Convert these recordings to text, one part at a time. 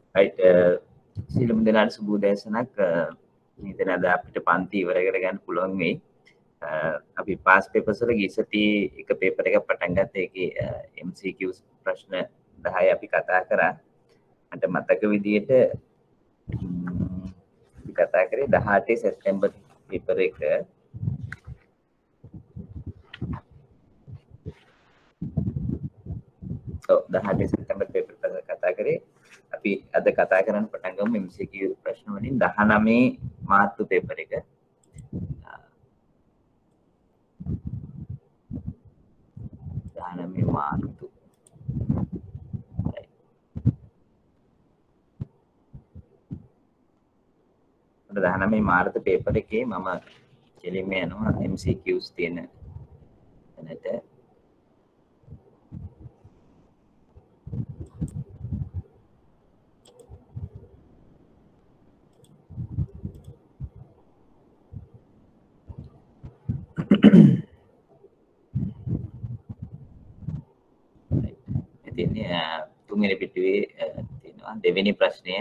right සියලුම දෙනාට සුබ උදෑසනක් මෙතන අද අපිට පන්ති ඉවර කරගන්න පුළුවන් වෙයි. අපි පාස් පේපර්ස් වල ගිය සතියේ එක පේපර් එකක් පටන් ගත්තා. ඒකේ MCQ ප්‍රශ්න 10 අපි කතා කරා. මට මතක විදිහට අපි කතා කරේ 18 සැප්තැම්බර් පේපර් එක. So 18 සැප්තැම්බර් පේපර් එක කතා කරේ. අපි අද කතා කරන්න පටන් ගමු MCQ ප්‍රශ්න වලින් 19 මාර්තු පේපර් එක. මාර්තු 19 මාර්තු පේපර් එකේ මම කෙලින්ම යනවා MCQs තියෙන තැනට. තුන්වෙනි පිටුවේ තියෙනවා දෙවෙනි ප්‍රශ්නය.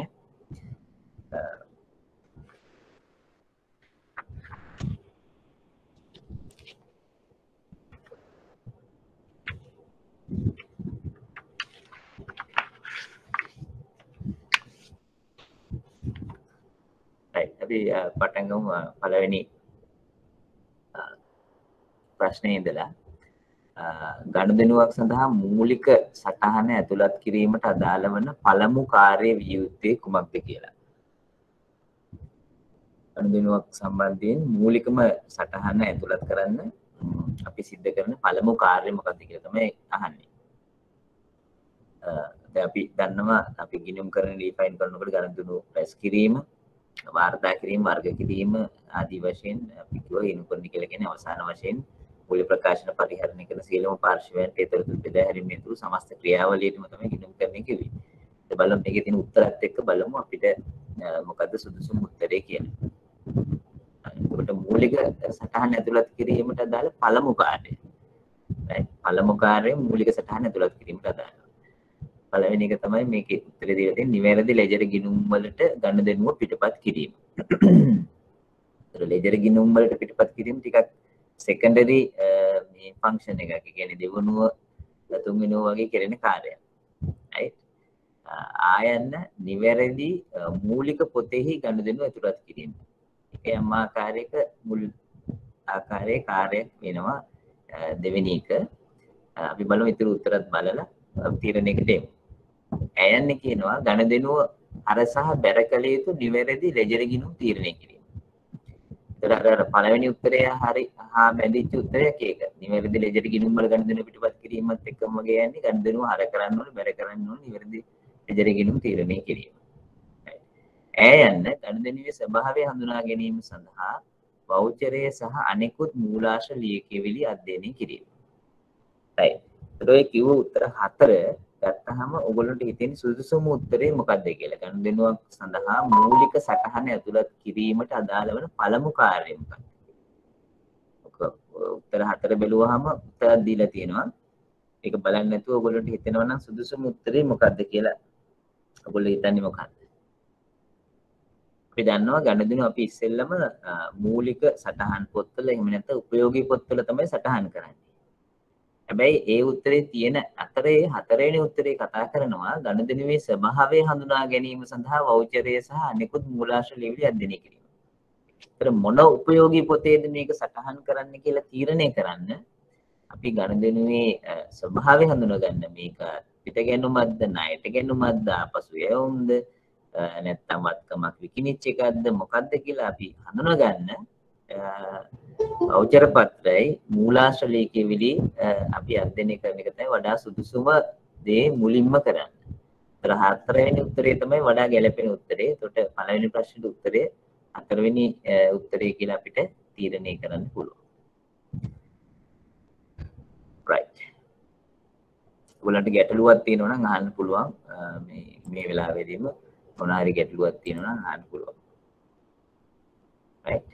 අපි පටන් ගමු පළවෙනි ප්‍රශ්නේ ඉඳලා. ගනුදෙනුවක් සඳහා මූලික සටහන ඇතුළත් කිරීමට අදාළ වන පළමු කාර්ය විය යුත්තේ කුමක්ද කියලා. ගනුදෙනුවක් සම්බන්ධයෙන් මූලිකම සටහන ඇතුළත් කරන්න අපි සිද්ධ කරන පළමු කාර්යය මොකක්ද කියලා තමයි අහන්නේ. දැන් අපි දන්නවා අපි ගිණුම් කරන ඩිෆයින් කරනකොට ගනුදෙනු රැස් කිරීම, වාර්තා කිරීම, වර්ග කිරීම ආදී වශයෙන් අපි කිව්වා ගිණුම් කරන කියලා කියන්නේ අවසාන වශයෙන් මූල්‍ය ප්‍රකාශන පරිහරණය කරන සියලුම පාර්ශ්වයන්ට ඒතරතුරු බෙදා හැරීමේ තුරු සමස්ත ක්‍රියාවලියටම තමයි ගිණුම් කරන්නේ කිව්වේ. ඒ බලමු මේකේ තියෙන උත්තරත් එක්ක බලමු අපිට මොකද්ද සුදුසුම උත්තරේ කියන්නේ. ඒකට මූලික සටහන ඇතුළත් කිරීමට අදාළ පළමු කාර්යය. right පළමු කාර්යය මූලික සටහන ඇතුළත් කිරීමට අදාළ. පළවෙනි එක තමයි මේකේ උත්තරේ දීලා තියෙන්නේ නිවැරදි ලෙජර් ගිණුම් වලට ගනුදෙනුව පිටපත් කිරීම. ඒතර ලෙජර් ගිණුම් වලට පිටපත් කිරීම ටිකක් secondary මේ function එකක්. ඒ කියන්නේ දෙවෙනුව තුන්වෙනුව වගේ කෙරෙන කාර්යයක්. right ආයන්න නිවැරදි මූලික පොතෙහි ගනුදෙනුව ඇතුළත් කිරීම. ඒක යම් ආකාරයක මුල් ආකාරයේ කාර්යයක් වෙනවා. දෙවෙනි එක අපි බලමු ඊටු උත්තරත් බලලා තීරණයකට එමු. ඇයන්නේ කියනවා ගනුදෙනුව අර සහ බැර කළ යුතු නිවැරදි ලෙජර් ගිණුම් තීරණය කිරීම. ඒතර පළවෙනි උත්තරය හරි හා බැඳිච්ච උත්තරයක් ඒක. නිවැරදි ලෙජර් ගිණුම් වල ගනුදෙනුව පිටපත් කිරීමත් එක්කම වගේ යන්නේ ගනුදෙනුව හර කරන්න ඕනේ, බැර කරන්න ඕනේ නිවැරදි ලෙජර් ගිණුම් තීරණය කිරීම. ඇය යන්න ගනුදෙනුවේ ස්වභාවය හඳුනා ගැනීම සඳහා වවුචරය සහ අනෙකුත් මූලාශ්‍ර ලියකියවිලි අධ්‍යයනය කිරීම. right. ඔය කිව්ව උත්තර හතර ගත්තාම ඔයගොල්ලන්ට හිතෙන සුදුසුම උත්තරේ මොකක්ද කියලා. ගනුදෙනුවක් සඳහා මූලික සටහන ඇතුළත් කිරීමට අදාළ වන පළමු කාර්යය මොකක්ද? උත්තර හතර බැලුවාම උත්තරයක් දීලා තියෙනවා. ඒක බලන්න නැතුව ඔයගොල්ලන්ට හිතෙනවා නම් සුදුසුම උත්තරේ මොකක්ද කියලා. ඔයගොල්ලෝ හිතන්නේ මොකක්ද? අපි දන්නවා ගනුදෙනු අපි ඉස්සෙල්ලම මූලික සටහන් පොත්වල එහෙම නැත්නම් උපයෝගී පොත්වල තමයි සටහන් කරන්නේ. හැබැයි ඒ උත්තරේ තියෙන අතරේ හතරවෙනි උත්තරේ කතා කරනවා ගනුදෙනුවේ ස්වභාවය හඳුනා ගැනීම සඳහා වවුචරය සහ අනෙකුත් මූලාශ්‍ර ලියවිලි අධ්‍යයනය කිරීම. ඒතර මොන උපයෝගී පොතේද මේක සටහන් කරන්න කියලා තීරණය කරන්න අපි ගනුදෙනුවේ ස්වභාවය හඳුනා ගන්න මේක පිටගැනුමක්ද ණයට ගැනුමක්ද ආපසු යවුම්ද නැත්නම් වත්කමක් විකිනිච්ච එකක්ද මොකක්ද කියලා අපි හඳුනා ගන්න වවුචර් පත්‍රයයි මූලාශ්‍ර ලියකියවිලි අපි අධ්‍යයනය කරන එක තමයි වඩා සුදුසුම දේ මුලින්ම කරන්න. ඒතර හතරවෙනි උත්තරේ තමයි වඩා ගැළපෙන උත්තරේ. ඒකට පළවෙනි ප්‍රශ්නෙට උත්තරේ හතරවෙනි උත්තරේ කියලා අපිට තීරණය කරන්න පුළුවන්. right. ඔයගොල්ලන්ට ගැටලුවක් තියෙනවා නම් අහන්න පුළුවන්. මේ වෙලාවෙදීම මොන හරි ගැටලුවක් තියෙනවා නම් අහන්න පුළුවන්. right.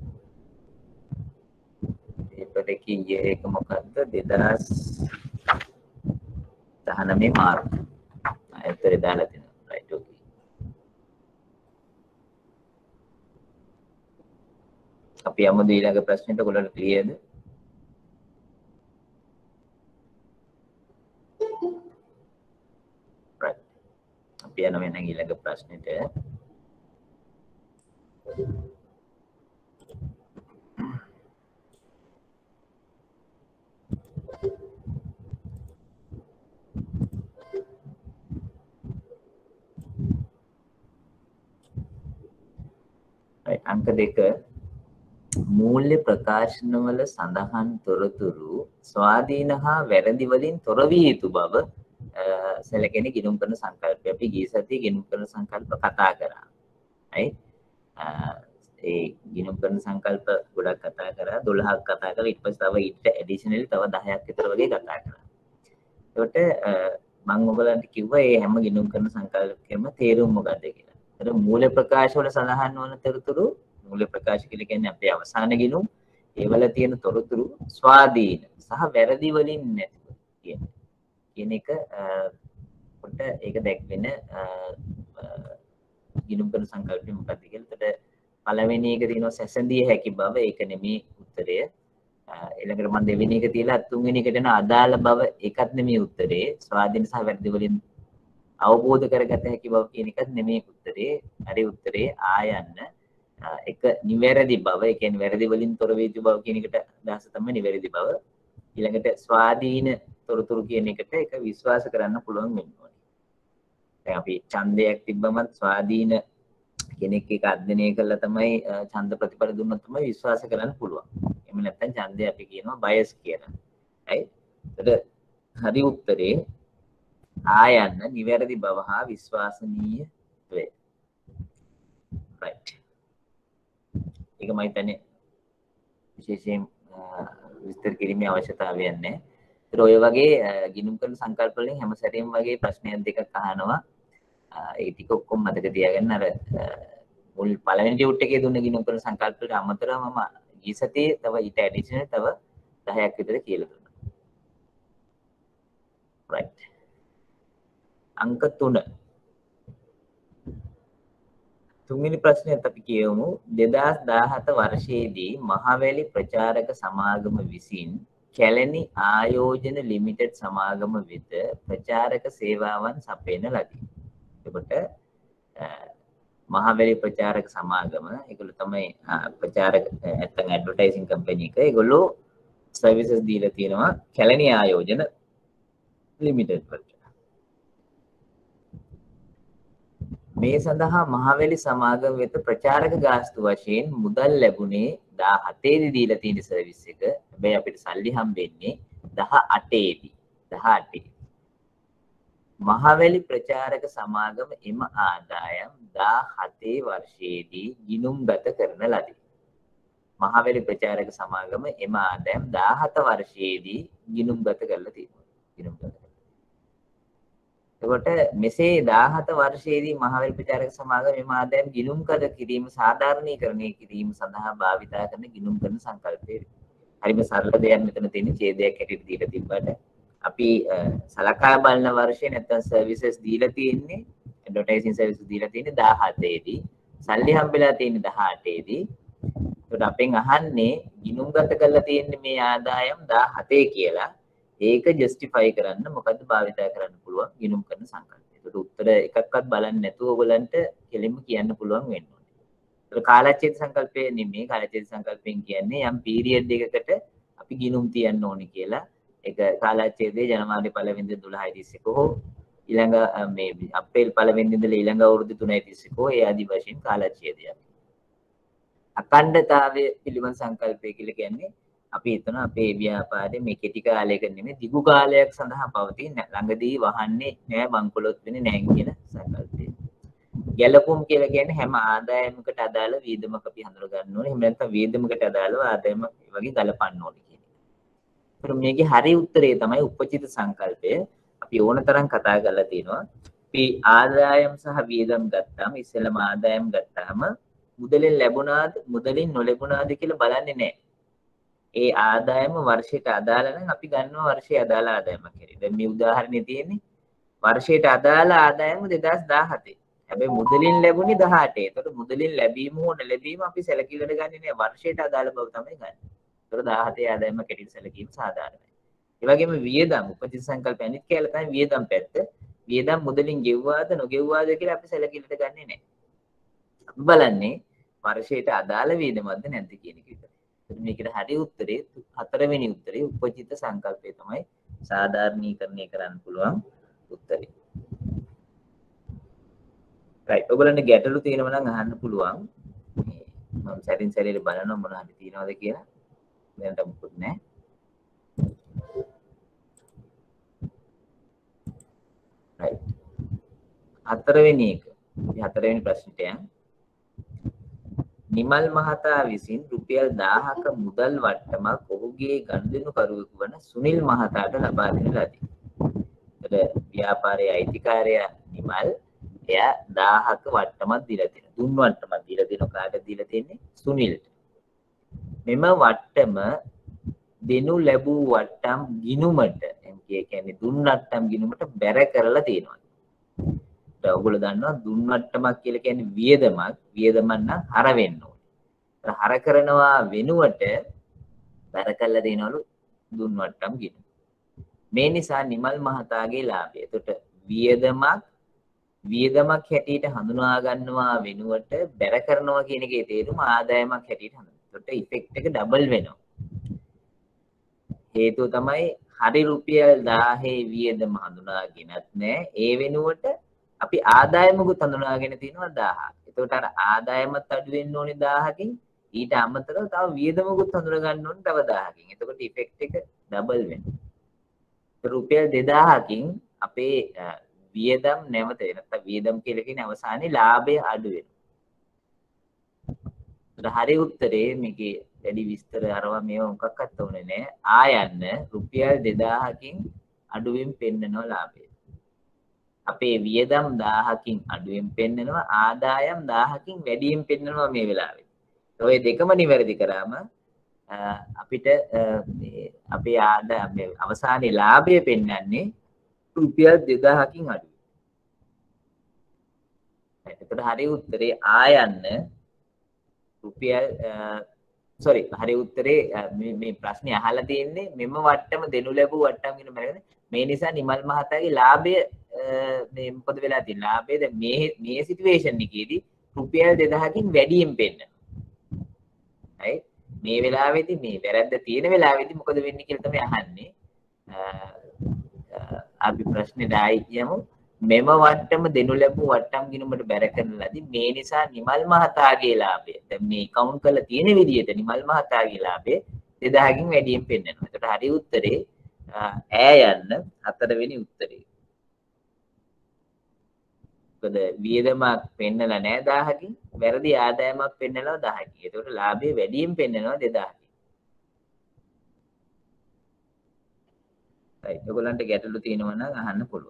පේපර් එකේ ඊයේ එක මොකද්ද 2000 19 මාර්ක්. උත්තරේ දාලා තිනවා. right okay. අපි යමු ඊළඟ ප්‍රශ්නෙට. ඔයගොල්ලන්ට ක්ලියර්ද? right. අපි යනවා එහෙනම් ඊළඟ ප්‍රශ්නෙට. අංක 2 මූල්‍ය ප්‍රකාශනවල සඳහන් තොරතුරු ස්වාධීන හා වැරදි වලින් තොර විය යුතු බව සැලකෙන ගිණුම් කරන සංකල්පය. අපි ගිය සතියේ ගිණුම් කරන සංකල්ප කතා කරා. right? ඒ ගිණුම් කරන සංකල්ප ගොඩක් කතා කරා. 12ක් කතා කරලා ඊට පස්සේ තව ඊට ඇඩිෂනලි තව 10ක් විතර වගේ කතා කරා. ඒකට මම ඔයගලන්ට කිව්වා මේ හැම ගිණුම් කරන සංකල්පයකම තේරුම මොකක්ද කියලා. ඒතර මූල්‍ය ප්‍රකාශ වල සඳහන් වන තොරතුරු මූල්‍ය ප්‍රකාශ කියලා කියන්නේ අපේ අවසාන ගිණුම් ඒවල තියෙන තොරතුරු ස්වාධීන සහ වැරදි වලින් නැතිව කියන එක කොට ඒක දැක්වෙන ගිණුම් කරන සංකල්පය මොකක්ද කියලා. ඒතර පළවෙනි එක තියෙනවා සැසඳිය හැකි බව. ඒක නෙමෙයි උත්තරය. ඊළඟට මම දෙවෙනි එක තියලා තුන්වෙනි එකට යන අදාළ බව. ඒකත් නෙමෙයි උත්තරේ. ස්වාධීන සහ වැරදි වලින් අවබෝධ කරගත හැකි බව කියන එකත් නෙමෙයි උත්තරේ. හරි උත්තරේ ආයන්න එක නිවැරදි බව. ඒ කියන්නේ වැරදි වලින් තොර වී යුතු බව කියන එකට අදහස තමයි නිවැරදි බව. ඊළඟට ස්වාධීන තොරතුරු කියන එකට ඒක විශ්වාස කරන්න පුළුවන් වෙන්න ඕනේ. දැන් අපි ඡන්දයක් තිබ්බම ස්වාධීන කෙනෙක් එක අධ්‍යයනය කළා තමයි ඡන්ද ප්‍රතිඵල දුන්නොත් තමයි විශ්වාස කරන්න පුළුවන්. එහෙම නැත්නම් ඡන්දය අපි කියනවා බයස් කියලා. right? ඒකට හරි උත්තරේ ආයන්න නිවැරදි බව හා විශ්වාසනීය වේ. right. ඒක මම හිතන්නේ විශේෂයෙන් විස්තර කිරීමේ අවශ්‍යතාවයක් නැහැ. ඒතර ඔය වගේ ගිණුම් කරන සංකල්ප වලින් හැම සැරේම වගේ ප්‍රශ්නයක් දෙකක් අහනවා. ඒ ටික ඔක්කොම මතක තියාගන්න. අර මුල් පළවෙනි ටියුට් එකේ දුන්න ගිණුම් කරන සංකල්ප වලට අමතරව මම ඊ සතියේ තව ඊට ඇඩිෂනල් තව 10ක් විතර කියලා දුන්නා. right. අංක 3 තුන්වෙනි ප්‍රශ්නයත් අපි කියමු. 2017 වර්ෂයේදී මහවැලි ප්‍රචාරක සමාගම විසින් කැලණි ආයෝජන ලිමිටඩ් සමාගම වෙත ප්‍රචාරක සේවාවන් සපයන ලදී. එතකොට මහවැලි ප්‍රචාරක සමාගම ඒගොල්ලෝ තමයි ප්‍රචාරක නැත්නම් ඇඩ්වර්ටයිසින් කම්පැනි එක. ඒගොල්ලෝ සර්විසස් දීලා තියෙනවා කැලණි ආයෝජන ලිමිටඩ් වලට. මේ සඳහා මහවැලි සමාගම වෙත ප්‍රචාරක ගාස්තු වශයෙන් මුදල් ලැබුණේ 17 දී දීලා තියෙන සර්විස් එක. හැබැයි අපිට සල්ලි හම්බෙන්නේ 18 දී. 18. මහවැලි ප්‍රචාරක සමාගම එම ආදායම් 17 වර්ෂයේදී ගිණුම්ගත කරන ලදී. මහවැලි ප්‍රචාරක සමාගම එම ආදායම් 17 වර්ෂයේදී ගිණුම්ගත කරලා තියෙනවා. ගිණුම්ගත. එතකොට මෙසේ 17 වර්ෂයේදී මහවැලි ප්‍රචාරක සමාගම එම ආදායම් ගිණුම්ගත කිරීම සාධාරණීකරණය කිරීම සඳහා භාවිතා කරන ගිණුම් කරන සංකල්පය. හරිම සරල දෙයක් මෙතන තියෙන ඡේදයක් හැටියට දීලා තිබ්බට අපි සලකා බලන වර්ෂේ නැත්නම් සර්විසස් දීලා තියෙන්නේ ඇඩ්වර්ටයිසින් සර්විසස් දීලා තියෙන්නේ 17 දී සල්ලි හම්බෙලා තියෙන්නේ 18 දී. ඒකට අපෙන් අහන්නේ ගිණුම්ගත කරලා තියෙන්නේ මේ ආදායම් 17 කියලා. ඒක ජස්ටිෆයි කරන්න මොකද්ද භාවිතා කරන්න පුළුවන් ගිණුම් කරන සංකල්පය. ඒකට උත්තර එකක්වත් බලන්නේ නැතුව ඔයගලන්ට කෙලින්ම කියන්න පුළුවන් වෙන්න ඕනේ. ඒක කාලච්ඡේද සංකල්පය නෙමෙයි. කාලච්ඡේද සංකල්පයෙන් කියන්නේ යම් පීරියඩ් එකකට අපි ගිණුම් තියන්න ඕනේ කියලා. ඒක කාලච්ඡේදයේ ජනවාරි 1 වෙනිදා 12:31 හෝ ඊළඟ මේ අප්‍රේල් 1 වෙනිදා ඉඳලා ඊළඟ අවුරුදු 3:31 හෝ ඒ ආදි වශයෙන් කාලච්ඡේදයක්. අඛණ්ඩතාවය පිළිබඳ සංකල්පය කියලා කියන්නේ අපි හිතන අපේ ව්‍යාපාරයේ මේ කෙටි කාලයක නෙමෙයි දිගු කාලයක් සඳහා පවතින ළඟදී වහන්නේ නෑ බංකොලොත් වෙන්නේ නෑ කියන සංකල්පය. ගැලපුම් කියලා කියන්නේ හැම ආදායමකට අදාළ වියදමක් අපි හඳුනා ගන්න ඕනේ. එහෙම නැත්නම් වියදමකට අදාළව ආදායම වගේ ගලපන්න ඕනේ කියන එක. ඒත් මේකේ හරි උත්තරේ තමයි උපචිත සංකල්පය. අපි ඕනතරම් කතා කරලා තියෙනවා. අපි ආදායම් සහ වියදම් ගත්තාම ඉස්සෙල්ලාම ආදායම් ගත්තාම මුදලෙන් ලැබුණාද මුදලින් නොලැබුණාද කියලා බලන්නේ නැහැ. ඒ ආදායම වර්ෂයට අදාළ නම් අපි ගන්නවා වර්ෂයේ අදාළ ආදායමක් හැටියට. දැන් මේ උදාහරණේ තියෙන්නේ වර්ෂයට අදාළ ආදායම 2017. හැබැයි මුදලින් ලැබුණේ 18. ඒතකොට මුදලින් ලැබීම හෝ නොලැබීම අපි සැලකිල්ලට ගන්නේ නැහැ. වර්ෂයට අදාළ බව තමයි ගන්න. ඒතකොට 17 ආදායම කැටින් සැලකීම සාධාරණයි. ඒ වගේම වියදම් උපජීව සංකල්ප අනිත් කියලා තමයි වියදම් පැත්ත. වියදම් මුදලින් ගෙව්වාද නොගෙව්වාද කියලා අපි සැලකිල්ලට ගන්නේ නැහැ. අපි බලන්නේ වර්ෂයට අදාළ වියදමක්ද නැද්ද කියන එක විතරයි. මේකට හරි උත්තරේ හතරවෙනි උත්තරේ උපජිත සංකල්පය තමයි සාධාරණීකරණය කරන්න පුළුවන් උත්තරේ. right ඔයගොල්ලන්ට ගැටලු තියෙනවා නම් අහන්න පුළුවන්. මම සැරින් සැරේට බලනවා මොනවා හරි තියෙනවද කියලා. දැනට මොකුත් නැහැ. right හතරවෙනි එක. අපි හතරවෙනි ප්‍රශ්නෙට යමු. නිමල් මහතා විසින් රුපියල් 1000ක මුදල් වට්ටමක් ඔහුගේ ගනුදෙනුකරුවෙකු වන සුනිල් මහතාට ලබා දෙන ලදී. එතකොට ව්‍යාපාරයේ අයිතිකාරයා නිමල් එයා 1000ක වට්ටමක් දීලා තියෙනවා. දුන් වට්ටමක් දීලා දෙන කාටද දීලා තියෙන්නේ? සුනිල්ට. මෙම වට්ටම දෙනු ලැබූ වට්ටම් ගිණුමට කියන්නේ දුන් වට්ටම් ගිණුමට බැර කරලා තියෙනවා. ඔයගොල්ලෝ දන්නවා දුන් වට්ටමක් කියලා කියන්නේ වියදමක්. වියදමක් නම් හර වෙන්න ඕනේ. හර කරනවා වෙනුවට බැර කරලා දෙනවලු දුන් වට්ටම් ගිණුම. මේ නිසා නිමල් මහතාගේ ලාභය. එතකොට වියදමක් හැටියට හඳුනා ගන්නවා වෙනුවට බැර කරනවා කියන එකේ තේරුම ආදායමක් හැටියට හඳුනනවා. එතකොට ඉෆෙක්ට් එක ඩබල් වෙනවා. හේතුව තමයි හරි රුපියල් 1000 වියදම හඳුනාගෙනත් නෑ. ඒ වෙනුවට අපි ආදායමකුත් හඳුනාගෙන තියෙනවා 1000. එතකොට අර ආදායමත් අඩු වෙන්න ඕනේ 1000කින්. ඊට අමතරව තව වියදමකුත් හඳුනා ගන්න ඕනේ තව 1000කින්. එතකොට ඉෆෙක්ට් එක ඩබල් වෙනවා. රුපියල් 2000කින් අපේ වියදම් නැවත නැත්නම් වියදම් කියලා කියන්නේ අවසානයේ ලාභය අඩු වෙනවා. හරි උත්තරේ මේකේ වැඩි විස්තර අරවා මේවා මොකක්වත් ඕනේ නැහැ. ආයන්න රුපියල් 2000කින් අඩුවෙන් පෙන්නනවා ලාභය. අපේ වියදම් 1000කින් අඩුවෙන් පෙන්නනවා ආදායම් 1000කින් වැඩියෙන් පෙන්නනවා මේ වෙලාවේ. ඔය දෙකම නිවැරදි කරාම අපිට අපේ අවසානයේ ලාභය පෙන්වන්නේ රුපියල් 2000කින් අඩු. එතකොට හරි උත්තරේ ආයන්න රුපියල් හරි උත්තරේ මේ ප්‍රශ්නේ අහලා තියෙන්නේ මෙම වට්ටම දෙනු ලැබූ වට්ටම් කියන මරගෙන මේ නිසා නිමල් මහතාගේ ලාභය මේ මොකද වෙලා තියෙන්නේ ලාභය දැන් මේ සිටුේෂන් එකේදී රුපියල් 2000කින් වැඩියෙන් පෙන්නනවා. right මේ වෙලාවේදී මේ වැරද්ද තියෙන වෙලාවේදී මොකද වෙන්නේ කියලා තමයි අහන්නේ. අපි ප්‍රශ්නේ දායි කියමු. මෙම වට්ටම දෙනු ලැබූ වට්ටම් ගිණුමට බැර කරන ලදී. මේ නිසා නිමල් මහතාගේ ලාභය දැන් මේ කවුන්ට් කරලා තියෙන විදිහට නිමල් මහතාගේ ලාභය 2000කින් වැඩියෙන් පෙන්නනවා. ඒකට හරි උත්තරේ ඈ යන්න හතරවෙනි උත්තරේ. මොකද වියදමක් පෙන්නලා නැහැ 1000කින් වැරදි ආදායමක් පෙන්නලා 1000කින්. ඒකට ලාභය වැඩියෙන් පෙන්නනවා 2000කින්. right ඔයගොල්ලන්ට ගැටලු තියෙනවා නම් අහන්න පුළුවන්.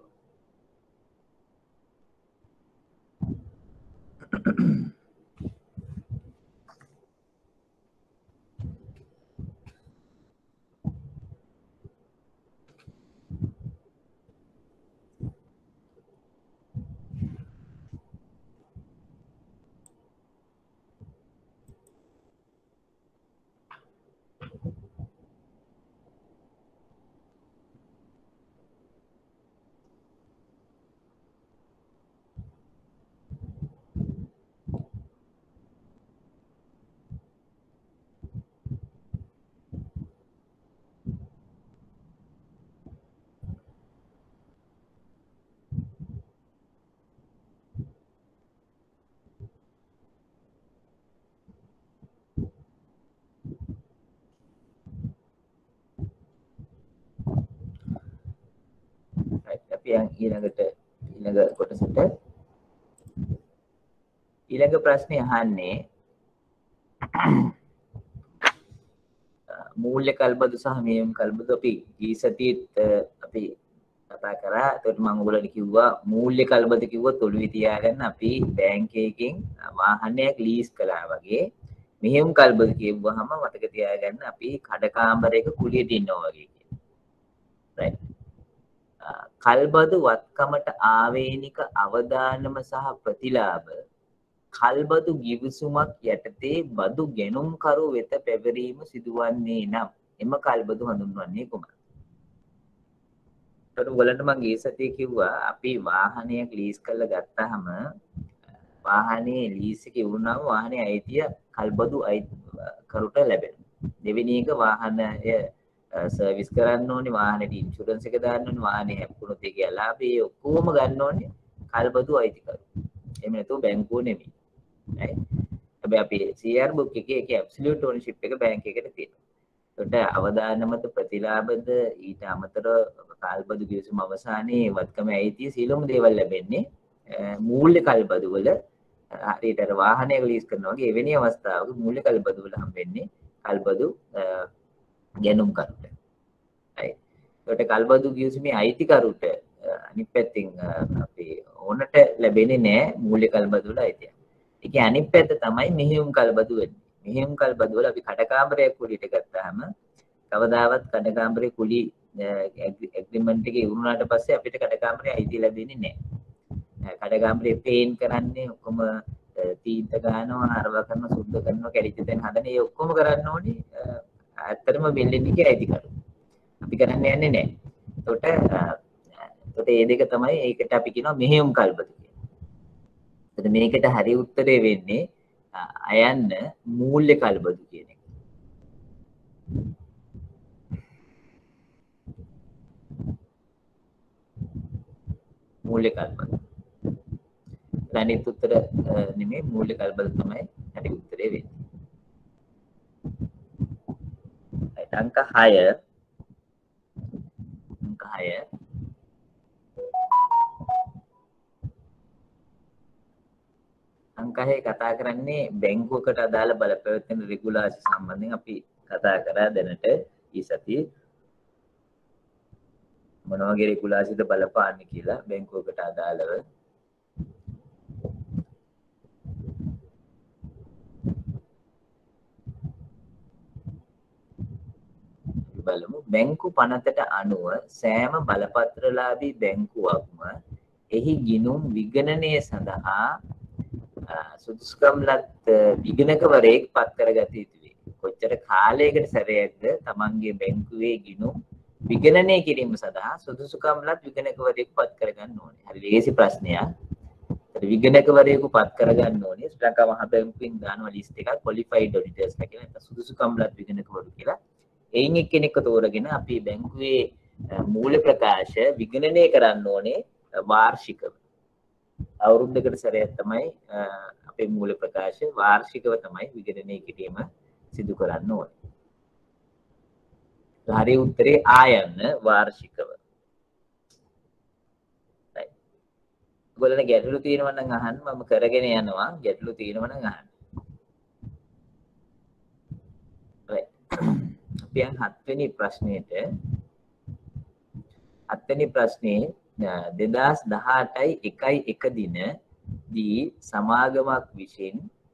yang ඊළඟ කොටසට ඊළඟ ප්‍රශ්නේ අහන්නේ මූල්‍ය කල්බදු සහ මෙහෙයුම් කල්බදු අපි ඊ සතියේත් අපි කතා කරා. ඒකට මම ඔයගොල්ලන්ට කිව්වා මූල්‍ය කල්බද කිව්වොත් ඔළුවේ තියාගන්න අපි බැංකුවකින් වාහනයක් ලීස් කළා වගේ. මෙහෙයුම් කල්බද කියවුවාම මතක තියාගන්න අපි කඩකාමරයක කුලියට ඉන්නවා වගේ. right කල්බදු වත්කමට ආවේනික අවදානම සහ ප්‍රතිලාභ කල්බදු ගිවිසුමක් යටතේ බදු ගැනුම්කරු වෙත පැවරීම සිදුවන්නේ නම් එම කල්බදු හඳුන්වන්නේ කුමක්ද? ඒකට ඔයගලන්ට මම ගිය සතියේ කිව්වා අපි වාහනයක් ලීස් කරලා ගත්තාම වාහනේ ලීස් එක ඉවරුනම වාහනේ අයිතිය කල්බදු කරුට ලැබෙනවා. දෙවෙනි එක වාහනය සර්විස් කරන්න ඕනේ, වාහනේ ඉන්ෂුරන්ස් එක දාන්න ඕනේ, වාහනේ හැප්පුණොත් ඒකේ ලාභය ඔක්කොම ගන්න ඕනේ කල්බදු අයිතිකරු. එහෙම නැතුව බැංකුව නෙමෙයි. right? හැබැයි අපි CR book එකේ ඒකේ ඇබ්සලියුට් ඕනර්ෂිප් එක බැංක් එකට තියෙනවා. ඒකට අවදානමත ප්‍රතිලාභද ඊට අමතරව කල්බදු ගිවිසුම අවසානයේ වත්කම අයිතිය සියලුම දේවල් ලැබෙන්නේ මූල්‍ය කල්බදු වල හරියට අර වාහනයක ලීස් කරනවා වගේ එවැනි අවස්ථාවක මූල්‍ය කල්බදු වල හම්බෙන්නේ කල්බදු ගැනුම් කරුට. right? ඒකට කල්බදු ගිවිසුමේ අයිතිකරුට අනිත් පැත්තෙන් අපි ඕනට ලැබෙන්නේ නැහැ මූල්‍ය කල්බදු වල අයිතිය. ඒකේ අනිත් පැත්ත තමයි මෙහෙයුම් කල්බදු වෙන්නේ. මෙහෙයුම් කල්බදු වල අපි කඩකාමරයක් කුලියට ගත්තාම කවදාවත් කඩකාමරේ කුලි ඇග්‍රීමන්ට් එකේ ඉවරුනාට පස්සේ අපිට කඩකාමරේ අයිතිය ලැබෙන්නේ නැහැ. කඩකාමරේ පේන් කරන්නේ ඔක්කොම තීන්ත ගන්නවා, හරව කරනවා, සුද්ධ කරනවා, කැඩිච්ච තැන් හදන ඒ ඔක්කොම කරන්න ඕනේ ඇත්තටම බිල්ඩින් එකේ අයිතිකරු. අපි කරන්න යන්නේ නැහැ. එතකොට මේ දෙක තමයි ඒකට අපි කියනවා මෙහෙයුම් කල්බදු කියලා. එතකොට මේකට හරි උත්තරේ වෙන්නේ අයන්න මූල්‍ය කල්බදු කියන එක. මූල්‍ය කල්බදු. අනිත් උත්තර නෙමෙයි මූල්‍ය කල්බදු තමයි හරි උත්තරේ වෙන්නේ. අංක 6 අංක 6 කතා කරන්නේ බැංකුවකට අදාළ බලපෑම් රෙගුලාසි සම්බන්ධයෙන් අපි කතා කරා දැනට ඊ සතියේ මොන වගේ රෙගුලාසිද බලපාන්නේ කියලා බැංකුවකට අදාළව බලමු. බැංකු පනතට අනුව සෑම බලපත්‍රලාභී බැංකුවක්ම එහි ගිණුම් විගණනය සඳහා සුදුසුකම්ලත් විගණකවරයෙක් පත් කරගත යුතුයි. කොච්චර කාලයකට සැරයක්ද තමන්ගේ බැංකුවේ ගිණුම් විගණනය කිරීම සඳහා සුදුසුකම්ලත් විගණකවරයෙක් පත් කරගන්න ඕනේ. හරි ලේසි ප්‍රශ්නයක්. විගණකවරයෙකු පත් කරගන්න ඕනේ. ශ්‍රී ලංකා මහා බැංකුවෙන් දානවා ලිස්ට් එකක් qualified auditors කියලා. නැත්නම් සුදුසුකම්ලත් විගණකවරු කියලා. එයින් එක්කෙනෙක්ව තෝරගෙන අපි බැංකුවේ මූල්‍ය ප්‍රකාශ විගණනය කරන්න ඕනේ වාර්ෂිකව. අවුරුද්දකට සැරයක් තමයි අපේ මූල්‍ය ප්‍රකාශ වාර්ෂිකව තමයි විගණනය කිරීම සිදු කරන්න ඕනේ. හරි උත්තරේ ආයන්න වාර්ෂිකව. right. ඔයගොල්ලෝ ගැටලු තියෙනවා නම් අහන්න මම කරගෙන යනවා. ගැටලු තියෙනවා නම් අහන්න. right. අපි යන් 7 වෙනි ප්‍රශ්නෙට 7 වෙනි ප්‍රශ්නේ 2018යි 1යි 1 දින දී සමාගමක් විසින්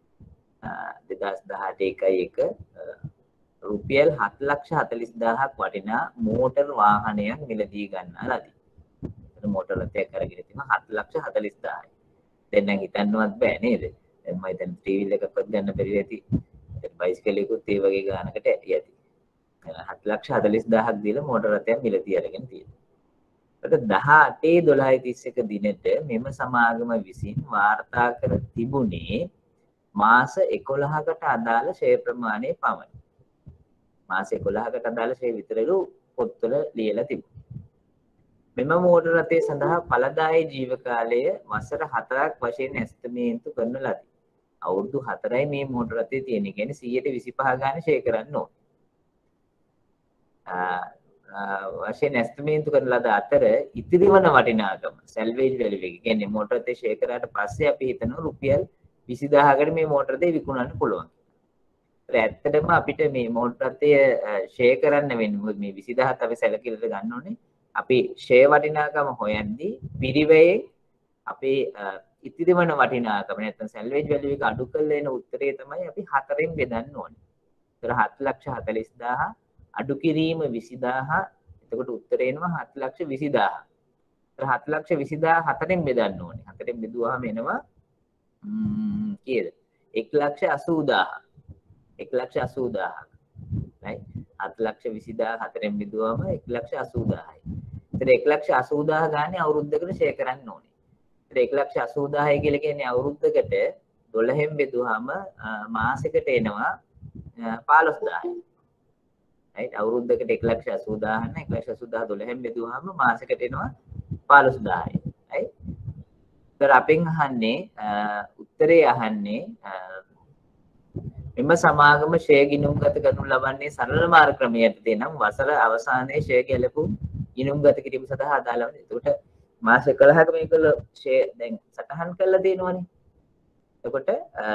2018 1යි 1 රුපියල් 7,40,000ක් වටිනා මෝටර් වාහනයක් මිලදී ගන්නා ලදී. ඒක මෝටර් රථයක් අරගෙන තියෙනවා 7,40,000යි. දැන් නම් හිතන්නවත් බෑ නේද? දැන් මම හිතන්නේ ටීවී එකක්වත් ගන්න බැරි ඇති. බයිසිකලයකුත් ඒ වගේ ගානකට යති. 7,40,000ක් දීලා මෝටර රථයක් මිලදී අරගෙන තියෙනවා. ඒකට 18/12/31 දිනට මෙම සමාගම විසින් වාර්තා කර තිබුණේ මාස 11කට අදාළ ෂෙයා ප්‍රමාණය පමණි. මාස 11කට අදාළ ෂෙයා විතරලු පොත්වල ලියලා තිබුණා. මෙම මෝටර රථය සඳහා ඵලදායී ජීවකාලය වසර 4ක් වශයෙන් ඇස්තමේන්තු කරන ලදී. අවුරුදු 4යි මේ මෝටර රථය තියෙන. කියන්නේ 125 ගාන ෂෙයා කරන්න ඕනේ. වශයෙන් ඇස්තමේන්තු කරන ලද අතර ඉතිරි වන වටිනාකම සල්වේජ් වැලියු එක කියන්නේ මෝටර රථය ෂෙයා කරාට පස්සේ අපි හිතනවා රුපියල් 20000කට මේ මෝටර රථය විකුණන්න පුළුවන්. ඇත්තටම අපිට මේ මෝටර රථය ෂෙයා කරන්න වෙන්නේ මොකද මේ 20000ත් අපි සැලකිලිට ගන්න ඕනේ. අපි ෂෙයා වටිනාකම හොයන්දී පිරිවැයේ අපේ ඉතිරි වන වටිනාකම නැත්නම් සල්වේජ් වැලියු එක අඩු කරලා එන උත්තරේ තමයි අපි 4ෙන් බෙදන්න ඕනේ. ඒතර 7,40,000 අඩු කිරීම 20,000 එතකොට උත්තරේ එනවා 7,20,000. 7,24,000 බෙදන්න ඕනේ. 4ෙන් බෙදුවාම එනවා කීයද? 1,80,000. 1,80,000. right? 7,20,000 4ෙන් බෙදුවාම 1,80,000යි. ඒතර 1,80,000 ගානේ අවුරුද්දකට ෂෙයා කරන්න ඕනේ. ඒතර 1,80,000 කියලා කියන්නේ අවුරුද්දකට 12ෙන් බෙදුවාම මාසෙකට එනවා 15,000යි. right? අවුරුද්දකට 1,80,000 න 1,80,000 12ෙන් බෙදුවාම මාසෙකට එනවා 15,000යි. right? ඒතර අපෙන් අහන්නේ උත්තරේ අහන්නේ මෙම සමාගම ෂෙයා ගිණුම්ගත කරනු ලබන්නේ සරල මාර්ග ක්‍රමයටදී නම් වසර අවසානයේ ෂෙයා ගැලපු ගිණුම්ගත කිරීම සඳහා අදාළ වන. එතකොට මාස 11ක මේකල ෂෙයා දැන් සටහන් කරලා දෙනවනේ. එතකොට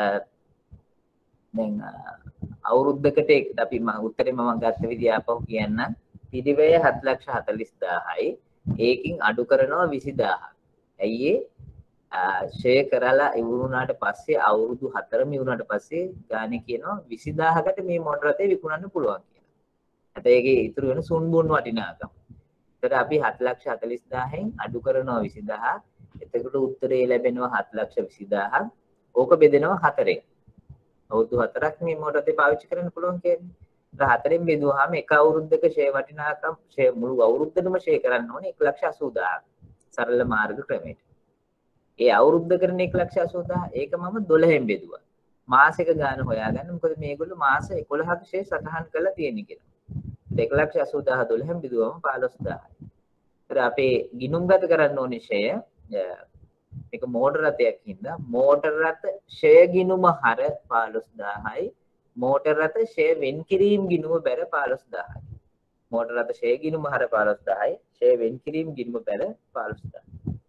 දැන් අවුරුද්දකට අපි උත්තරේ මම ගත්ත විදිහ ආපහු කියන්න. පිරිවැය 7,40,000යි. ඒකින් අඩු කරනවා 20,000ක්. ඇයි ෂෙයා කරලා ඉවරුණාට පස්සේ අවුරුදු 4ම ඉවරුණාට පස්සේ ගානේ කියනවා 20,000කට මේ මොටර රථය විකුණන්න පුළුවන් කියලා. නැත්නම් ඒකේ ඉතුරු වෙන සුන්බුන් වටිනාකම. ඒතර අපි 7,40,000න් අඩු කරනවා 20,000. එතකොට උත්තරේ ලැබෙනවා 7,20,000ක්. ඕක බෙදෙනවා 4ෙන්. අවුරුදු 4ක් මේ මොටර රථය පාවිච්චි කරන්න පුළුවන් කියන්නේ. ඒතර 4ෙන් බෙදුවාම එක අවුරුද්දක ෂෙයා වටිනාකම ෂෙයා මුළු අවුරුද්දටම ෂෙයා කරන්න ඕනේ 1,80,000ක්. සරල මාර්ග ක්‍රමයට. ඒ අවුරුද්ද කරන 1,80,000 ඒක මම 12ෙන් බෙදුවා. මාසෙක ගාන හොයාගන්න. මොකද මේගොල්ලෝ මාස 11ක ෂෙයා සටහන් කරලා තියෙන්නේ කියලා. 1,80,000 12ෙන් බෙදුවම 15,000යි. ඒතර අපේ ගිණුම්ගත කරන්න ඕනේ ෂෙයා මේක මෝටර රථයක් හින්දා මෝටර රථ ෂෙයා ගිණුම හර 15,000යි. මෝටර රථ ෂෙයා වෙන් කිරීම ගිණුම බැර 15,000යි. මෝටර රථ ෂෙයා ගිණුම හර 15,000යි. ෂෙයා වෙන් කිරීම ගිණුම බැර 15,000යි.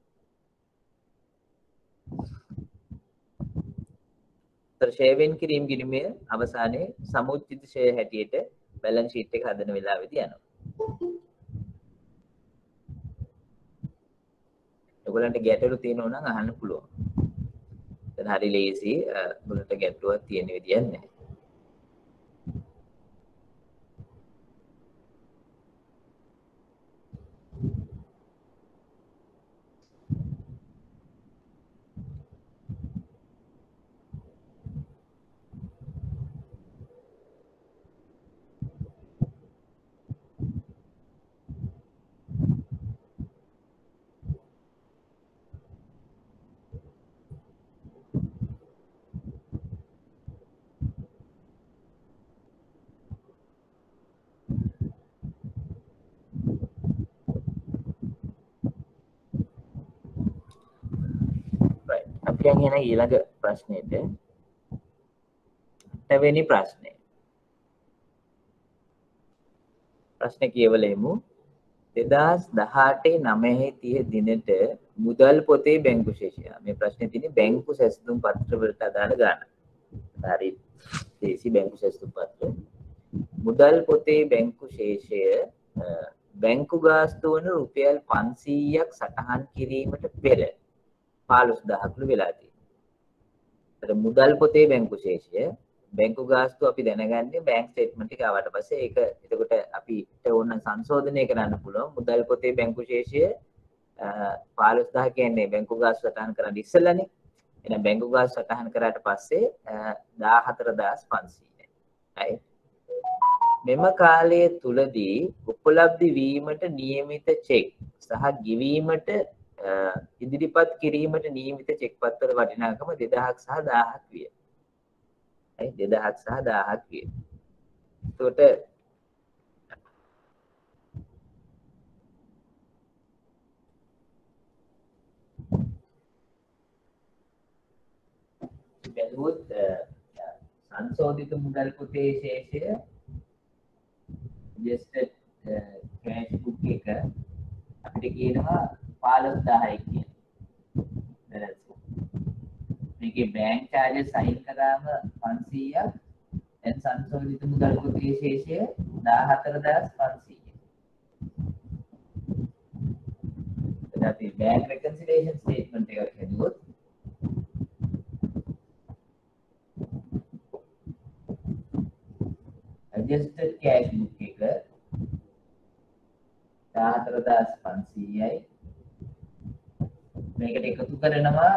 ෂෙයා වෙන් කිරීම ගිණුමේ අවසානයේ සමුච්චිත ෂෙයා හැටියට බැලන්ස් ෂීට් එක හදන වෙලාවෙදී යනවා. ඔයගලන්ට ගැටලු තියෙනවා නම් අහන්න පුළුවන්. දැන් හරි ලේසි. ඔයගලන්ට ගැටලුවක් තියෙන විදියක් නැහැ. අපි යන ඊළඟ ප්‍රශ්නෙට. 8වෙනි ප්‍රශ්නය. ප්‍රශ්න කියවලෙමු. 2018 9 දිනට මුදල් පොතේ බැංකු ශේෂය. මේ ප්‍රශ්නේ තියෙන්නේ බැංකු සැසඳුම් පත්‍ර වලට අදාළ ගාන. හරි. දේශි බැංකු සැසඳුම් පත්‍ර. මුදල් පොතේ බැංකු ශේෂය බැංකු ගාස්තු වන රුපියල් 500ක් සටහන් කිරීමට පෙර 15,000ක්ලු වෙලා තියෙනවා. ඒතර මුදල් පොතේ බැංකු ශේෂය බැංකු ගාස්තු අපි දැනගන්නේ බැංක් ස්ටේට්මන්ට් එක ආවට පස්සේ ඒක එතකොට අපිට ඕන සංශෝධනය කරන්න පුළුවන්. මුදල් පොතේ බැංකු ශේෂය 15,000 කියන්නේ බැංකු ගාස්තු සටහන් කරන්න ඉස්සෙල්ලානේ. එහෙනම් බැංකු ගාස්තු සටහන් කරාට පස්සේ 14,500යි. right? මෙම කාලය තුලදී උපලබ්ධ වීමට නියමිත චෙක් සහ ගෙවීමට ඉදිරිපත් කිරීමට නියමිත චෙක් පත්වල වටිනාකම 2,000ක් සහ 1,000ක් විය. 2,000ක් සහ 1,000ක් විය. එතකොට බැලුවොත් සංශෝධිත මුදල් පොතේ ශේෂය adjusted cash book එක අපිට කියනවා 15,000යි කියලා. balance book. මේකේ bank charges සයින් කරාම 500ක් දැන් සංශෝධිත මුදල් පොතේ ශේෂය 14,500යි. දැන් අපි bank reconciliation statement එකක් හදුවොත් adjusted cash book එක 14,500යි මේකට එකතු කරනවා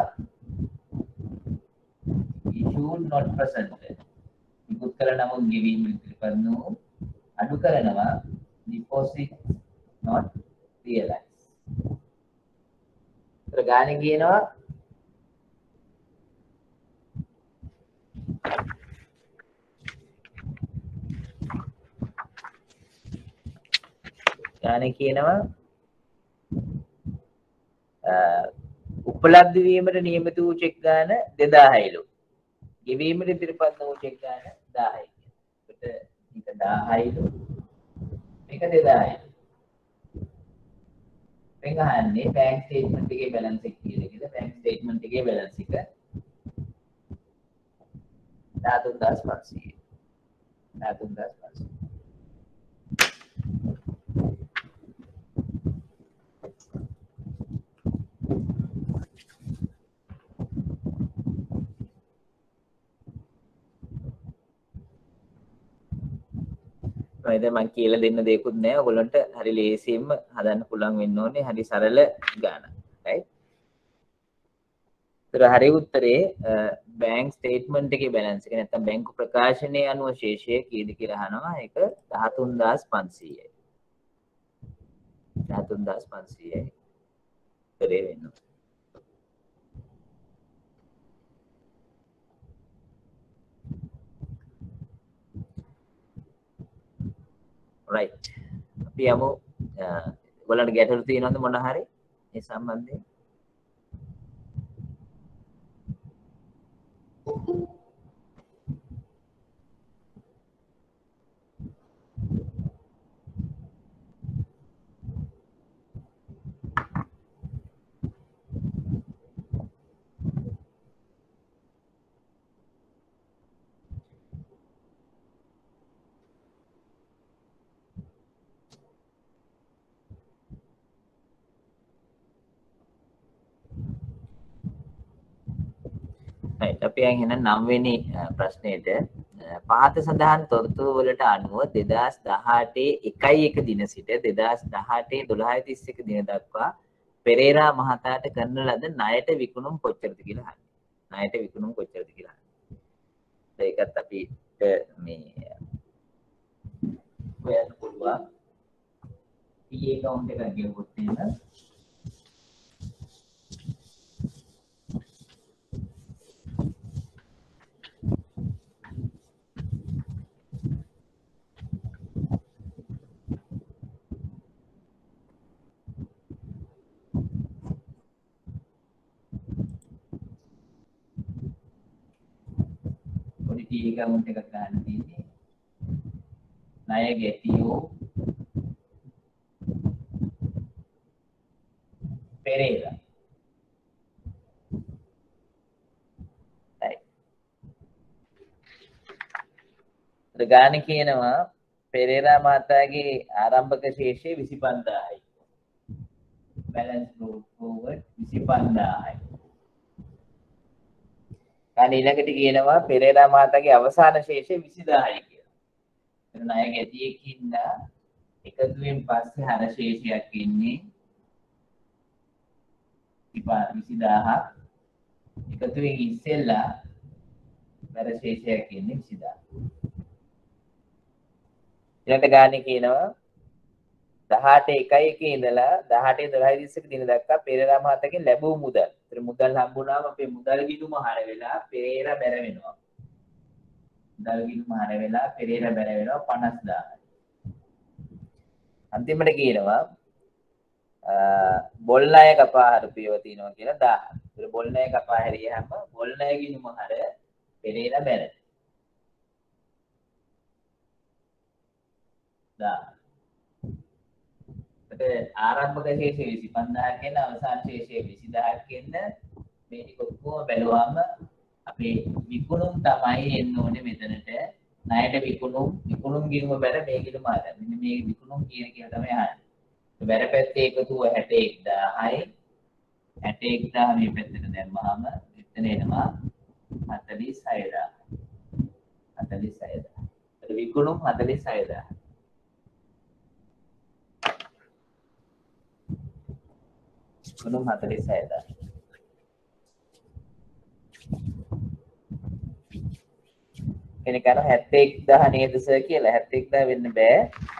issued not present. නිකුත් කළ නමුත් ගෙවීම ඉදිරිපත් වූ අඩු කරනවා deposit not realized. ඒතර ගානේ කියනවා උපලබ්ධ වීමට නියමිත වූ චෙක් ගාන 2000යිලු. ගෙවීමට ඉදිරිපත් වූ චෙක් ගාන 1000යි. ඒකට මේක 1000යිලු. මේක 2000යිලු. මේක අහන්නේ බැංක් ස්ටේට්මන්ට් එකේ බැලන්ස් එක කියලා. බැංක් ස්ටේට්මන්ට් එකේ බැලන්ස් එක 13500. 13500. මම කියලා දෙන්න දෙයක්වත් නැහැ. ඔයගොල්ලන්ට හරි ලේසියෙන්ම හදන්න පුළුවන් වෙන්න ඕනේ. හරි සරල ගානක්. right? ඒතර හරි උත්තරේ බැංක් ස්ටේට්මන්ට් එකේ බැලන්ස් එක නැත්නම් බැංකු ප්‍රකාශනයේ අනුව ශේෂය කීයද කියලා අහනවා. ඒක 13500යි. 13500යි. කරේ වෙනවා. right. අපි යමු ඔයාලට ගැටලු තියෙනවද මොන හරි මේ සම්බන්ධයෙන්? අපි එහෙනම් 9 වෙනි ප්‍රශ්නෙට පහත සඳහන් තොරතුරු වලට අනුව 2018 1 දින සිට 2018 12:31 දින දක්වා පෙරේරා මහතාට කරන ලද ණයට විකුණුම් කොච්චරද කියලා අහන්නේ. ණයට විකුණුම් කොච්චරද කියලා අහන්නේ. ඒකත් අපිට මේ හොයන්න පුළුවන්. PA account එකක් ගෙවුවොත් එහෙම account එකක් ගන්න තියෙන්නේ ණය ගැටියෝ පෙරේරා. right. ගාන කියනවා පෙරේරා මහතාගේ ආරම්භක ශේෂය 25000යි. balance brought forward 25000යි. ගාන ඊළඟට කියනවා පෙරේරා මහතාගේ අවසාන ශේෂය 20000යි කියලා. එතන ණය ගැටියකින්ද එකතුවෙන් පස්සේ හර ශේෂයක් ඉන්නේ 20000ක්. එකතුවෙන් ඉස්සෙල්ලා හර ශේෂයක් ඉන්නේ 20000ක්. ඊළඟට ගානේ කියනවා 18 ඉඳලා 18 12 දින දක්වා පෙරේරා මහතාගෙන් ලැබූ මුදල්. ඒතර මුදල් හම්බුනාම අපේ මුදල් ගිණුම හර වෙලා පෙරේරා බැර වෙනවා. මුදල් ගිණුම හර වෙලා පෙරේරා බැර වෙනවා 50000. අන්තිමට කියනවා බොල් ණය කපා හරියව තියෙනවා කියලා 1000. ඒතර බොල් ණය කපා හැරියාම බොල් ණය ගිණුම හර පෙරේරා බැර. 1000. ආරම්භක ශේෂය 25000 කියන අවසාන ශේෂය 20000 කියන මේ ටික ඔක්කොම බැලුවාම අපේ විකුණුම් තමයි එන්න ඕනේ මෙතනට. ණයට විකුණුම් ගිණුම බැර මේ ගිණුම ආද. මෙන්න මේ විකුණුම් කියන එක තමයි අහන්නේ. බැර පැත්තේ එකතුව 61000යි. 61000 මේ පැත්තට දැම්මහම එතන එනවා 46000. 46000. ඒක විකුණුම් 46000. විකුණුම් 46000. කෙනෙක් අහනවා 71000 නේද සර් කියලා. 71000 වෙන්න බෑ.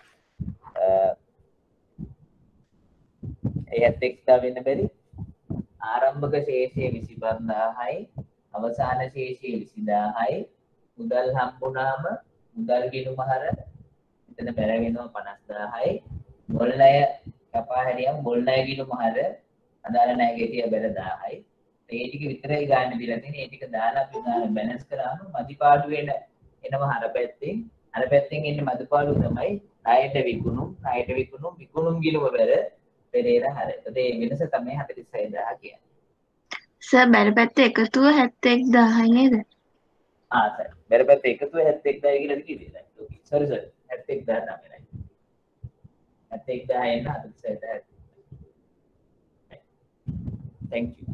ඒ 71000 වෙන්න බැරි. ආරම්භක ශේෂය 25000යි අවසාන ශේෂය 20000යි මුදල් හම්බුනාම මුදල් ගිණුම හර එතන බැලගෙනවා 50000යි මොල් ණය කපා හැරියම් මොල් ණය ගිණුම හර අදාළ ණය ගෙතිය බැල 1000යි ඒ ටික විතරයි ගන්න දීලා තියෙන්නේ ඒ ටික දාලා අපි බැලන්ස් කරාම මදිපාඩු වෙන එනවා හර පැත්තෙන් එන්නේ මදිපාඩු තමයි ණයට විකුණුම් ගිණුම බැල පෙරේර හර. ඒ වෙනස තමයි 46000 කියන්නේ. සර් බැලපැත්ත එකතුව 71000යි නේද? සර්. බැලපැත්ත එකතුව 71000 කියලාද කිව්වේ දැන්. ඕකේ. සර් 71000 තමයි. 71000 එන්න 46000. Thank you.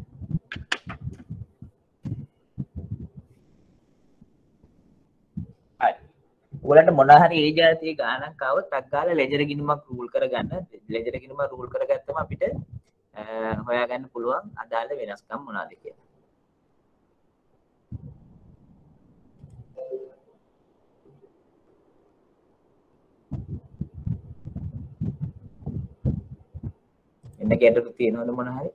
ඔයාලට මොන හරි ඒ જાතියේ ගානක් ආවොත් ටක් ගාලා ලෙජර් ගිණුමක් රූල් කරගන්න. ලෙජර් ගිණුම රූල් කරගත්තම අපිට හොයාගන්න පුළුවන් අදාළ වෙනස්කම් මොනවාද කියලා. එන්න ගැටලු තියෙනවද මොන හරි?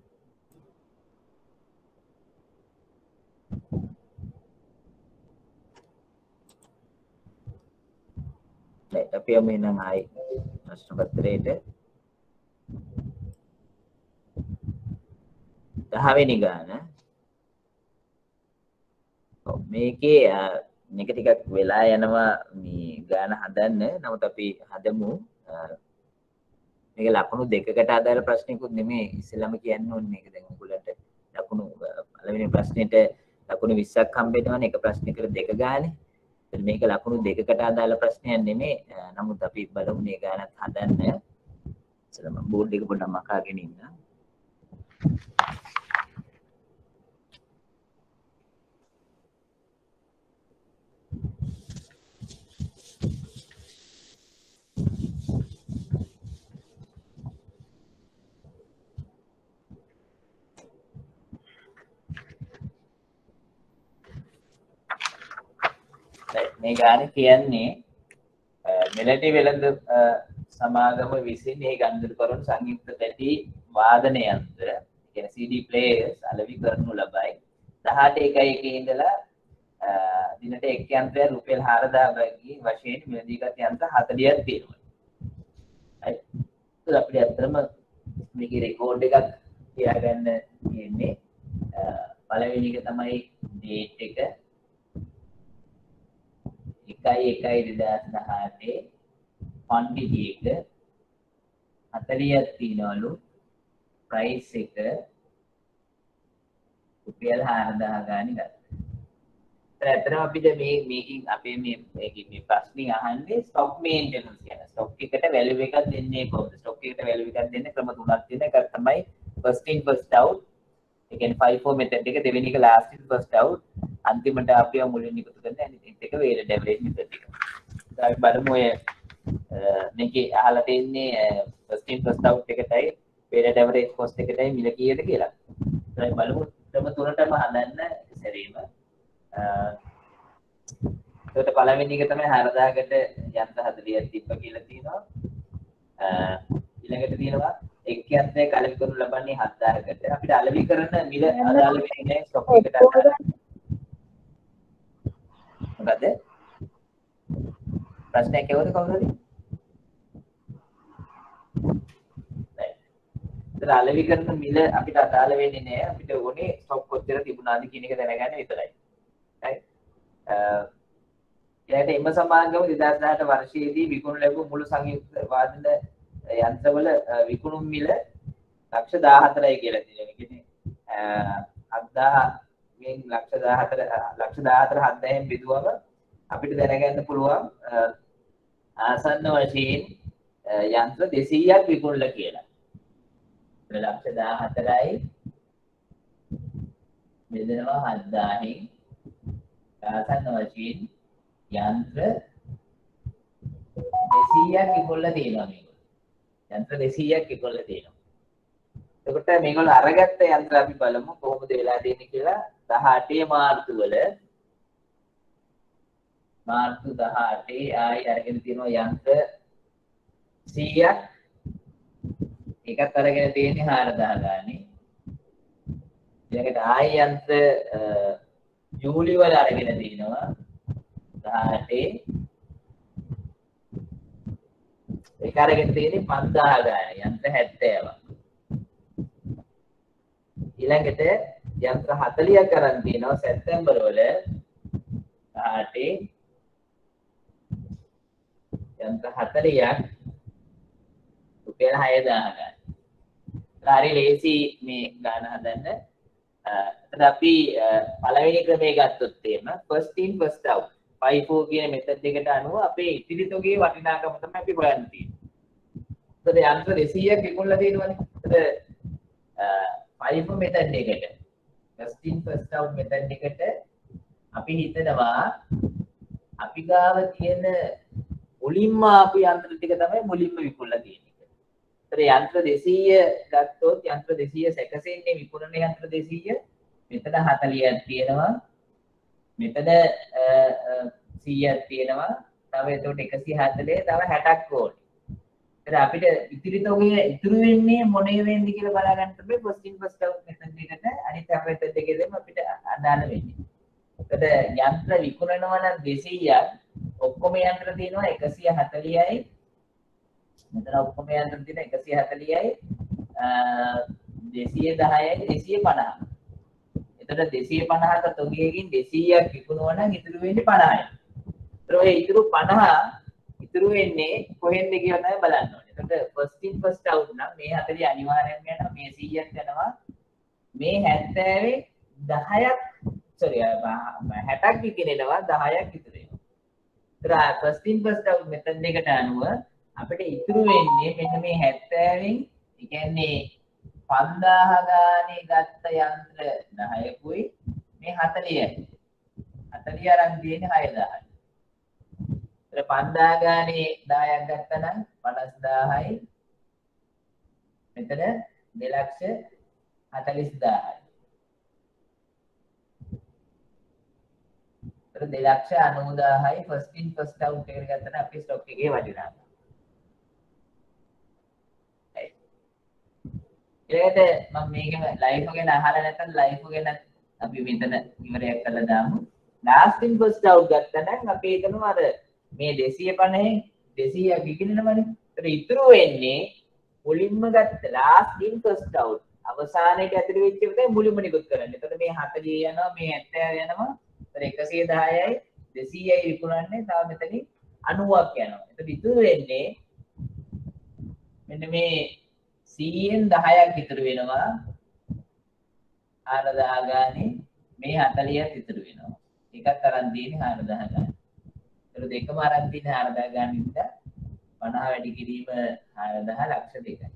අපි යමු එහෙනම් ආයි ප්‍රශ්න පත්‍රයේට 10 වෙනි ගාන. මේකේ මේක ටිකක් වෙලා යනවා මේ ගාන හදන්න. නමුත් අපි හදමු. මේක ලකුණු දෙකකට අදාළ ප්‍රශ්නයක්වත් නෙමෙයි. ඉස්සෙල්ලාම කියන්න ඕනේ මේක දැන් ඔයගොල්ලන්ට ලකුණු පළවෙනි ප්‍රශ්නෙට ලකුණු 20ක් හම්බෙනවනේ එක ප්‍රශ්නයකට දෙක ගානේ. මේක ලකුණු දෙකකට අදාළ ප්‍රශ්නයක් නෙමෙයි. නමුත් අපි බලමු මේ ගානත් හදන්න. ඉතින් මම බෝඩ් එක පොඩ්ඩක් මකාගෙන ඉන්න. මේ ගානේ කියන්නේ මෙලඩි වෙළඳ සමාගම විසින් මේ ගනුදෙනු කරන සංයුක්ත තැටි වාදන යන්ත්‍ර කියන්නේ CD players අලෙවි කරනු ලබයි 18.1 ඉඳලා දිනට එක් යන්ත්‍රයක් රුපියල් 4000 වශයෙන් මිලදීගත් යන්ත්‍ර 40ක් තියෙනවා. හරි. ඒක අපිට ඇත්තටම මේකේ රෙකෝඩ් එකක් තියාගන්න තියෙන්නේ. පළවෙනි එක තමයි date එක 1/1/2018 quantity එක 40ක් තියනවලු price එක රුපියල් 4000 ගානේ ගත්තා. ඇත්තටම අපිට මේකින් අපේ මේ ප්‍රශ්නේ අහන්නේ stock maintenance කියන stock එකට value එකක් දෙන්නේ කොහොමද? stock එකට value එකක් දෙන්න ක්‍රම තුනක් තියෙනවා. එකක් තමයි first in first out. ඒ කියන්නේ 5-4 method එක, දෙවෙනි එක last in first out. අන්තිමට අපි මුලින් එකතු කරන අනිත් එක weighted average method එක. අපි බලමු ඔය මේකේ අහලා තියෙන්නේ first in first out එකටයි weighted average cost එකටයි මිල කීයද කියලා. අපි බලමු ක්‍රම තුනටම හදන්න සැරේම. ඒකට පළවෙනි එක තමයි 4000කට යන්ත්‍ර 40ක් තිබ්බ කියලා තියෙනවා. ඊළඟට තියෙනවා එක් යන්ත්‍රයක අලෙවි කරනු ලබන්නේ 7000කට. අපිට අලෙවි කරන මිල අදාළ වෙන්නේ නැහැ ස්ටොක් එකට අදාළ. මොකද? ප්‍රශ්නයක් ඇහුවද කවුරුද? ඒතර අලෙවි කරන මිල අපිට අදාළ වෙන්නේ නැහැ. අපිට ඕනේ ස්ටොක් කොච්චර තිබුණාද කියන එක දැනගන්න විතරයි. හරි. ඊට එම සමාගම 2018 වර්ෂයේදී විකුණු ලැබූ මුළු සංයුක්ත වාදන යන්ත්‍රවල විකුණුම් මිල ලක්ෂ 14යි කියලා තියෙනවා. ඒ කියන්නේ 7000 ගෙන් ලක්ෂ 14000න් බෙදුවම අපිට දැනගන්න පුළුවන් ආසන්න වශයෙන් යන්ත්‍ර 200ක් විකුණලා කියලා. ලක්ෂ 14යි බෙදෙනවා 7000න් ආසන්න වශයෙන් යන්ත්‍ර 200ක් විකුණලා තියෙනවා මේගොල්ලෝ. යන්ත්‍ර 200ක් විකුණලා තියෙනවා. එතකොට මේගොල්ලෝ අරගත්ත යන්ත්‍ර අපි බලමු කොහොමද වෙලා තියෙන්නේ කියලා 18 මාර්තු වල මාර්තු 18 ආයි අරගෙන තියෙනවා යන්ත්‍ර 100ක්. ඒකත් අරගෙන තියෙන්නේ 4000 ගානේ. ඊළඟට ආයි යන්ත්‍ර ජූලි වල අරගෙන තිනවා 18. ඒක අරගෙන තියෙන්නේ 5000 ගානේ යන්ත්‍ර 70ක්. ඊළඟට යන්ත්‍ර 40ක් අරන් තිනවා සැප්තැම්බර් වල 18. යන්ත්‍ර 40ක් රුපියල් 6000 ගානේ. හරි ලේසි මේ ගාන හදන්න. එතන අපි පළවෙනි ක්‍රමයේ ගත්තොත් එහෙම first in first out 5-4 කියන මෙතඩ් එකට අනුව අපේ ඉතිරි තොගේ වටිනාකම තමයි අපි හොයන්න තියෙන්නේ. එතන යන්ත්‍ර 200ක් විකුණලා තියෙනවානේ. එතන 5 මෙතඩ් එකට first in first out method එකට අපි හිතනවා අපි ගාව තියෙන මුලින්ම අපි යන්ත්‍ර ටික තමයි මුලින්ම විකුණලා තියෙන්නේ. යන්ත්‍ර 200 ගත්තොත් යන්ත්‍ර 200 සැකසෙන්නේ විකුණන යන්ත්‍ර 200 මෙතන 40ක් තියෙනවා මෙතන 100ක් තියෙනවා තව එතකොට 140 තව 60ක් ඕනේ. ඒත් අපිට ඉතිරි තොගේ ඉතුරු වෙන්නේ මොනේ වෙන්නේ කියලා බලා ගන්න තමයි first in first out method එකට අනිත් අපේ method එකේදීම අපිට අදාළ වෙන්නේ. ඒත් යන්ත්‍ර විකුණනවා නම් 200ක් ඔක්කොම යන්ත්‍ර තියෙනවා 140යි මෙතන ඔක්කොම යන්ත්‍ර තියෙන 140යි 210යි 250. එතකොට 250ක තොගයකින් 200ක් විකුණුවා නම් ඉතුරු වෙන්නේ 50යි. ඒතර ඔය ඉතුරු 50 ඉතුරු වෙන්නේ කොහෙන්ද කියලා තමයි බලන්න ඕනේ. එතකොට first in first out නම් මේ 40 අනිවාර්යයෙන්ම යනවා මේ 100ක් යනවා මේ 70 10ක් sorry 60ක් විකිනෙනවා 10ක් ඉතුරු වෙනවා. ඒතර first in first out method එකට අනුව අපිට ඉතුරු වෙන්නේ මෙන්න මේ 70න් ඒ කියන්නේ 5000 ගානේ ගත්ත යන්ත්‍ර 10කුයි මේ 40යි 40 අරන් තියෙන්නේ 6000යි. ඒතර 5000 ගානේ 10ක් ගත්තා නම් 50000යි මෙතන 2,40,000යි. ඒතර 2,90,000යි first in first out එකට ගත්තා නම් අපේ ස්ටොක් එකේ වටිනාකම. ඒකට මම මේකම ලයිෆ් ගැන අහලා නැත්නම් ලයිෆ් ගැන අපි මෙතන ඉවරයක් කරලා දාමු. last in first out ගත්තා නම් අපි හිතනවා අර මේ 250න් 200ක් විකිනෙනවනේ. ඒතර ඉතුරු වෙන්නේ මුලින්ම ගත්ත last in first out අවසානයේට ඇතුළු වෙච්ච එක තමයි මුලින්ම නිකුත් කරන්නේ. එතකොට මේ 40 යනවා මේ 70 යනවා. ඒතර 110යි 200යි විකුණන්නේ තව මෙතනින් 90ක් යනවා. එතකොට ඉතුරු වෙන්නේ මෙන්න මේ 100න් 10ක් ඉතුරු වෙනවා 4000 ගානේ මේ 40ක් ඉතුරු වෙනවා. එකක් අරන් තියෙන්නේ 4000 ගානේ. ඒතර දෙකම අරන් තියෙන්නේ 4000 ගානේ ඉඳලා 50 වැඩි කිරීම 4000 ලක්ෂ 2යි.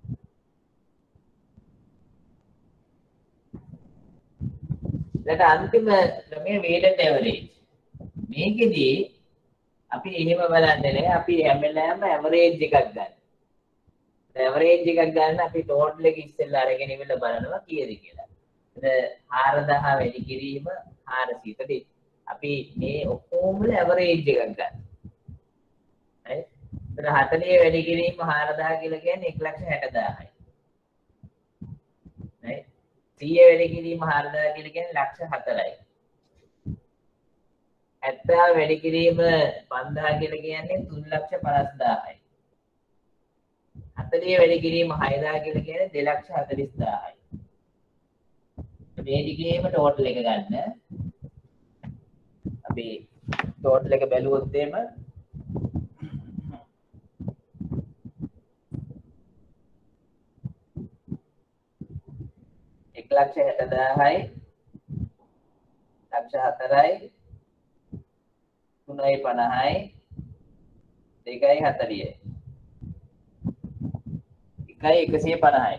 ඊට අන්තිම ක්‍රමයේ weighted average. මේකෙදී අපි එහෙම බලන්නේ නැහැ. අපි හැම වෙලාවෙම average එකක් ගන්න. average එකක් ගන්න අපි total එක ඉස්සෙල්ලා අරගෙන ඉවිල්ලා බලනවා කීයද කියලා. එතන 4000 වැඩි කිරීම 400. ඒකදී අපි මේ ඔක්කොම average එකක් ගන්න. හරි? එතන 40 වැඩි කිරීම 4000 කියලා කියන්නේ 1,60,000යි. හරි? 100 වැඩි කිරීම 4000 කියලා කියන්නේ 1,04,000යි. 70 වැඩි කිරීම 5000 කියලා කියන්නේ 3,50,000යි. 40 වැඩි කිරීම 6000 කියලා කියන්නේ 2,40,000යි. මේ දිගේම ටෝටල් එක ගන්න. අපි ටෝටල් එක බැලුවොත් එimhe 1,60,000යි 1,04,000යි 3,50යි 2,40යි 1,150යි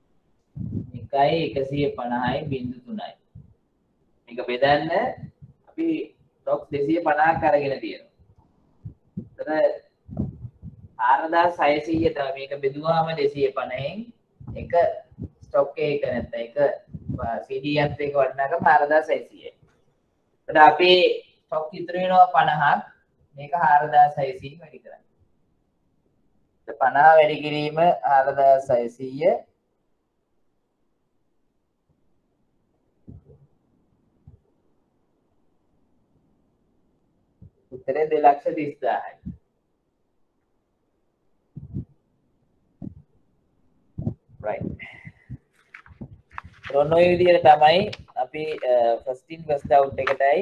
1,150යි බිංදු 3යි. මේක බෙදන්න අපි ටොක් 250ක් අරගෙන තියෙනවා. එතන 4,600 තමයි මේක බෙදුවාම 250න් එක ස්ටොක් එක නැත්නම් එක CD යන්ත්‍රයක වටිනාකම 4,600යි. එතන අපි ස්ටොක් ඉතුරු වෙනවා 50ක්. මේක 4600 වැඩි කරන්න. 50 වැඩි කිරීම 4600 උත්තරේ 2,30,000යි. right. ඔන්න ඔය විදිහට තමයි අපි first in first out එකටයි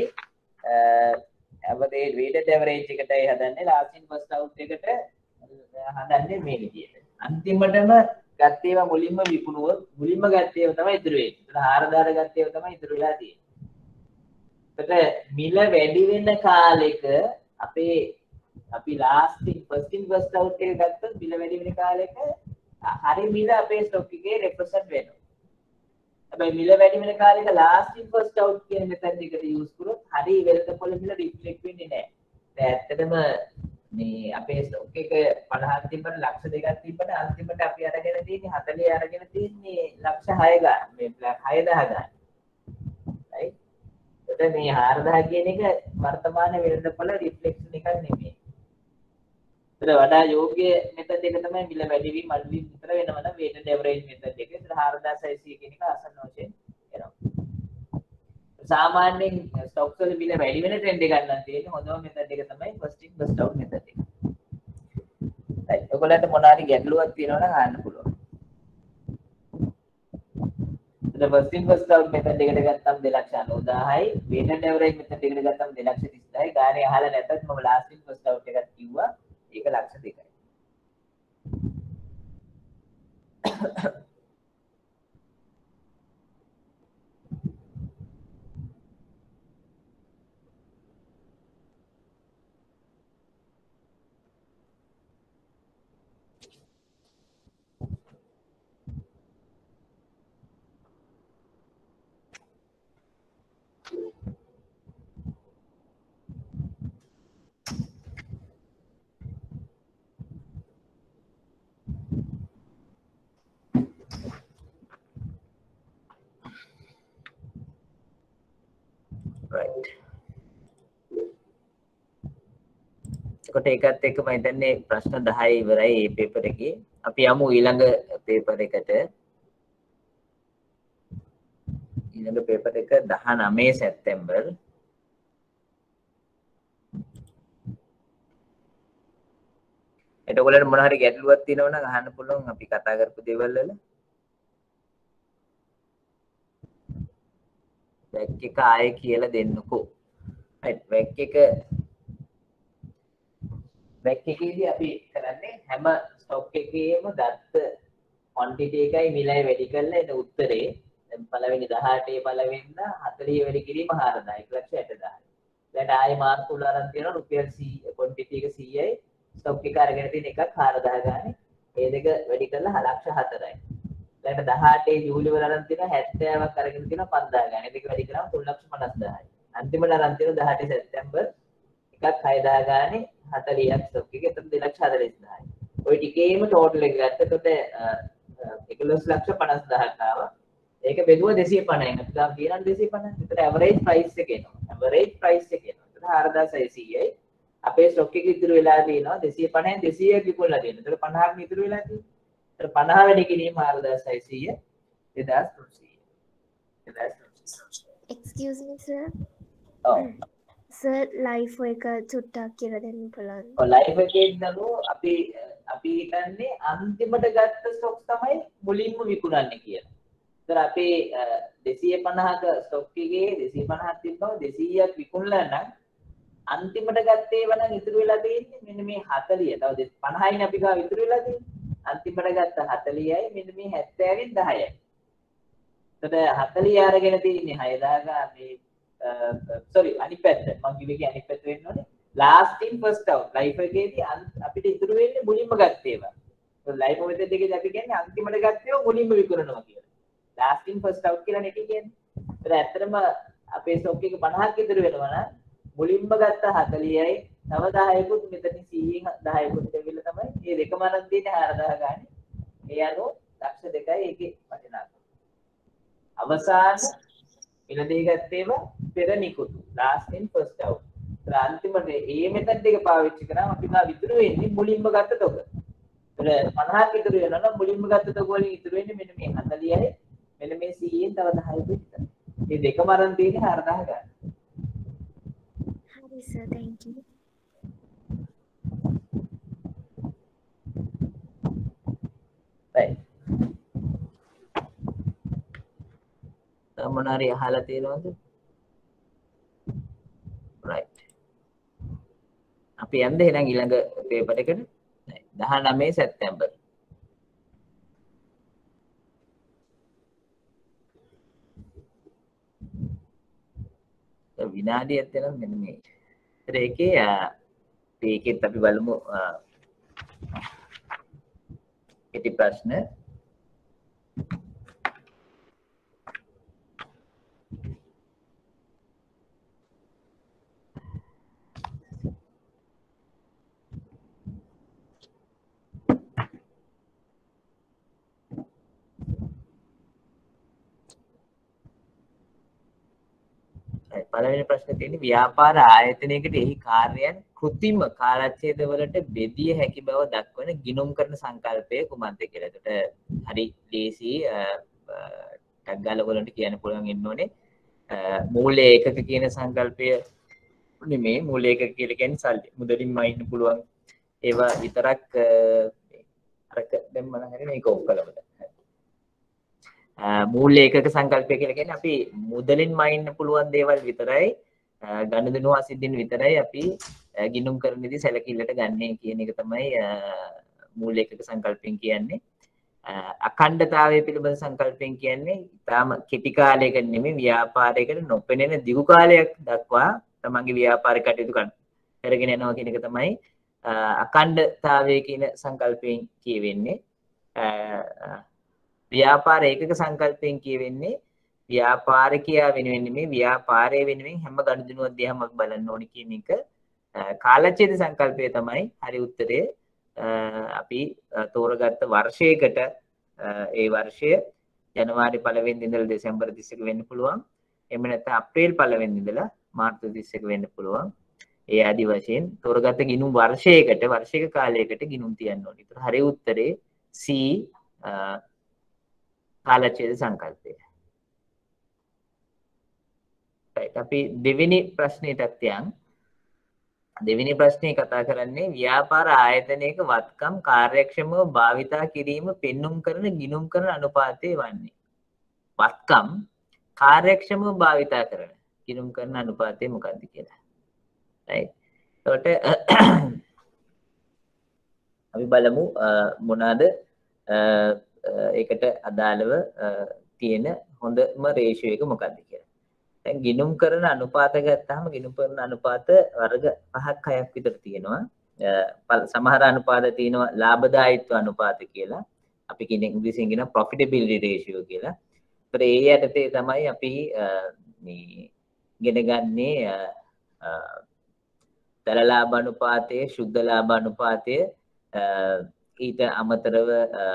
අපේ weighted average එකටයි හදන්නේ last in first out එකට හදන්නේ මේ විදිහට. අන්තිමටම ගත්තේව මුලින්ම විකුණුවොත් මුලින්ම ගත්තේව තමයි ඉතුරු වෙන්නේ. ඒතර 4000 ගත්තේව තමයි ඉතුරු වෙලා තියෙන්නේ. ඒකට මිල වැඩි වෙන කාලෙක අපි last in first in first out එක ගත්තොත් මිල වැඩි වෙන කාලෙක හරි මිල අපේ ස්ටොක් එකේ represent වෙනවා. හැබැයි මිල වැඩි වෙන කාලෙක last in first out කියන මෙතන එකට යූස් කරොත් හරි වෙළඳපොළ මිල රිෆ්ලෙක්ට් වෙන්නේ නැහැ. දැන් ඇත්තටම මේ අපේ ස්ටොක් එක 50ක් තිබ්බට ලක්ෂ 2ක් තිබ්බට අන්තිමට අපි අරගෙන තියෙන්නේ 40 අරගෙන තියෙන්නේ ලක්ෂ 6 ගන්න. මේ 6000 ගන්න. right? එතන මේ 4000 කියන එක වර්තමාන වෙළඳපොළ රිෆ්ලෙක්ෂන් එකක් නෙමෙයි. ඒතර වඩා යෝග්‍ය මෙතඩ් එක තමයි මිල වැඩිවීම අඩුවීම විතර වෙනවා නම් weighted average මෙතඩ් එක. ඒතර 4600 කියන එක අසන්න වශයෙන් එනවා. සාමාන්‍යයෙන් ස්ටොක්ස් වල මිල වැඩි වෙන ට්‍රෙන්ඩ් එකක් ගන්න තියෙන්නේ හොඳම මෙතඩ් එක තමයි first in first out method එක. right. ඔයගොල්ලන්ට මොන හරි ගැටලුවක් තියෙනවා නම් අහන්න පුළුවන්. The first in first out method එකට ගත්තම 2,90,000යි weighted average method එකට ගත්තම 2,30,000යි ගානේ අහලා නැතත් මම last in first out එකක් කිව්වා ඒක ලක්ෂ 2යි. right. එතකොට ඒකත් එක්ක මම හිතන්නේ ප්‍රශ්න 10 ඉවරයි මේ පේපර් එකේ. අපි යමු ඊළඟ පේපර් එකට. ඊළඟ පේපර් එක 19 සැප්තැම්බර්. එතකොට මොන හරි ගැටලුවක් තියෙනවා නම් අහන්න පුළුවන් අපි කතා කරපු දේවල් වල. වැක් එක ආයේ කියලා දෙන්නකෝ. right වැක් එකේදී අපි කරන්නේ හැම ස්ටොක් එකේම ගත්ත quantity එකයි මිලයි වැඩි කරලා එන උත්තරේ දැන් පළවෙනි 18 පළවෙනිදා 40 වැඩි කිරීම 4,00,000 දැන් ආයේ මාර්ක් උල අරන් තියෙනවා රුපියල් 100 quantity එක 100යි ස්ටොක් එක අරගෙන තියෙන එකක් 4,000 ගානේ ඒ දෙක වැඩි කරලා 4,04යි දැන් 18 ජූලි වල අරන් තියෙනවා 70ක් අරගෙන තියෙනවා 5,000 ගානේ දෙක වැඩි කරාම 3,50,000යි අන්තිමට අරන් තියෙනවා 18 සැප්තැම්බර් එකක් 6,000 ගානේ 40ක් ස්ටොක් එක එතන 2,40,000යි ඔය ටිකේම ටෝටල් එක ගත්තකොට 11,50,000ක් ආවා ඒක බෙදුවා 250න් අපි ගාව කියනවා 250 විතර ඇවරේජ් ප්‍රයිස් එක එනවා ඇවරේජ් ප්‍රයිස් එක එනවා එතන 4,600යි අපේ ස්ටොක් එක ඉතුරු වෙලා තියෙනවා 250න් 200ක් විකුණලා තියෙනවා එතන 50ක් ඉතුරු වෙලා තියෙනවා එතන 50 වැඩි කිරීම 4,600 2,300 Excuse me, sir. ඔව් Sir, life එක චුට්ටක් කියලා දෙන්න පුළුවන්. ඔය ලයිෆ් එකේ දනු අපි හිතන්නේ අන්තිමට ගත්ත ස්ටොක්ස් තමයි මුලින්ම විකුණන්නේ කියලා. ඒතර අපි 250ක ස්ටොක් එකේ 250ක් තිබ්බම 200ක් විකුණලා නම් අන්තිමට ගත්තේ වනම් ඉතුරු වෙලා තියෙන්නේ මෙන්න මේ 40. තව 50යිනේ අපි ගාව ඉතුරු වෙලා තියෙන්නේ. අන්තිමට ගත්ත 40යි මෙන්න මේ 70න් 10යි. එතකොට 40 අරගෙන තියෙන්නේ 6,000 මේ sorry අනිත් පැත්ත මම කිව්වේ අනිත් පැත්ත වෙන්න ඕනේ last in first out life එකේදී අපිට ඉතුරු වෙන්නේ මුලින්ම ගත්ත ඒවා. ඒ life method එකේදී අපි කියන්නේ අන්තිමට ගත්ත ඒවා මුලින්ම විකුණනවා කියලා. last in first out කියලා නෙකේ කියන්නේ. ඒත් ඇත්තටම අපේ stock එක 50ක් ඉතුරු වෙනවා නම් මුලින්ම ගත්ත 40යි තව 10කුත් මෙතනින් 100න් 10කුත් දෙවිලා තමයි මේ දෙකම අරන් තියෙන්නේ 4,000 ගානේ. ඒ අනුව ලක්ෂ 2යි ඒකේ වටිනාකම. අවසාන ඉලදී ගත්තේම පෙර නිකුතු last in first out අන්තිමට ඒ මෙතඩ් එක පාවිච්චි කරාම අපි ගා විතර වෙන්නේ මුලින්ම ගත්ත තොග. ඒතර 50ක් ඉතුරු වෙනවා නම් මුලින්ම ගත්ත තොග වලින් ඉතුරු වෙන්නේ මෙන්න මේ 40යි මෙන්න මේ 100න් තව 10යි විතර. මේ දෙකම අරන් තියෙන්නේ 4000 ගන්න. හරි සර් thank you. right. මොනාරි අහලා තියෙනවද? right. අපි යන්න එහෙනම් ඊළඟ පේපර් එකට 19 සැප්තැම්බර්. විනාඩියක් දෙනවා මෙන්න මේ. ඒතර ඒකෙත් අපි බලමු කෙටි ප්‍රශ්න. පළවෙනි ප්‍රශ්නේ තියෙන්නේ ව්‍යාපාර ආයතනයකට එහි කාර්යයන් කෘත්‍රිම කාලච්ඡේද වලට බෙදිය හැකි බව දක්වන ගිණුම් කරන සංකල්පය කුමක්ද කියලා. එතකොට හරි ලේසි ටැග් ගාලා ඔයගොල්ලන්ට කියන්න පුළුවන් ඉන්න ඕනේ. මූල්‍ය ඒකක කියන සංකල්පය නෙමේ මූල්‍ය ඒකක කියලා කියන්නේ සල්ලි. මුදලින්ම ඉන්න පුළුවන් ඒවා විතරක් අරක දැම්ම නම් හරිනේ ඒක ඔෆ් කළාම. මූල්‍ය ඒකක සංකල්පය කියලා කියන්නේ අපි මුදලින් මයින්න පුළුවන් දේවල් විතරයි ගනුදෙනු අසිද්ධින් විතරයි අපි ගිණුම් කරන්නේදී සැලකිල්ලට ගන්නේ කියන එක තමයි මූල්‍ය ඒකක සංකල්පයෙන් කියන්නේ. අඛණ්ඩතාවය පිළිබඳ සංකල්පයෙන් කියන්නේ ඊටාම කෙටි කාලයකට නෙමෙයි ව්‍යාපාරයකට නොපෙනෙන දිගු කාලයක් දක්වා තමන්ගේ ව්‍යාපාර කටයුතු කරගෙන යනවා කියන එක තමයි අඛණ්ඩතාවය කියන සංකල්පයෙන් කියවෙන්නේ. ව්‍යාපාර ඒකක සංකල්පයෙන් කියවෙන්නේ ව්‍යාපාරිකයා වෙනුවෙන් නෙමෙයි ව්‍යාපාරය වෙනුවෙන් හැම ගනුදෙනුවක් දිහාම අපි බලන්න ඕනේ කියන එක. කාලච්ඡේද සංකල්පය තමයි හරි උත්තරේ. අපි තෝරගත්ත වර්ෂයකට ඒ වර්ෂය ජනවාරි 1 වෙනිදා ඉඳලා දෙසැම්බර් 31 වෙන්න පුළුවන්. එහෙම නැත්නම් අප්‍රේල් 1 වෙනිදා ඉඳලා මාර්තු 31 වෙන්න පුළුවන්. ඒ ආදි වශයෙන් තෝරගත්ත ගිණුම් වර්ෂයකට වර්ෂික කාලයකට ගිණුම් තියන්න ඕනේ. ඒතර හරි උත්තරේ C කාලච්ඡේද සංකල්පය. right අපි දෙවෙනි ප්‍රශ්නෙටත් යන්. දෙවෙනි ප්‍රශ්නේ කතා කරන්නේ ව්‍යාපාර ආයතනයක වත්කම් කාර්යක්ෂමව භාවිතා කිරීම පෙන්눔 කරන ගිණුම් කරන අනුපාතය වන්නේ. වත්කම් කාර්යක්ෂමව භාවිතා කරන ගිණුම් කරන අනුපාතය මොකක්ද කියලා. right. එතකොට අපි බලමු මොනවාද ඒකට අදාළව තියෙන හොඳම රේෂියෝ එක මොකක්ද කියලා. දැන් ගිණුම් කරන අනුපාත ගත්තාම ගිණුම් කරන අනුපාත වර්ග 5ක් 6ක් විතර තියෙනවා. සමහර අනුපාත තියෙනවා ලාභදායීත්ව අනුපාත කියලා. අපි කියන ඉංග්‍රීසියෙන් කියන profitability ratio කියලා. ඒතර ඒ යටතේ තමයි අපි මේ ඉගෙන ගන්නේ දල ලාභ අනුපාතය, ශුද්ධ ලාභ අනුපාතය, ඊට අමතරව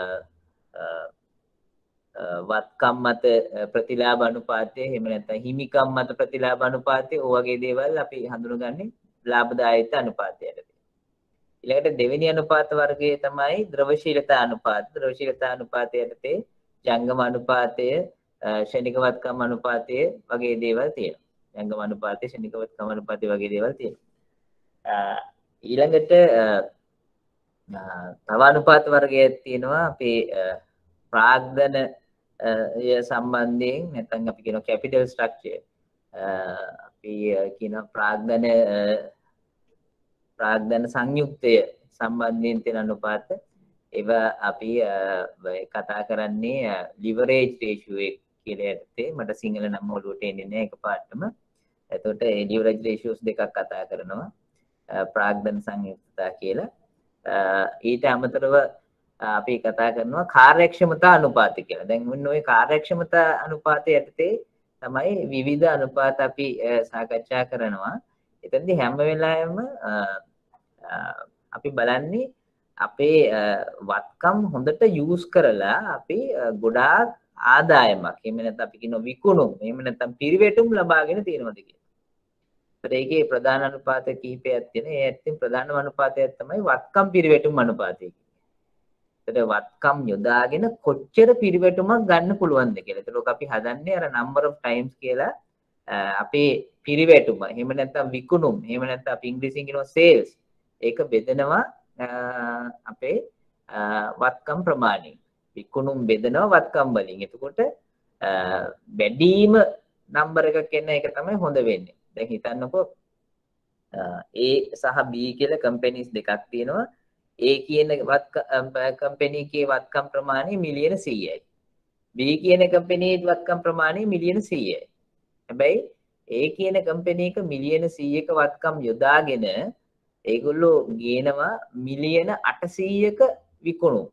වත්කම් මත ප්‍රතිලාභ අනුපාතය, එහෙම නැත්නම් හිමිකම් මත ප්‍රතිලාභ අනුපාතය, ඔය වගේ දේවල් අපි හඳුනගන්නේ ලාභදායීත්ව අනුපාතයට. ඊළඟට දෙවෙනි අනුපාත වර්ගය තමයි ද්‍රවශීලතා අනුපාත. ද්‍රවශීලතා අනුපාතය යටතේ ජංගම අනුපාතය, ශනික වත්කම් අනුපාතය වගේ දේවල් තියෙනවා. ජංගම අනුපාතය, ශනික වත්කම් අනුපාතය වගේ දේවල් තියෙනවා. ඊළඟට තව අනුපාත වර්ගයක් තියෙනවා අපේ ප්‍රාග්ධන සම්බන්ධයෙන් නැත්නම් අපි කියනවා කැපිටල් ස්ට්‍රක්චර්. අපි කියනවා ප්‍රාග්ධන සංයුක්තය සම්බන්ධයෙන් තියෙන අනුපාත. ඒවා අපි කතා කරන්නේ ලිවරේජ් රේෂියෝ එක කියලා යටතේ. මට සිංහල නම ඔලුවට එන්නේ නැහැ එකපාරටම. එතකොට ඒ ලිවරේජ් රේෂියෝස් දෙකක් කතා කරනවා. ප්‍රාග්ධන සංයුක්තතා කියලා. ඊට අමතරව අපි කතා කරනවා කාර්යක්ෂමතා අනුපාත කියලා. දැන් මොන ඔය කාර්යක්ෂමතා අනුපාතය යටතේ තමයි විවිධ අනුපාත අපි සාකච්ඡා කරනවා. එතනදී හැම වෙලාවෙම අපි බලන්නේ අපේ වත්කම් හොඳට යූස් කරලා අපි ගොඩාක් ආදායමක් එහෙම නැත්නම් අපි කියන විකුණුම් එහෙම නැත්නම් පිරිවැටුම් ලබාගෙන තියෙනවද කියලා. ඒකේ ප්‍රධාන අනුපාත කිහිපයක් තියෙනවා. ඒ ඇත්තෙන් ප්‍රධානම අනුපාතය තමයි වත්කම් පිරිවැටුම් අනුපාතය. ඒතර වත්කම් යොදාගෙන කොච්චර පිරිවැටුමක් ගන්න පුළුවන්ද කියලා. ඒතර අපි හදන්නේ අර number of times කියලා අපේ පිරිවැටුම. එහෙම නැත්නම් විකුණුම්. එහෙම නැත්නම් අපි ඉංග්‍රීසියෙන් කියනවා sales. ඒක බෙදනවා අපේ වත්කම් ප්‍රමාණය. විකුණුම් බෙදනවා වත්කම් වලින්. එතකොට වැඩිම නම්බර එකක් එන්න ඒක තමයි හොඳ වෙන්නේ. දැන් හිතන්නකෝ A සහ B කියලා කම්පැනිස් දෙකක් තියෙනවා. A කියන කම්පැනි එකේ වත්කම් ප්‍රමාණය මිලියන 100යි. B කියන කම්පැනියේ වත්කම් ප්‍රමාණය මිලියන 100යි. හැබැයි A කියන කම්පැනි එක මිලියන 100ක වත්කම් යොදාගෙන ඒගොල්ලෝ ගේනවා මිලියන 800ක විකුණුම්.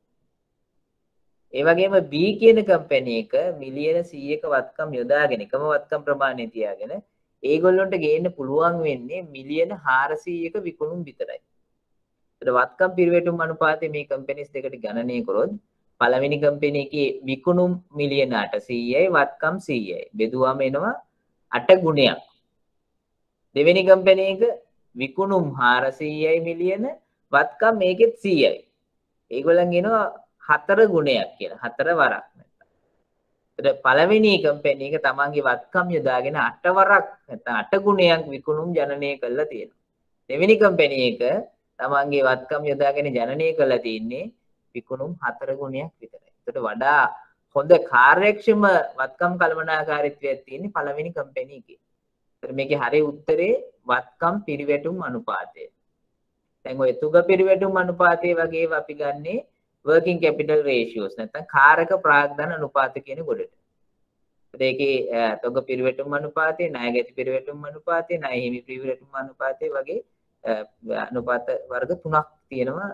ඒ වගේම B කියන කම්පැනි එක මිලියන 100ක වත්කම් යොදාගෙන එකම වත්කම් ප්‍රමාණය තියාගෙන ඒගොල්ලන්ට ගේන්න පුළුවන් වෙන්නේ මිලියන 400ක විකුණුම් විතරයි. ඒතර වත්කම් පිරිවැටුම් අනුපාතය මේ කම්පැනිස් දෙකට ගණනය කරොත් පළවෙනි කම්පැනි එකේ විකුණුම් මිලියන 800යි වත්කම් 100යි. බෙදුවාම එනවා 8 ගුණයක්. දෙවෙනි කම්පැනි එක විකුණුම් 400යි මිලියන වත්කම් මේකෙත් 100යි. ඒගොල්ලන් එනවා 4 ගුණයක් කියලා. 4 වරක් නැත්තම්. ඒතර පළවෙනි කම්පැනි එක තමන්ගේ වත්කම් යොදාගෙන 8 වරක් නැත්තම් 8 ගුණයක් විකුණුම් ජනනය කරලා තියෙනවා. දෙවෙනි කම්පැනි එක තමන්ගේ වත්කම් යොදාගෙන ජනනය කරලා තියෙන්නේ විකුණුම් 4 ගුණයක් විතරයි. ඒකට වඩා හොඳ කාර්යක්ෂම වත්කම් කළමනාකාරීත්වයක් තියෙන්නේ පළවෙනි කම්පැනි එකේ. ඒතර මේකේ හරිය උත්තරේ වත්කම් පිරිවැටුම් අනුපාතය. දැන් ඔය තුග පිරිවැටුම් අනුපාතය වගේ අපි ගන්නේ working capital ratios නැත්නම් කාරක ප්‍රාග්ධන අනුපාත කියන ගොඩට. ඒකේ තුග පිරිවැටුම් අනුපාතය, ණය ගැති පිරිවැටුම් අනුපාතය, ණය හිමි පිරිවැටුම් අනුපාතය වගේ අනුපාත වර්ග තුනක් තියෙනවා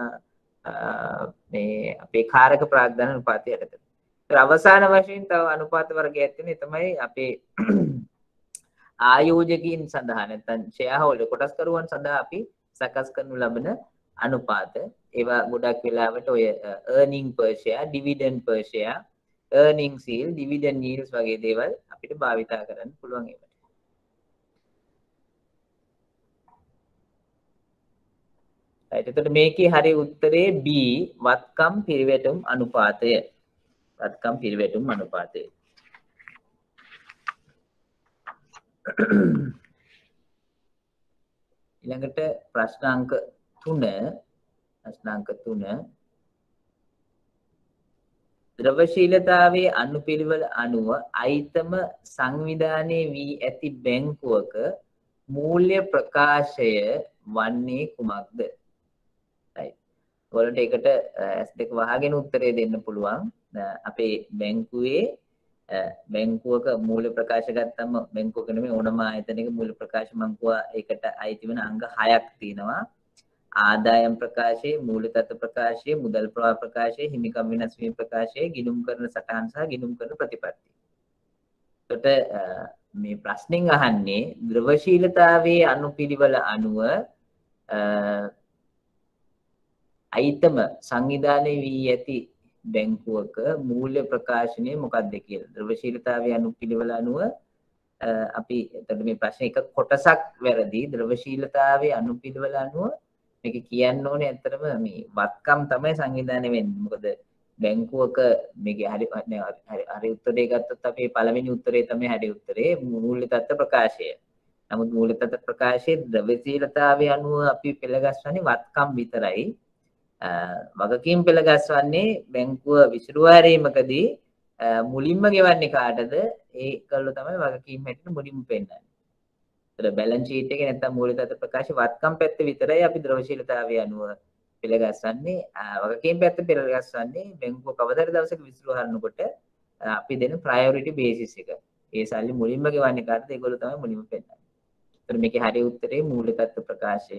මේ අපේ කාරක ප්‍රාග්ධන අනුපාතය යටතේ. ඒත් අවසාන වශයෙන් තව අනුපාත වර්ගයක් තියෙනවා. ඒ තමයි අපේ ආයෝජකයන් සඳහා නැත්නම් ෂෙයා හෝල්ඩර් කොටස්කරුවන් සඳහා අපි සකස් කරනු ලබන අනුපාත. ඒවා ගොඩක් වෙලාවට ඔය earning per share, dividend per share, earnings yield, dividend yields වගේ දේවල් අපිට භාවිතා කරන්න පුළුවන් ඒවට. එතකොට මේකේ හරි උත්තරේ B වත්කම් පිරිවැටුම් අනුපාතය. වත්කම් පිරිවැටුම් අනුපාතය. ඊළඟට ප්‍රශ්නාංක 3 ද්‍රවශීලතාවයේ අනුපිළිවෙල අනුව අයිතම සංවිධානයේ වී ඇති බැංකුවක මූල්‍ය ප්‍රකාශය වන්නේ කුමක්ද? ඔයාලට ඒකට S2 වහගෙන උත්තරේ දෙන්න පුළුවන්. අපේ බැංකුවේ බැංකුවක මූල්‍ය ප්‍රකාශ ගත්තම බැංකුවක නෙමෙයි ඕනම ආයතනයක මූල්‍ය ප්‍රකාශ මංකුව ඒකට අයිති වෙන අංග 6ක් තියෙනවා. ආදායම් ප්‍රකාශය, මූල්‍ය තත්ත්ව ප්‍රකාශය, මුදල් ප්‍රවාහ ප්‍රකාශය, හිමිකම් වෙනස් වීම ප්‍රකාශය, ගිණුම් කරන සටහන් සහ ගිණුම් කරන ප්‍රතිපත්ති. එතකොට මේ ප්‍රශ්نين අහන්නේ ද්‍රවශීලතාවයේ අනුපිළිවෙල අනුව අයිතම සංවිධානයේ වී ඇති බැංකුවක මූල්‍ය ප්‍රකාශනය මොකක්ද කියලා. ද්‍රවශීලතාවයේ අනුපිළිවෙල අනුව අපි එතකොට මේ ප්‍රශ්නේ එක කොටසක් වැරදි. ද්‍රවශීලතාවයේ අනුපිළිවෙල අනුව මේක කියන්න ඕනේ ඇත්තටම මේ වත්කම් තමයි සංවිධානය වෙන්නේ. මොකද බැංකුවක මේකේ හරි උත්තරේ ගත්තොත් අපේ පළවෙනි උත්තරේ තමයි හරි උත්තරේ මූල්‍ය තත්ත්ව ප්‍රකාශය. නමුත් මූල්‍ය තත්ත්ව ප්‍රකාශයේ ද්‍රවශීලතාවයේ අනුව අපි පෙළගස්වන්නේ වත්කම් විතරයි. වගකීම් පෙළගස්වන්නේ බැංකුව විසිරුවා හැරීමකදී මුලින්ම ගෙවන්නේ කාටද? ඒකල්ලෝ තමයි වගකීම් හැටියට මුලින්ම පෙන්නන්නේ. ඒතර බැලන්ස් ෂීට් එකේ නැත්තම් මූල්‍ය තත්ත්ව ප්‍රකාශ වත්කම් පැත්ත විතරයි අපි ද්‍රවශීලතාවය අනුව පෙළගස්වන්නේ. වගකීම් පැත්ත පෙළගස්වන්නේ බැංකුව කවදාද දවසක විසිරුවා හරිනකොට අපි දෙන ප්‍රයොරිටි බේසිස් එක. ඒ සල්ලි මුලින්ම ගෙවන්නේ කාටද? ඒගොල්ලෝ තමයි මුලින්ම පෙන්නන්නේ. ඒතර මේකේ හරිය උත්තරේ මූල්‍ය තත්ත්ව ප්‍රකාශය.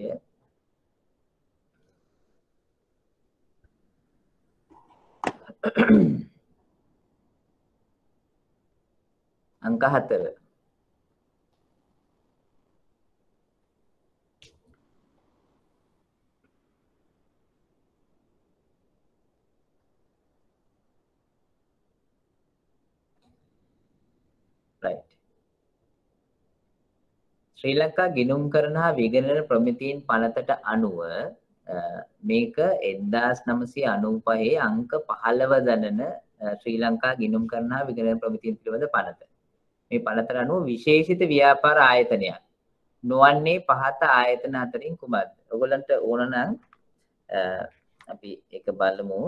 අංක 4 right ශ්‍රී ලංකා ගිණුම් කරන හා විගණන ප්‍රමිතීන් පනතට අනුව මේක 1995 අංක 15 දනන ශ්‍රී ලංකා ගිණුම් කරන හා විගණන ප්‍රමිතීන් පිළිබඳ පනත. මේ පනතට අනුව විශේෂිත ව්‍යාපාර ආයතනයක් නොවන්නේ පහත ආයතන අතරින් කුමක්ද? ඔයගොල්ලන්ට ඕන නම් අපි ඒක බලමු.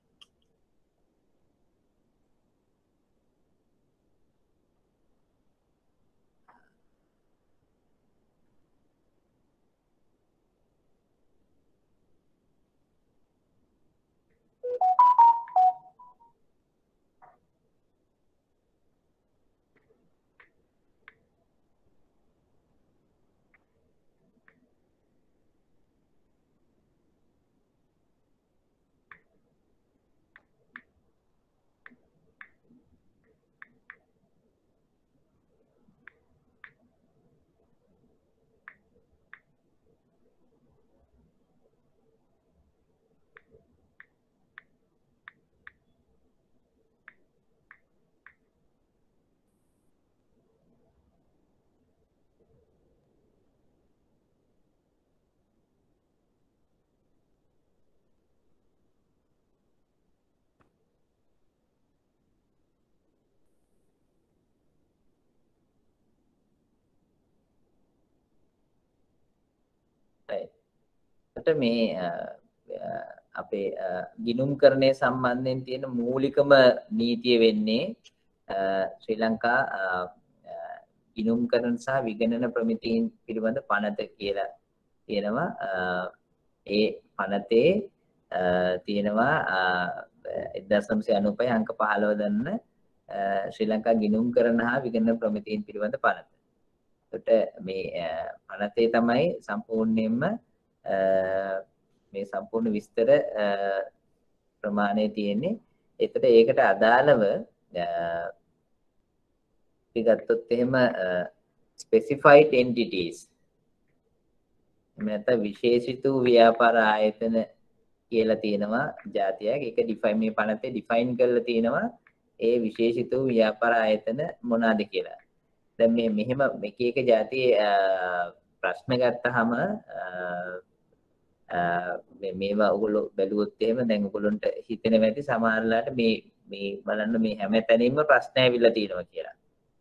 මේ අපේ ගිණුම්කරණය සම්බන්ධයෙන් තියෙන මූලිකම නීතිය වෙන්නේ ශ්‍රී ලංකා ගිණුම්කරණ සහ විගණන ප්‍රමිතීන් පිළිබඳ පනත කියලා තියෙනවා. ඒ පනතේ තියෙනවා 1995 අංක 15 දන්න ශ්‍රී ලංකා ගිණුම්කරණ හා විගණන ප්‍රමිතීන් පිළිබඳ පනත. එතකොට මේ පනතේ තමයි සම්පූර්ණයෙන්ම මේ සම්පූර්ණ විස්තර ප්‍රමාණය තියෙන්නේ. එතකොට ඒකට අදාළව අපි ගත්තොත් එහෙම specified entities නැත්නම් විශේෂිත වූ ව්‍යාපාර ආයතන කියලා තියෙනවා જાතියක්. ඒක ඩිෆයින් මේ පනතේ ඩිෆයින් කරලා තියෙනවා ඒ විශේෂිත වූ ව්‍යාපාර ආයතන මොනවාද කියලා. දැන් මේ මෙහෙම එක එක જાතියේ ප්‍රශ්න ගත්තාම මේවා ඔයගොල්ලෝ බැලුවොත් එහෙම දැන් ඔයගොල්ලන්ට හිතෙනවා ඇති සමහරලාට මේ බලන්න මේ හැම තැනින්ම ප්‍රශ්න ඇවිල්ලා තියෙනවා කියලා.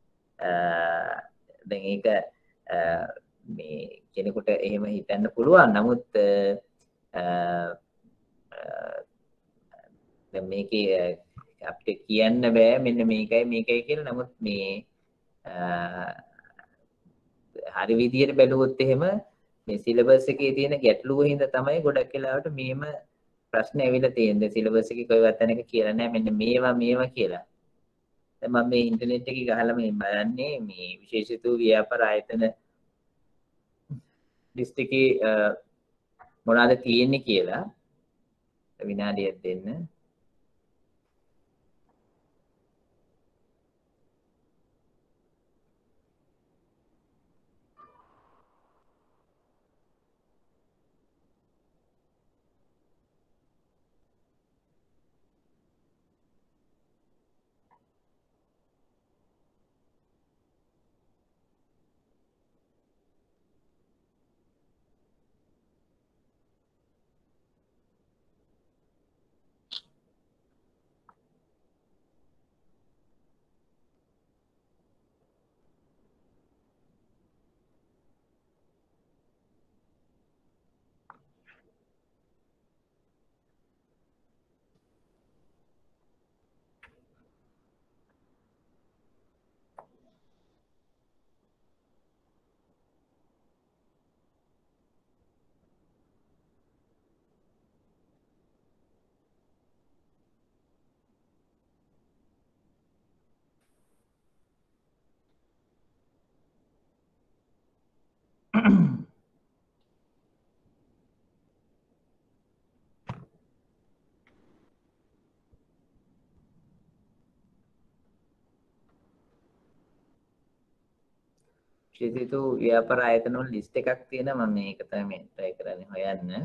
දැන් ඒක මේ කෙනෙකුට එහෙම හිතන්න පුළුවන්. නමුත් දැන් මේකේ අපිට කියන්න බෑ මෙන්න මේකයි කියලා. නමුත් මේ හරි විදියට බැලුවොත් එහෙම මේ සිලබස් එකේ තියෙන ගැටලුව හින්දා තමයි ගොඩක් වෙලාවට මේම ප්‍රශ්න ඇවිල්ලා තියෙන්නේ. සිලබස් එකේ කොයිවත් තැනක කියලා නැහැ මෙන්න මේවා කියලා. දැන් මම මේ ඉන්ටර්නෙට් එකේ ගහලා මේ බලන්නේ මේ විශේෂිත ව්‍යාපාර ආයතන ලිස්ට් එකේ මොනවාද තියෙන්නේ කියලා. විනාඩියක් දෙන්න. විශේෂිත ව්‍යාපාර ආයතන වල ලිස්ට් එකක් තියෙනවා. මම මේක තමයි try කරන්නේ හොයන්න.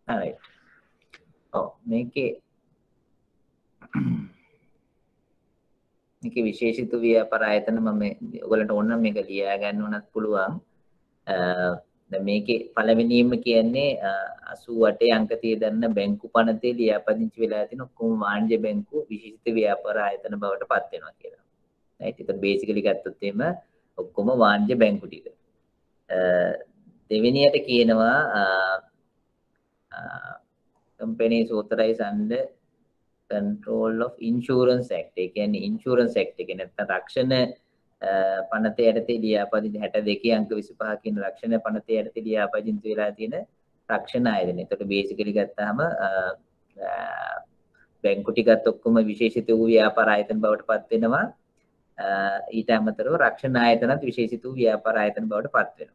alright. මේකේ විශේෂිත ව්‍යාපාර ආයතන මම ඔයගලන්ට ඕන නම් මේක ලියා ගන්න උනත් පුළුවන්. දැන් මේකේ පළවෙනිම කියන්නේ 88 අංක තියෙන බැංකු පනතේ ලියාපදිංචි වෙලා තියෙන ඔක්කොම වාණිජ්‍ය බැංකු විශේෂිත ව්‍යාපාර ආයතන බවට පත් වෙනවා කියලා. right. ඒක බේසිකලි ගත්තොත් එimhe ඔක්කොම වාණිජ්‍ය බැංකු ටික. දෙවෙනියට කියනවා companies authorized under control of insurance act. ඒ කියන්නේ insurance act එක නැත්නම් රක්ෂණ පනතේ යටතේ ලියාපදිංචි 62 අංක 25 කියන රක්ෂණ පනතේ යටතේ ලියාපදිංචි වෙලා තියෙන රක්ෂණ ආයතන. ඒකට බේසිකලි ගත්තාම බැංකු ටිකත් ඔක්කොම විශේෂිත වූ ව්‍යාපාර ආයතන බවට පත් වෙනවා. ඊට අමතරව රක්ෂණ ආයතනත් විශේෂිත වූ ව්‍යාපාර ආයතන බවට පත් වෙනවා.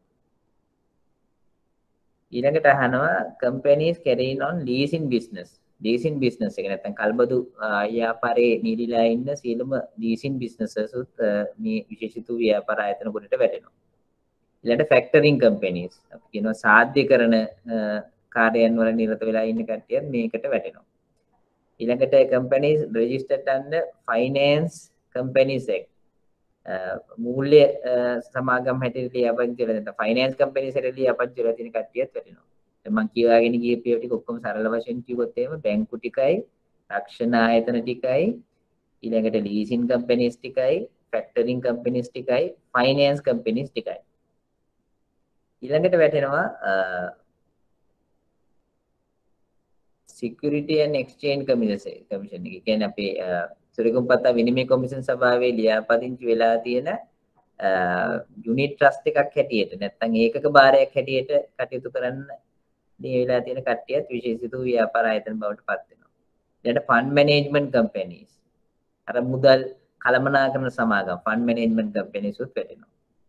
ඊළඟට අහනවා companies carrying on leasing business. leasing business එක නැත්නම් කල්බදු ව්‍යාපාරයේ නිරිලා ඉන්න සියලුම leasing businesses උත් මේ විශේෂිත ව්‍යාපාර ආයතන කොටට වැටෙනවා. ඊළඟට factoring companies අපි කියනවා සාධ්‍ය කරන කාර්යයන් වල නිරත වෙලා ඉන්න කට්ටියත් මේකට වැටෙනවා. ඊළඟට companies registered under finance companies act. මූල්‍ය සමාගම් හැටියට ලියාපදිංචි වෙලා නැත්නම් ෆයිනෑන්ස් කම්පැනිස් හැටියට ලියාපදිංචි වෙලා තියෙන කට්ටියත් වැටෙනවා. දැන් මම කියවාගෙන ගියපු ඒවා ටික ඔක්කොම සරල වශයෙන් කිව්වොත් එහෙම බැංකු ටිකයි, රක්ෂණ ආයතන ටිකයි, ඊළඟට ලීසින් කම්පැනිස් ටිකයි, ෆැක්ටරින් කම්පැනිස් ටිකයි, ෆයිනෑන්ස් කම්පැනිස් ටිකයි. ඊළඟට වැටෙනවා Security and Exchange Commission එක. කියන්නේ අපේ සුරකුම්පත්තා විනිමය කොමිෂන් සභාවේ ලියාපදිංචි වෙලා තියෙන යුනිට් ට්‍රස්ට් එකක් හැටියට නැත්නම් ඒකක භාරයක් හැටියට කටයුතු කරන්න දී වෙලා තියෙන කට්ටියත් විශේෂිත වූ ව්‍යාපාර ආයතන බවට පත් වෙනවා. ඊළඟට ෆන්ඩ් මැනේජ්මන්ට් කම්පැනිස්. අර මුදල් කළමනාකරන සමාගම් ෆන්ඩ් මැනේජ්මන්ට් කම්පැනිස් උත් වැටෙනවා.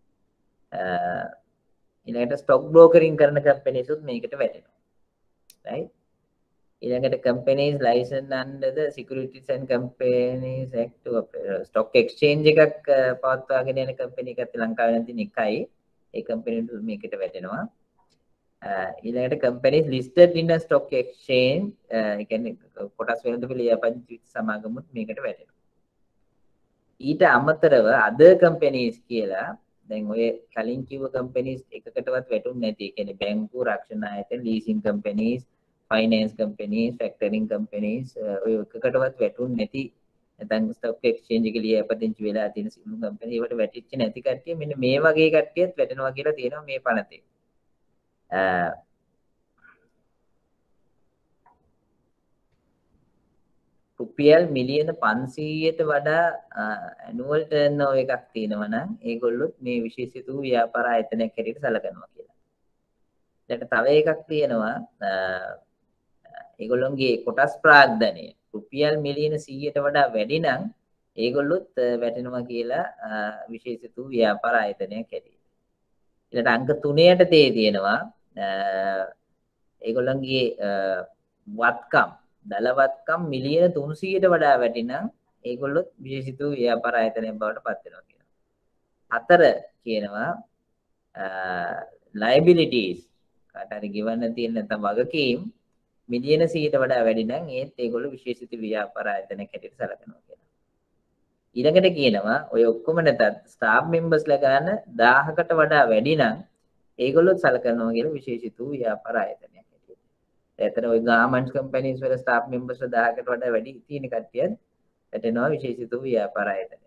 ඊළඟට ස්ටොක් බ්‍රෝකරින් කරන කම්පැනිස් උත් මේකට වැටෙනවා. right. ඊළඟට companies licensed under the Securities and Companies Act to stock exchange එකක් පවත්වාගෙන යන company එකක් ලංකාවේ නම් තියෙන එකයි. ඒ company එක මේකට වැටෙනවා. ඊළඟට companies listed in a stock exchange ඒ කියන්නේ කොටස් වෙනද ලියාපදිංචි සමාගමුත් මේකට වැටෙනවා. ඊට අමතරව other companies කියලා දැන් ඔය කලින් කිව්ව companies එකකටවත් වැටුන්නේ නැති. ඒ කියන්නේ බැංකු, රක්ෂණ ආයතන, leasing companies, finance companies, factoring companies ඔය එකකටවත් වැටුන්නේ නැති නැත්නම් stock exchange එකේ ලියාපදිංචි වෙලා තියෙන සියලු company ඒවට වැටිච්ච නැති කට්ටිය මෙන්න මේ වගේ කට්ටියත් වැටෙනවා කියලා තියෙනවා මේ පනතේ. රුපියල් මිලියන 500ට වඩා annual turnover එකක් තියෙනවා නම් ඒගොල්ලොත් මේ විශේෂිත වූ ව්‍යාපාර ආයතනයක් හැටියට සැලකනවා කියලා. දැන් තව එකක් තියෙනවා ඒගොල්ලොන්ගේ කොටස් ප්‍රාග්ධනය රුපියල් මිලියන 100ට වඩා වැඩි නම් ඒගොල්ලොත් වැටෙනවා කියලා විශේෂිත වූ ව්‍යාපාර ආයතනයක් හැටියට. ඊළඟ අංක 3ට තේ තියෙනවා ඒගොල්ලන්ගේ වත්කම් දල වත්කම් මිලියන 300ට වඩා වැඩි නම් ඒගොල්ලොත් විශේෂිත වූ ව්‍යාපාර ආයතනයක් බවට පත් වෙනවා කියනවා. 4 කියනවා liabilities කාට හරි ගෙවන්න තියෙන නැත්නම් වගකීම් මිලියන 100ට වඩා වැඩි නම් ඒත් ඒගොල්ලෝ විශේෂිත ව්‍යාපාර ආයතනයක් හැටියට සැලකනවා කියලා. ඊළඟට කියනවා ඔය ඔක්කොම නැතත් ස්ටාෆ් මෙම්බර්ස්ලා ගන්න 1000කට වඩා වැඩි නම් ඒගොල්ලොත් සැලකනවා කියලා විශේෂිත වූ ව්‍යාපාර ආයතනයක් හැටියට. එතන ඔය ගාමන්ට්ස් කම්පැනිස් වල ස්ටාෆ් මෙම්බර්ස්ලා 1000කට වඩා වැඩි තියෙන කට්ටියත් වැටෙනවා විශේෂිත වූ ව්‍යාපාර ආයතනයක්.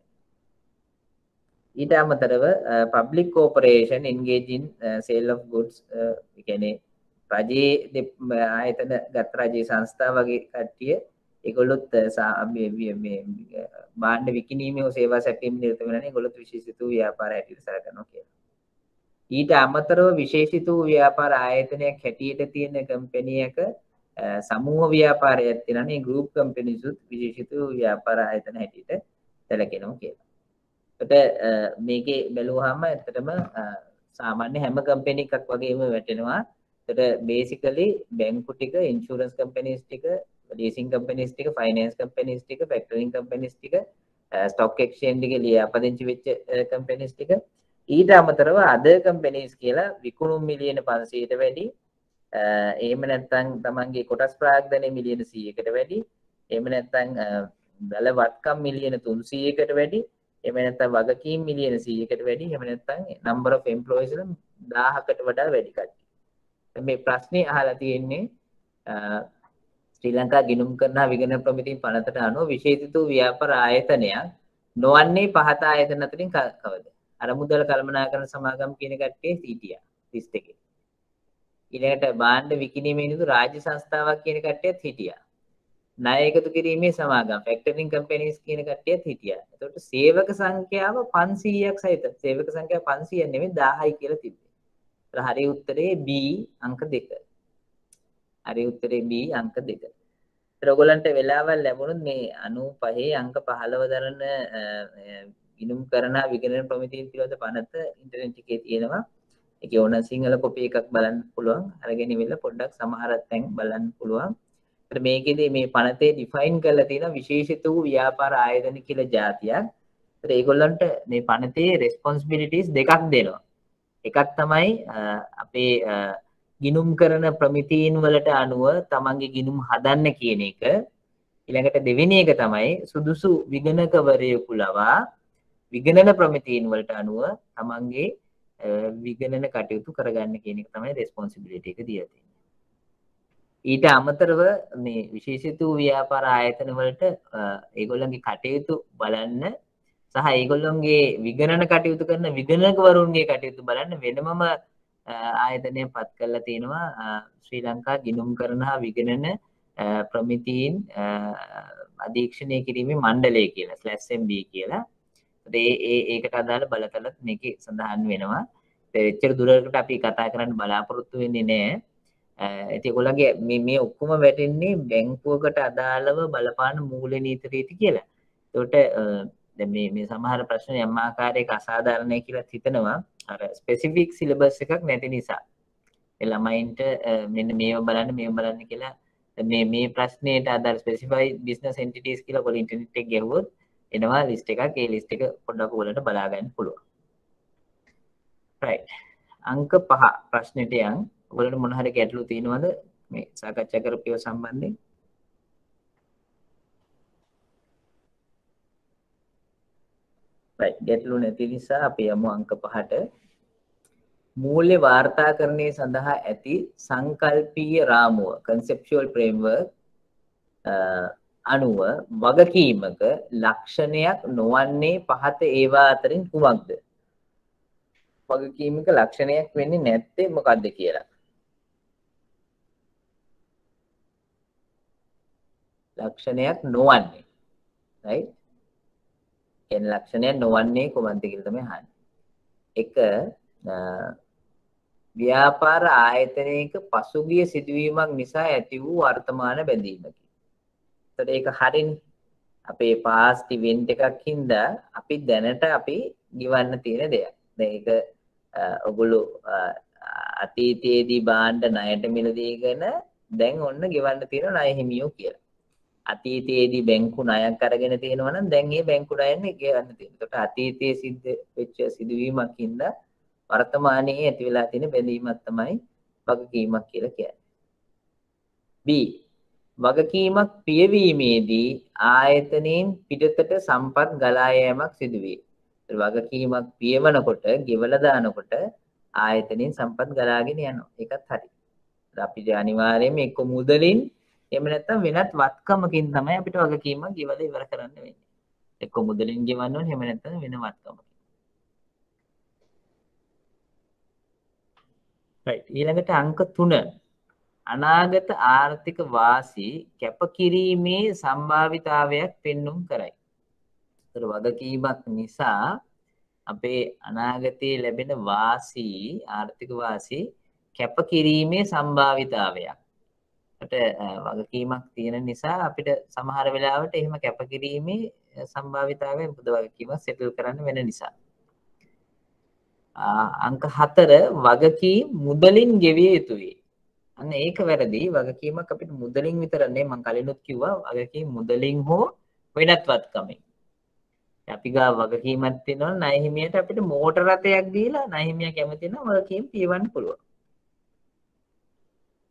ඊට අමතරව public corporation engage in sale of goods ඒ කියන්නේ රජයේ ආයතන ගත් රජයේ සංස්ථා වගේ කට්ටිය ඒගොල්ලොත් මේ භාණ්ඩ විකිණීමේ සේවා සැපයීමේ නිරත වෙනනේ ඒගොල්ලොත් විශේෂිත වූ ව්‍යාපාර හැටියට සැලකනවා කියලා. ඊට අමතරව විශේෂිත වූ ව්‍යාපාර ආයතනයක් හැටියට තියෙන කම්පැනි එක සමූහ ව්‍යාපාරයක් තියෙනනේ ගෲප් කම්පැනිස් උත් විශේෂිත වූ ව්‍යාපාර ආයතන හැටියට සැලකෙනවා කියලා. ඒකට මේකේ බැලුවාම ඇත්තටම සාමාන්‍ය හැම කම්පැනි එකක් වගේම වැටෙනවා. ඒකට බේසිකලි බැංකු ටික, ඉන්ෂුරන්ස් කම්පැනිස් ටික, ලීසින් කම්පැනිස් ටික, ෆයිනෑන්ස් කම්පැනිස් ටික, ෆැක්ටරින් කම්පැනිස් ටික, ස්ටොක් එක්ස්චේන්ජ් එකේ ලියාපදිංචි වෙච්ච කම්පැනිස් ටික ඊට අමතරව අද කම්පැනිස් කියලා විකුණුම් මිලියන 500ට වැඩි එහෙම නැත්නම් තමන්ගේ කොටස් ප්‍රාග්ධනය මිලියන 100කට වැඩි. එහෙම නැත්නම් බල වත්කම් මිලියන 300කට වැඩි. එහෙම නැත්නම් වගකීම් මිලියන 100කට වැඩි. එහෙම නැත්නම් number of employees 1000කට වඩා වැඩි කට්ටිය. මේ ප්‍රශ්නේ අහලා තියෙන්නේ ශ්‍රී ලංකා ගිණුම් කරන විගණන ප්‍රමිතින් පනතට අනුව විශේෂිත වූ ව්‍යාපාර ආයතනයක් නොවන්නේ පහත ආයතන අතරින් කවද? අර මුදල් කළමනාකරන සමාගම් කියන කට්ටිය හිටියා ලිස්ට් එකේ. ඊළඟට භාණ්ඩ විකිණීමේ නියුතු රාජ්‍ය සංස්ථාවක් කියන කට්ටියත් හිටියා. ණය එකතු කිරීමේ සමාගම් ෆැක්ටරින් කම්පැනිස් කියන කට්ටියත් හිටියා. එතකොට සේවක සංඛ්‍යාව 500ක් සහිත. සේවක සංඛ්‍යාව 500 නෙමෙයි 1000යි කියලා තිබ්බේ. ඒතර හරි උත්තරේ B අංක 2. හරි උත්තරේ B අංක 2. ඒතර ඔයගොල්ලන්ට වෙලාවල් ලැබුණොත් මේ 95 අංක 15 දරන ගිණුම් කරන විගණන ප්‍රමිතිය පිළිබඳ පනත ඉන්ටර්නෙට් එකේ තියෙනවා. ඒකේ ඕන සිංහල කොපි එකක් බලන්න පුළුවන්. අරගෙන ඉවිල්ලා පොඩ්ඩක් සමහර තැන් බලන්න පුළුවන්. ඒත් මේකේදී මේ පනතේ ඩිෆයින් කරලා තියෙන විශේෂිත වූ ව්‍යාපාර ආයතන කියලා જાතියක්. ඒත් ඒගොල්ලන්ට මේ පනතේ රෙස්පොන්සිබිලිටිස් දෙකක් දෙනවා. එකක් තමයි අපේ ගිණුම් කරන ප්‍රමිතීන් වලට අනුව තමන්ගේ ගිණුම් හදන්න කියන එක. ඊළඟට දෙවෙනි එක තමයි සුදුසු විගණකවරයෙකු ලවා විගණන ප්‍රමිතීන් වලට අනුව තමන්ගේ විගණන කටයුතු කරගන්න කියන එක තමයි රෙස්පොන්සිබිලිටි එක දීලා තියෙන්නේ. ඊට අමතරව මේ විශේෂිත වූ ව්‍යාපාර ආයතන වලට ඒගොල්ලන්ගේ කටයුතු බලන්න සහ ඒගොල්ලන්ගේ විගණන කටයුතු කරන විගණකවරුන්ගේ කටයුතු බලන්න වෙනමම ආයතනයක් පත් කරලා තියෙනවා ශ්‍රී ලංකා ගිණුම් කරන විගණන ප්‍රමිතීන් අධීක්ෂණය කිරීමේ මණ්ඩලය කියලා /MB කියලා. ඒකට අදාළ බලතලත් මේකේ සඳහන් වෙනවා. එච්චර දුරකට අපි කතා කරන්න බලාපොරොත්තු වෙන්නේ නැහැ. ඉතින් ඒගොල්ලන්ගේ මේ ඔක්කොම වැටෙන්නේ බැංකුවකට අදාළව බලපාන මූල්‍ය නීති රීති කියලා. ඒකට දැන් මේ සමහර ප්‍රශ්න යම් ආකාරයක අසාධාරණයි කියලා හිතනවා. අර ස්පෙસિෆික් සිලබස් එකක් නැති නිසා. ඒ ළමයින්ට මෙන්න මේව බලන්න කියලා මේ ප්‍රශ්නයට අදාළ ස්පෙસિෆයිඩ් බිස්නස් එන්ටිටිස් කියලා ඔයගොල්ලෝ ඉන්ටර්නෙට් එකේ ගියහුවොත් එනවා ලිස්ට් එකක්. ඒ ලිස්ට් එක පොඩ්ඩක් ඔයගොල්ලන්ට බලා ගන්න පුළුවන්. right. අංක 5 ප්‍රශ්නෙට යන්. ඔයගොල්ලන්ට මොන හරි ගැටලු තියෙනවද මේ සාකච්ඡා කරපු ඒවා සම්බන්ධයෙන්? right. ගැටලු නැති නිසා අපි යමු අංක 5ට. මූල්‍ය වාර්තාකරණය සඳහා ඇති සංකල්පීය රාමුව conceptual framework අනුව වගකීමක ලක්ෂණයක් නොවන්නේ පහත ඒවා අතරින් කුමක්ද? වගකීමක ලක්ෂණයක් වෙන්නේ නැත්තේ මොකක්ද කියලා. ලක්ෂණයක් නොවන්නේ. right? එන ලක්ෂණයක් නොවන්නේ කොහොමද කියලා තමයි අහන්නේ. එක ව්‍යාපාර ආයතනයක පසුගිය සිදුවීමක් නිසා ඇති වූ වර්තමාන බැඳීමකි. එතකොට ඒක හරිනේ. අපේ past event එකක් හින්දා අපි දැනට අපි ගිවන්න තියෙන දෙයක්. දැන් ඒක ඔගොල්ලෝ අතීතයේදී භාණ්ඩ ණයට මිලදීගෙන දැන් ඔන්න ගෙවන්න තියෙන ණය හිමියෝ කියලා. අතීතයේදී බැංකු ණයක් අරගෙන තියෙනවා නම් දැන් මේ බැංකු ණයන්නේ ගෙවන්න තියෙනවා. ඒකට අතීතයේ සිද්ධ වෙච්ච සිදුවීමක් හින්දා වර්තමානයේ ඇති වෙලා තියෙන බැඳීමක් තමයි වගකීමක් කියලා කියන්නේ. B. වගකීමක් පියවීමේදී ආයතනයෙන් පිටතට සම්පත් ගලා යෑමක් සිදුවේ. වගකීමක් පියවනකොට, ගෙවලා දානකොට ආයතනයෙන් සම්පත් ගලාගෙන යනවා. ඒකත් හරි. අපිට අනිවාර්යයෙන්ම එක්ක මුදලින් එහෙම නැත්නම් වෙනත් වත්කමකින් තමයි අපිට වගකීමක් ගෙවලා ඉවර කරන්න වෙන්නේ. එක්ක මුදලින් ගෙවන්න ඕනේ, එහෙම නැත්නම් වෙන වත්කමකින්. right. ඊළඟට අංක 3. අනාගත ආර්ථික වාසි කැපකිරීමේ සම්භාවිතාවයක් පෙන්눔 කරයි. ඒතර වගකීමක් නිසා අපේ අනාගතයේ ලැබෙන වාසි ආර්ථික වාසි කැපකිරීමේ සම්භාවිතාවයක්. ඒකට වගකීමක් තියෙන නිසා අපිට සමහර වෙලාවට එහෙම කැපකිරීමේ සම්භාවිතාවය මොකද වගකීම සෙටල් කරන්න වෙන නිසා. අංක 4 වගකීම් මුදලින් ගෙවිය යුතුයි. අන්න ඒක වැරදි. වගකීමක් අපිට මුදලින් විතර නෙමෙයි මම කලිනුත් කිව්වා වගකීම් මුදලින් හෝ වෙනත් වත්කමෙන්. අපි ගා වගකීමක් තියෙනවා ණය හිමියට අපිට මෝටර රථයක් දීලා ණය හිමියා කැමති නම් වගකීම් පියවන්න පුළුවන්.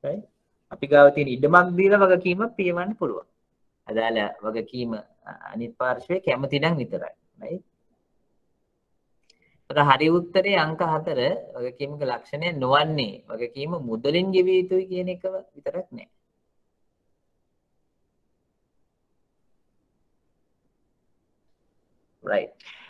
right? අපි ගාව තියෙන ඉඩමක් දීලා වගකීමක් පියවන්න පුළුවන්. අදාළ වගකීම අනිත් පාර්ශ්වයේ කැමති නම් විතරයි. right? හරි උත්තරේ අංක 4 වගකීමක ලක්ෂණය නොවන්නේ වගකීම මුදලින් ගෙවිය යුතුයි කියන එක විතරක් නෑ. right.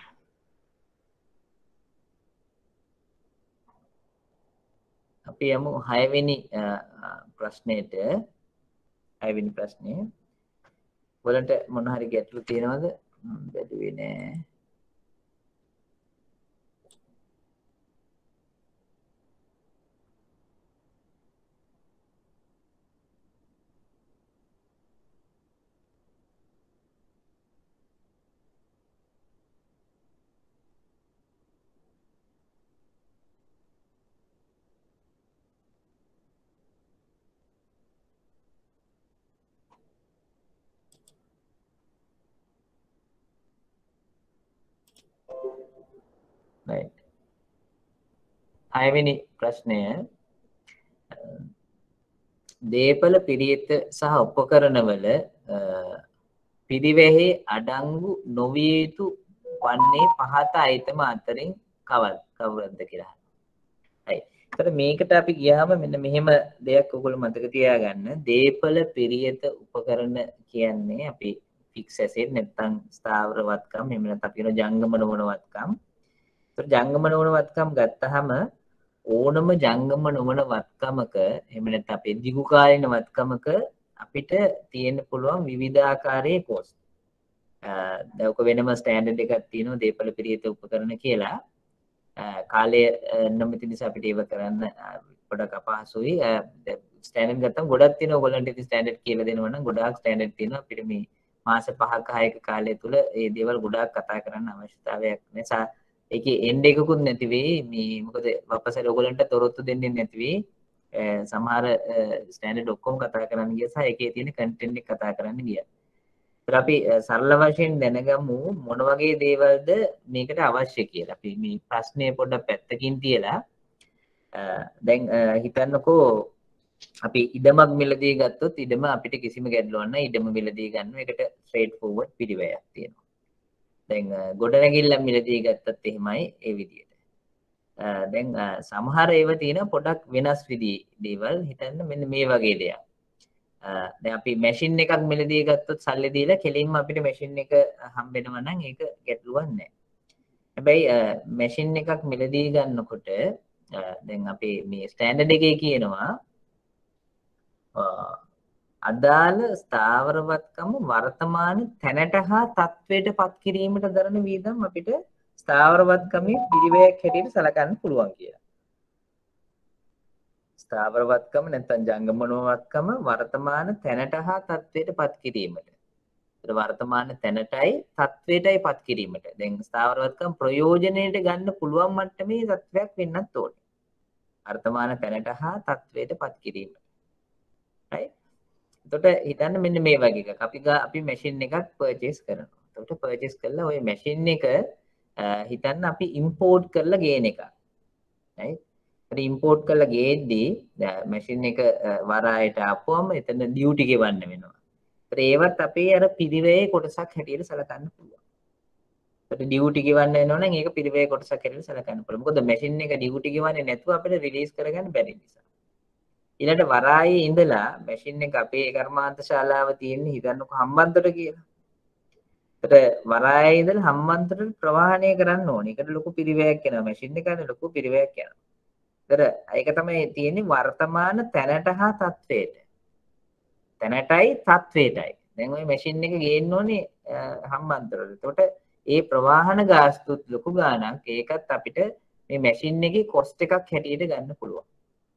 අපි යමු 6 වෙනි ප්‍රශ්නෙට. 6 වෙනි ප්‍රශ්නය. ඔයාලට මොන හරි ගැටලු තියෙනවද? බැලුවේ නෑ. right. 6 වෙනි ප්‍රශ්නය දේපල පිරියත සහ උපකරණවල පිරිවෙහි අඩංගු නොවිය යුතු වන්නේ පහත අයිතම අතරින් කවරද කියලා. හරි. ඒතර මේකට අපි ගියාම මෙන්න මෙහෙම දෙයක් ඔයගොල්ලෝ මතක තියාගන්න. දේපල පිරියත උපකරණ කියන්නේ අපි ෆික්ස් ඇසෙට් නැත්නම් ස්ථාවර වත්කම් එහෙම නැත්නම් අපි කියන ජංගම නොවන වත්කම්. ඒතර ජංගම නොවන වත්කම් ගත්තාම ඕනම ජංගම නොවන වත්කමක එහෙම නැත්නම් අපේ දිගු කාලින වත්කමක අපිට තියෙන්න පුළුවන් විවිධාකාරයේ කෝස්. දැන් ඔක වෙනම ස්ටෑන්ඩඩ් එකක් තියෙනවා දේපල පිරියත උපකරණ කියලා. කාලය නොමැති නිසා අපිට ඒව කරන්න පොඩක් අපහසුයි. ස්ටෑන්ඩඩ් ගත්තම ගොඩක් තියෙනවා. ඔයගොල්ලන්ට ඉතින් ස්ටෑන්ඩඩ් කියලා දෙනවා නම් ගොඩාක් ස්ටෑන්ඩඩ් තියෙනවා. අපිට මේ මාස 5ක 6ක කාලය තුල මේ දේවල් ගොඩාක් කතා කරන්න අවශ්‍යතාවයක් නැහැ. ඒකේ එන්ඩ් එකකුත් නැති වෙයි. මේ මොකද වපසර ඔයගොල්ලන්ට තොරතුරු දෙන්නේ නැති වෙයි. සමහර ස්ටෑන්ඩඩ් ඔක්කොම කතා කරන්න ගියා සහ ඒකේ තියෙන කන්ටෙන්ට් එක කතා කරන්න ගියා. ඒත් අපි සරල වශයෙන් දැනගමු මොන වගේ දේවල්ද මේකට අවශ්‍ය කියලා. අපි මේ ප්‍රශ්නේ පොඩ්ඩක් පැත්තකින් තියලා දැන් හිතන්නකෝ අපි ඉඩමක් මිලදී ගත්තොත් ඉඩම අපිට කිසිම ගැටලුවක් නැහැ. ඉඩම මිලදී ගන්නවා. ඒකට ස්ට්‍රේට් ෆෝවර්ඩ් පිළිවෙලක් තියෙනවා. දැන් ගොඩනැගිල්ල මිලදී ගත්තත් එහෙමයි ඒ විදිහට. දැන් සමහර ඒවා තියෙන පොඩක් වෙනස් විදිහේ දේවල්. හිතන්න මෙන්න මේ වගේ දෙයක්. දැන් අපි මැෂින් එකක් මිලදී ගත්තොත් සල්ලි දීලා කෙලින්ම අපිට මැෂින් එක හම්බ වෙනවා නම් ඒක ගැටලුවක් නැහැ. හැබැයි මැෂින් එකක් මිලදී ගන්නකොට දැන් අපි මේ ස්ටෑන්ඩඩ් එකේ කියනවා අදාළ ස්ථාවරවත්කම වර්තමාන තැනට හා තත්වයට පත් කිරීමට දරන වීදම් අපිට ස්ථාවරවත්කමේ පිරිවැයක් හැටියට සලකන්න පුළුවන් කියලා. ස්ථාවරවත්කම නැත්නම් ජංගමනෝවත්කම වර්තමාන තැනට හා තත්වයට පත් කිරීමට. ඒතර වර්තමාන තැනටයි තත්වයටයි පත් කිරීමට. දැන් ස්ථාවරවත්කම ප්‍රයෝජනයට ගන්න පුළුවන් මට්ටමේ තත්වයක් වෙන්නත් ඕනේ. වර්තමාන තැනට හා තත්වයට පත් කිරීමට. right? එතකොට හිතන්න මෙන්න මේ වගේ එකක්. අපි මැෂින් එකක් පර්චේස් කරනවා. එතකොට පර්චේස් කළා ওই මැෂින් එක හිතන්න අපි ඉම්පෝර්ට් කරලා ගේන එක. right? ඒත් ඉම්පෝර්ට් කරලා ගේද්දී මැෂින් එක වරායට ආපුවම එතන ඩියුටි ගෙවන්න වෙනවා. ඒත් ඒවත් අපේ අර පිරිවැයේ කොටසක් හැටියට සලකන්න පුළුවන්. ඒත් ඩියුටි ගෙවන්න වෙනවා නම් ඒක පිරිවැයේ කොටසක් හැටියට සලකන්න පුළුවන්. මොකද මැෂින් එක ඩියුටි ගෙවන්නේ නැතුව අපිට රිලීස් කරගන්න බැරි නිසා. ඊළඟට වරායේ ඉඳලා මැෂින් එක අපේ කර්මාන්ත ශාලාව තියෙන්නේ හිතන්නකෝ හම්බන්තොට කියලා. ඒකට වරායේ ඉඳලා හම්බන්තොට ප්‍රවාහනය කරන්න ඕනේ. ඒකට ලොකු පිරිවැයක් යනවා. මැෂින් එකනේ ලොකු පිරිවැයක් යනවා. ඒතර ඒක තමයි තියෙන්නේ වර්තමාන තැනට හා තත්වයට. තැනටයි තත්වයටයි. දැන් ওই මැෂින් එක ගේන්න ඕනේ හම්බන්තොට. එතකොට ඒ ප්‍රවාහන ගාස්තුත් ලොකු ගාණක්. ඒකත් අපිට මේ මැෂින් එකේ කොස්ට් එකක් හැටියට ගන්න පුළුවන්.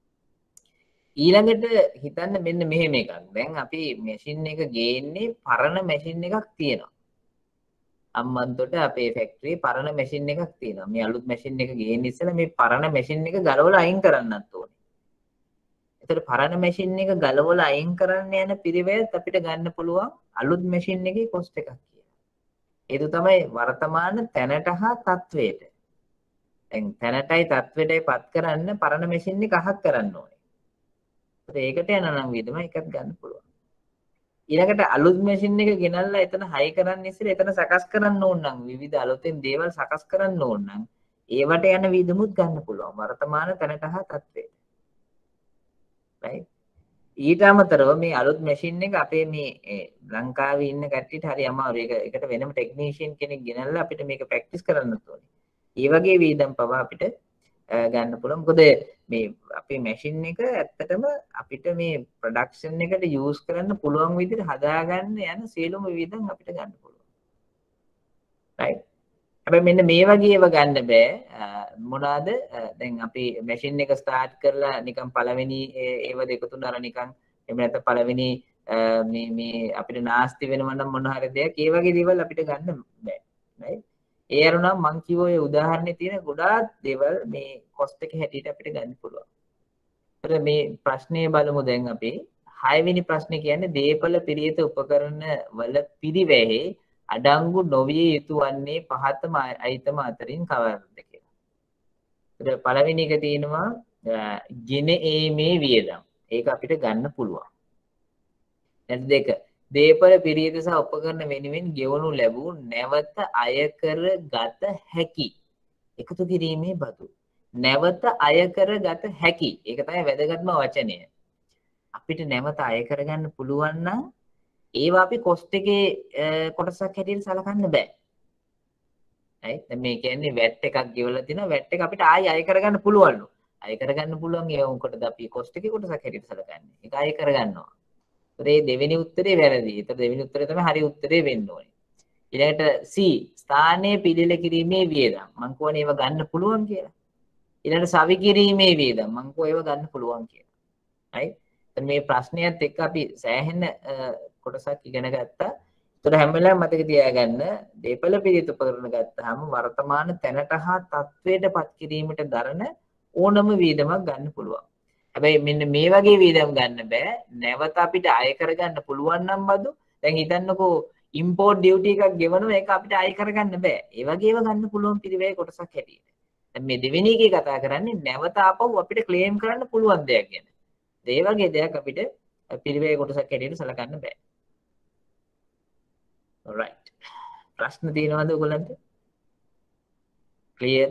ඊළඟට හිතන්න මෙන්න මෙහෙම එකක්. දැන් අපි මැෂින් එක ගේන්නේ පරණ මැෂින් එකක් තියෙනවා. හම්බන්තොට අපේ ෆැක්ටරි පරණ මැෂින් එකක් තියෙනවා. මේ අලුත් මැෂින් එක ගේන්න ඉස්සෙල්ලා මේ පරණ මැෂින් එක ගලවලා අයින් කරන්නත් ඕනේ. ඒතර පරණ මැෂින් එක ගලවලා අයින් කරන්න යන පිරිවෙත් අපිට ගන්න පුළුවන් අලුත් මැෂින් එකේ කොස්ට් එකක් කියලා. ඒක තමයි වර්තමාන තැනට හා තත්වයට. දැන් තැනටයි තත්වයටයි පත් කරන්න පරණ මැෂින් එක අහක් කරන්න ඕනේ. ඒකට යනවා නම් වියදම එකක් ගන්න පුළුවන්. ඊළඟට අලුත් මැෂින් එක ගෙනල්ලා එතන හයි කරන්න ඉස්සෙල්ලා එතන සකස් කරන්න ඕන නම් විවිධ අලුතෙන් දේවල් සකස් කරන්න ඕන නම් ඒවට යන වියදමුත් ගන්න පුළුවන් වර්තමාන තැනට හා තත්ත්වයට. right? ඊට අමතරව මේ අලුත් මැෂින් එක අපේ මේ ලංකාවේ ඉන්න කට්ටියට හරි අමාරුයි. ඒකට වෙනම ටෙක්නීෂියන් කෙනෙක් ගෙනල්ලා අපිට මේක ප්‍රැක්ටිස් කරන්නත් ඕනේ. ඒ වගේ වියදම් පවා අපිට ගන්න පුළුවන්. මොකද මේ අපේ මැෂින් එක ඇත්තටම අපිට මේ ප්‍රොඩක්ෂන් එකට යූස් කරන්න පුළුවන් විදිහට හදාගන්න යන සියලුම වියදම් අපිට ගන්න පුළුවන්. right? හැබැයි මෙන්න මේ වගේ ඒවා ගන්න බෑ. මොනවාද? දැන් අපි මැෂින් එක ස්ටාර්ට් කරලා නිකන් පළවෙනි ඒව දෙක තුන අර නිකන් එහෙම නැත්නම් පළවෙනි මේ අපිට නාස්ති වෙනවා නම් මොන හරි දෙයක් ඒ වගේ දේවල් අපිට ගන්න බෑ. right? ඒ අරුණා මං කිව්ව ඔය උදාහරණේ තියෙන ගොඩාක් දේවල් මේ කොස්ට් එක හැටියට අපිට ගන්න පුළුවන්. ඒතර මේ ප්‍රශ්නේ බලමු දැන් අපි 6 වෙනි ප්‍රශ්නේ කියන්නේ දීපල පිරියත උපකරණ වල පිරිවැහි අඩංගු නොවිය යුතු වන්නේ පහතම අයිතම අතරින් කවරද කියලා. ඒතර පළවෙනි එක තියෙනවා ගෙන ඒමේ වියදම්. ඒක අපිට ගන්න පුළුවන්. නැත්නම් දෙක දීපල පිරියත සහ උපකරණ වෙනුවෙන් ගෙවනු ලැබූ නැවත අයකර ගත හැකි එකතු කිරීමේ බදු. නැවත අයකර ගත හැකි. ඒක තමයි වැදගත්ම වචනය. අපිට නැවත අය කරගන්න පුළුවන් නම් ඒවා අපි කොස්ට් එකේ කොටසක් හැටියට සලකන්න බෑ. right? දැන් මේ කියන්නේ වැට් එකක් ගෙවලා තිනවා වැට් එක අපිට ආයෙ අය කරගන්න පුළුවන්ලු. අය කරගන්න පුළුවන් ඒවා මොකටද අපි කොස්ට් එකේ කොටසක් හැටියට සලකන්නේ. ඒක අය කරගන්නවා. ඒ දෙවෙනි උත්තරේ වැරදි. ඒතර දෙවෙනි උත්තරේ තමයි හරි උත්තරේ වෙන්න ඕනේ. ඊළඟට C ස්ථානයේ පිළිල කිරීමේ වියදම්. මං කියවනේ ඒවා ගන්න පුළුවන් කියලා. ඊළඟට සවි කිරීමේ වියදම්. මං කියව ඒවා ගන්න පුළුවන් කියලා. right? දැන් මේ ප්‍රශ්නයත් එක්ක අපි සෑහෙන කොටසක් ඉගෙන ගත්තා. ඒතර හැම වෙලාවෙම මතක තියාගන්න දීපල පිළිත උපකරණ ගත්තාම වර්තමාන තැනට හා තත්වයටපත් කිරීමට දරන ඕනම වියදමක් ගන්න පුළුවන්. හැබැයි මෙන්න මේ වගේ වියදම් ගන්න බෑ. නැවත අපිට අය කරගන්න පුළුවන් නම් බදු. දැන් හිතන්නකෝ ඉම්පෝර්ට් ඩියුටි එකක් ගෙවනවා ඒක අපිට අය කරගන්න බෑ. ඒ වගේව ගන්න පුළුවන් පිළිවෙල කොටසක් හැටියට. දැන් මේ දෙවෙනි එකේ කතා කරන්නේ නැවත ආපහු අපිට ක්ලේම් කරන්න පුළුවන් දෙයක් ගැන. ඒ වගේ දෙයක් අපිට පිළිවෙල කොටසක් හැටියට සලකන්න බෑ. alright. ප්‍රශ්න තියෙනවද ඔයගොල්ලන්ට? clearද?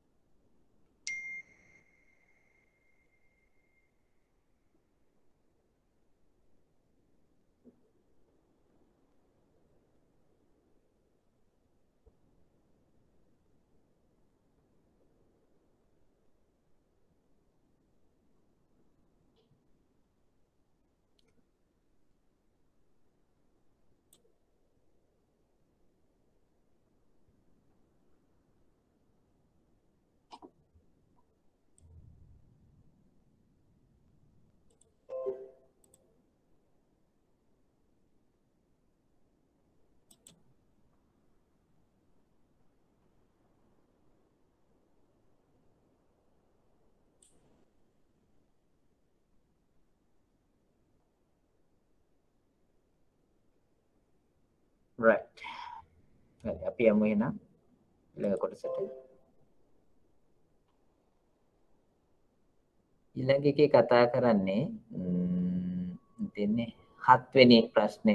right. හරි අපි යමු එහෙනම් ඊළඟ කොටසට. ඊළඟ එකේ කතා කරන්නේ දෙන්නේ 7 වෙනි ප්‍රශ්නය.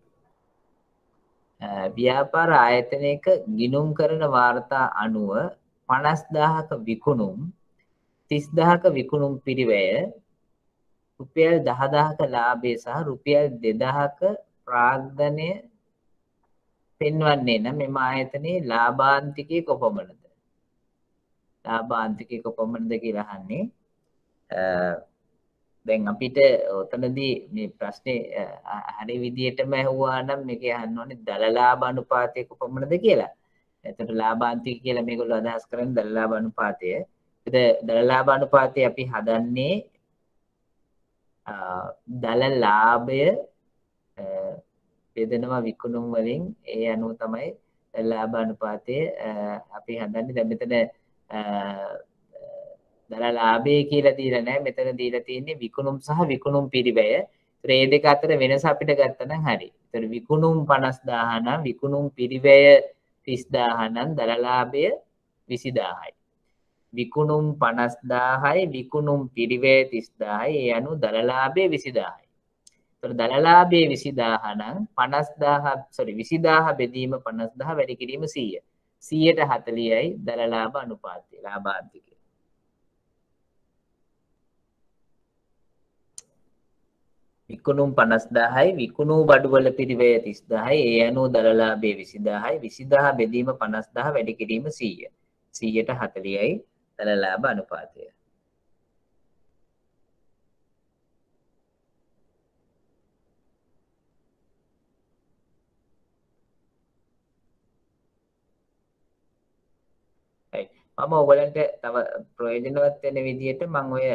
ව්‍යාපාර ආයතනයක ගිණුම් කරන වාර්තා අනුව 50000ක විකුණුම් 30000ක විකුණුම් පිරිවැය රුපියල් 10000ක ලාභය සහ රුපියල් 2000ක ප්‍රාග්ධනය පෙන්වන්නේ නම් මෙම ආයතනයේ ලාභාන්තිකය කොපමණද? ලාභාන්තිකය කොපමණද කියලා අහන්නේ. දැන් අපිට උතනදී මේ ප්‍රශ්නේ හරි විදියටම ඇහුවා නම් මේක අහන්න ඕනේ දල ලාභ අනුපාතය කොපමණද කියලා. එතකොට ලාභාන්තික කියලා මේගොල්ලෝ අදහස් කරන්නේ දල ලාභ අනුපාතය. දල ලාභ අනුපාතය අපි හදන්නේ දල ලාභය බෙදනවා විකුණුම් වලින් ඒ අනුව තමයි ලාභ අනුපාතය අපි හදන්නේ. දැන් මෙතන දල ලාභය කියලා දීලා නැහැ. මෙතන දීලා තියෙන්නේ විකුණුම් සහ විකුණුම් පිරිවැය. ඒතර මේ දෙක අතර වෙනස අපිට ගත්තා නම් හරි. ඒතර විකුණුම් 50000 නම් විකුණුම් පිරිවැය 30000 නම් දල ලාභය 20000යි. විකුණුම් 50000යි විකුණුම් පිරිවැය 30000යි ඒ අනුව දලලාභය 20000යි. ඒතකොට දලලාභය 20000 නම් 20000 බෙදීම 50000 වැඩි කිරීම 100. 100ට 40යි දලලාභ අනුපාතය ලාභාන්තිකය. විකුණුම් 50000යි විකුණු බඩුවල පිරිවැය 30000යි ඒ අනුව දලලාභය 20000යි 20000 බෙදීම 50000 වැඩි කිරීම 100. 100ට 40යි දලලාභ අනුපාතය. මම ඔයගලන්ට තව ප්‍රයෝජනවත් වෙන විදිහට මම ඔය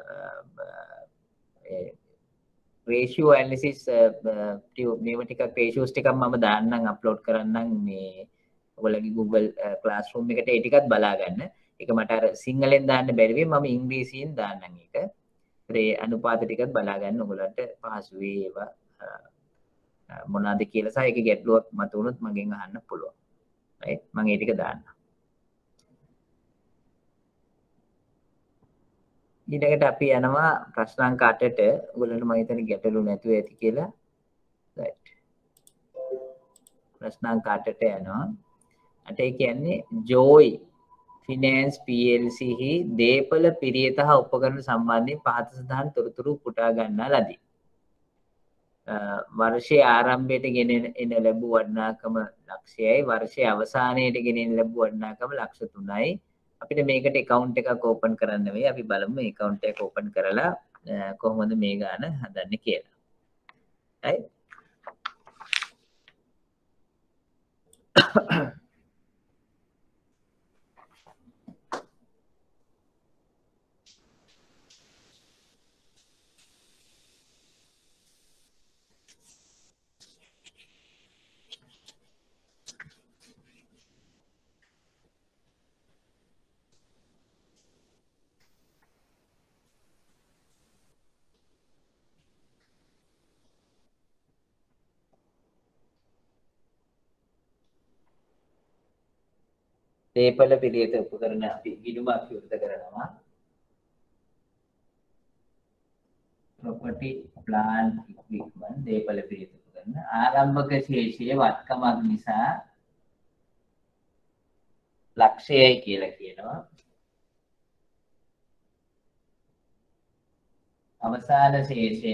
ratio analysis මේව ටිකක් ratios ටිකක් මම දාන්නම් අප්ලෝඩ් කරන්නම් මේ ඔයගලගේ Google Classroom එකට ඒ ටිකත් බලා ගන්න. ඒක මට අර සිංහලෙන් දාන්න බැරි වෙයි මම ඉංග්‍රීසියෙන් දාන්නම් ඒක. ඒ අනුපාත ටිකත් බලා ගන්න ඔයගලන්ට පහසු වෙයි ඒවා මොනවාද කියලා සහ ඒකේ ගැටලුවක් මතුවුනොත් මගෙන් අහන්න පුළුවන්. right මම ඒ ටික දාන්නම්. ඊළඟට අපි යනවා ප්‍රශ්න අංක 8ට. ඔයගොල්ලන්ට මම හිතන්නේ ගැටලු නැතුව ඇති කියලා. right. ප්‍රශ්න අංක 8ට යනවා. 8 කියන්නේ Joy Finance PLC හි දේපල පිරියත හා උපකරණ සම්බන්ධයෙන් පහත සඳහන් තොරතුරු කුටා ගන්නා ලදී. වර්ෂයේ ආරම්භයට ගෙන එන ලැබූ වටිනාකම ලක්ෂයයි වර්ෂයේ අවසානයේට ගෙන එන ලැබූ වටිනාකම ලක්ෂ 3යි. අපිට මේකට account එකක් open කරන්න වෙයි. අපි බලමු මේ account එක open කරලා කොහොමද මේ ගාන හදන්නේ කියලා. right දේපල පිළියෙත උපකරණ අපි ගිණුමක් විවෘත කරනවා. property plant equipment දේපල පිළියෙත උපකරණ ආරම්භක ශේෂයේ වත්කමක් නිසා ලක්ෂයයි කියලා කියනවා. අවසාන ශේෂය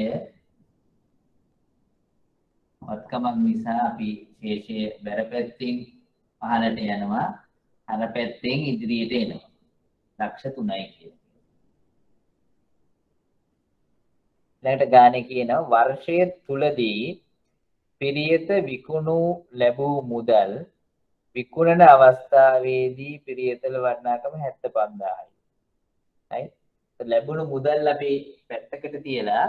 වත්කමක් නිසා අපි ශේෂය බැරපැත්තෙන් පහළට යනවා. අර පැත්තෙන් ඉදිරියට එනවා. ලක්ෂ 3යි කියලා. ඊළඟට ගානේ කියනවා වර්ෂය තුලදී පිරියත විකුණු ලැබූ මුදල් විකුණන අවස්ථාවේදී පිරියතල වටිනාකම 75000යි. right ලැබුණු මුදල් අපි පැත්තකට තියලා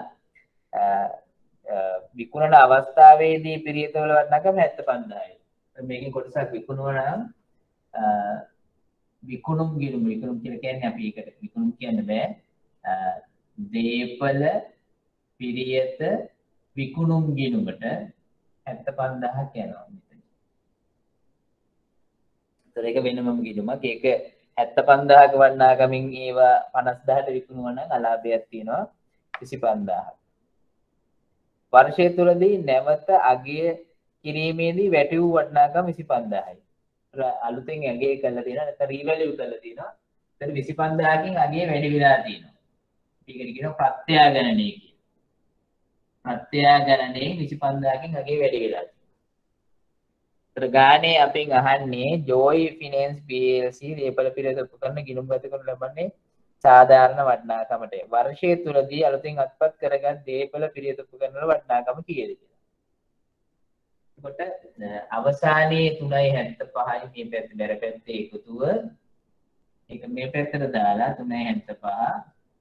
විකුණන අවස්ථාවේදී පිරියතවල වටිනාකම 75000යි. මේකෙන් කොටසක් විකුණුවා නම් විකුණුම් ගිණුම විකුණුම් කියලා කියන්නේ අපි ඒකට විකුණුම් කියන්න බෑ. දේපල පිරියත විකුණුම් ගිණුමට 75000ක් යනවා මෙතන. ඒතර ඒක වෙනමම ගිණුමක්. ඒක 75000ක වටිනාකමින් ඒවා 50000ට විකුණුවා නම් අලාභයක් තියෙනවා 25000ක්. වර්ෂය තුලදී නැවත අගය කිරීමේදී වැටි වූ වටිනාකම 25000යි. අලුතෙන් අගය කරලා තියෙනවා නැත්නම් රීවැලියු කරලා තියෙනවා. එතන 25000කින් අගය වැඩි වෙලා තියෙනවා. ඒකට කියනවා ප්‍රත්‍යාගණනය කියලා. ප්‍රත්‍යාගණනයේ 25000කින් අගය වැඩි වෙලා තියෙනවා. ඒතර ගානේ අපෙන් අහන්නේ Joy Finance PLC දේපල පිළිවෙත උපකරණ ගිණුම් ගත කරනු ලබන්නේ සාධාරණ වටිනාකමට. වර්ෂය තුලදී අලුතෙන් අත්පත් කරගත් දේපල පිළිවෙත උපකරණ වල වටිනාකම කීයද කියලා. කොට අවසානයේ 3.75යි මේ පැත්ත බැර පැත්තේ එකතුව ඒක මේ පැත්තට දාලා 3.75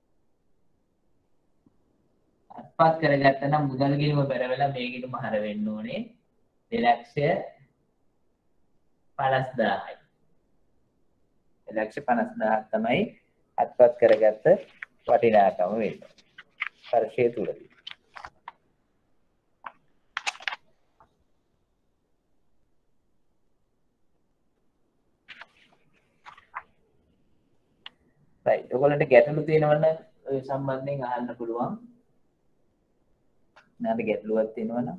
අත්පත් කරගත්තා නම් මුදල් ගිණුම බැර වෙලා මේ ගිණුම හර වෙන්න ඕනේ 2,50,000යි. 2,50,000ක් තමයි අත්පත් කරගත්ත වටිනාකම වෙන්නේ. වර්ෂය තුලදී ඔයගොල්ලන්ට ගැටලු තියෙනවනම් ඔය සම්බන්ධයෙන් අහන්න පුළුවන්. නැත්නම් ගැටලුවක් තියෙනවනම්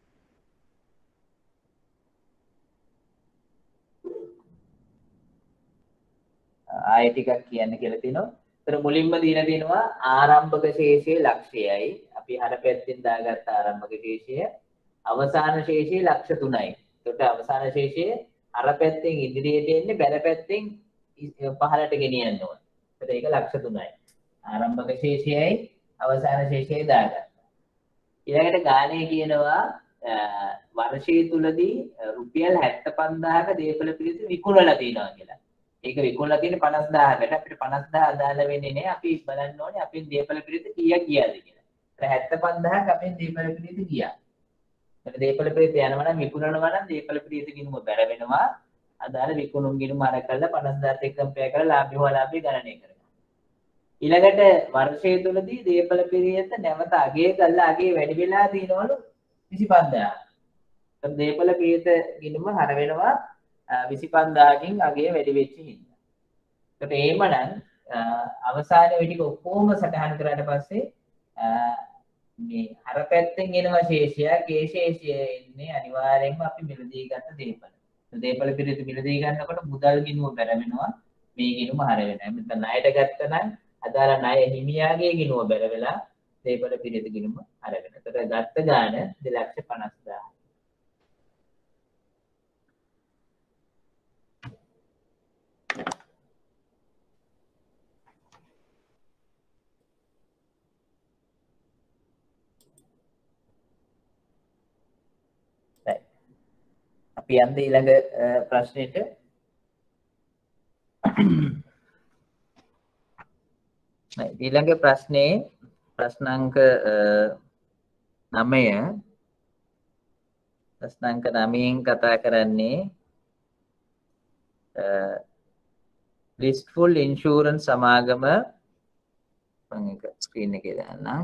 ආයෙ ටිකක් කියන්න කියලා තියෙනවා. ඒතර මුලින්ම දීලා තියෙනවා ආරම්භක ශේෂයේ ලක්ෂයයි. අපි අර පැත්තෙන් දාගත්ත ආරම්භක ශේෂය අවසාන ශේෂයේ ලක්ෂ 3යි. ඒකට අවසාන ශේෂයේ අර පැත්තෙන් ඉදිරියට එන්නේ බැල පැත්තෙන් පහළට ගෙනියන්න ඕන. ඒකට ඒක ලක්ෂ 3යි. ආරම්භක ශේෂයයි අවසාන ශේෂයයි දාගන්න. ඊළඟට ගානේ කියනවා වර්ෂයේ තුලදී රුපියල් 75000ක දේපල පිළිතුරු විකුණලා තියෙනවා කියලා. ඒක විකුණලා තියෙන 50000කට අපිට 50000 අදාළ වෙන්නේ නැහැ. අපි බලන්න ඕනේ අපේ දේපල පිළිතුරු කීයක් ගියාද කියලා. ඒත් 75000ක් අපේ දේපල පිළිතුරු ගියා. ඒක දේපල පිළිතුරු යනවා නම් විකුණනවා නම් දේපල පිළිතුරු ගිණුම බැර වෙනවා. අදාළ විකුණුම් ගිණුම අර කරලා 50000ත් එක්ක කම්පෙයාර් කරලා ලාභය හෝ ලාභය ගණනය කරනවා. ඊළඟට වර්ෂය තුලදී දේපල පිළියෙත නැවත අගය කළා අගය වැඩි වෙලා දිනවලු 25000. ඒත් දේපල පිළියෙත ගිණුම හර වෙනවා 25000කින් අගය වැඩි වෙච්ච හින්දා. ඒකට එහෙමනම් අවසානයේ ওই ටික ඔක්කොම සටහන් කරාට පස්සේ මේ අර පැත්තෙන් එනවා ශේෂය, ගේ ශේෂය එන්නේ අනිවාර්යෙන්ම අපි මිලදී ගත්ත දේපල. දේපල පිළියෙත මිලදී ගන්නකොට මුදල් ගිණුම බැර වෙනවා. මේ ගිණුම හර වෙනවා. මෙතන ණයට ගත්තනම් අදාළ ණය හිමියාගේ ගිණුම බැර වෙලා දේපල පිළියෙත ගිණුම හර වෙනවා. ඒකට ගත්ත ගාන 250000. අපි යන්න ඊළඟ ප්‍රශ්නෙට. ඊළඟ ප්‍රශ්නේ ප්‍රශ්නාංක 9 ප්‍රශ්නාංක 9න් කතා කරන්නේ blissful insurance සමාගම මම එක ස්ක්‍රීන් එකේ දාන්නම්.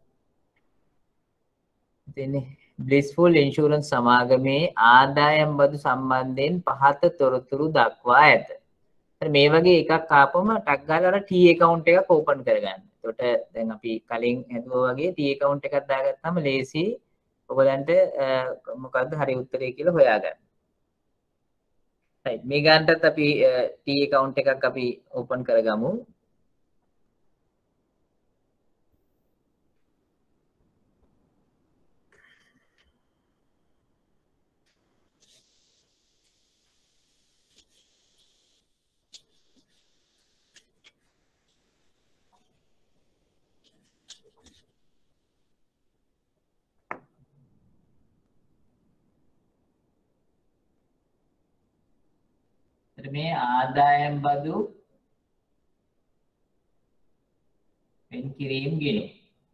ඉතින් blissful insurance සමාගමේ ආදායම් බදු සම්බන්ධයෙන් පහත තොරතුරු දක්වා ඇත. මේ වගේ එකක් ආපම ටක් ගාලා අර T account එකක් ඕපන් කරගන්න. එතකොට දැන් අපි කලින් හදුවා වගේ T account එකක් දාගත්තාම ලේසි ඔයගලන්ට මොකද්ද හරි උත්තරේ කියලා හොයාගන්න. right මේ ගන්නටත් අපි T account එකක් අපි ඕපන් කරගමු. මේ ආදායම් බදු වෙන් කිරීම ගිණුම.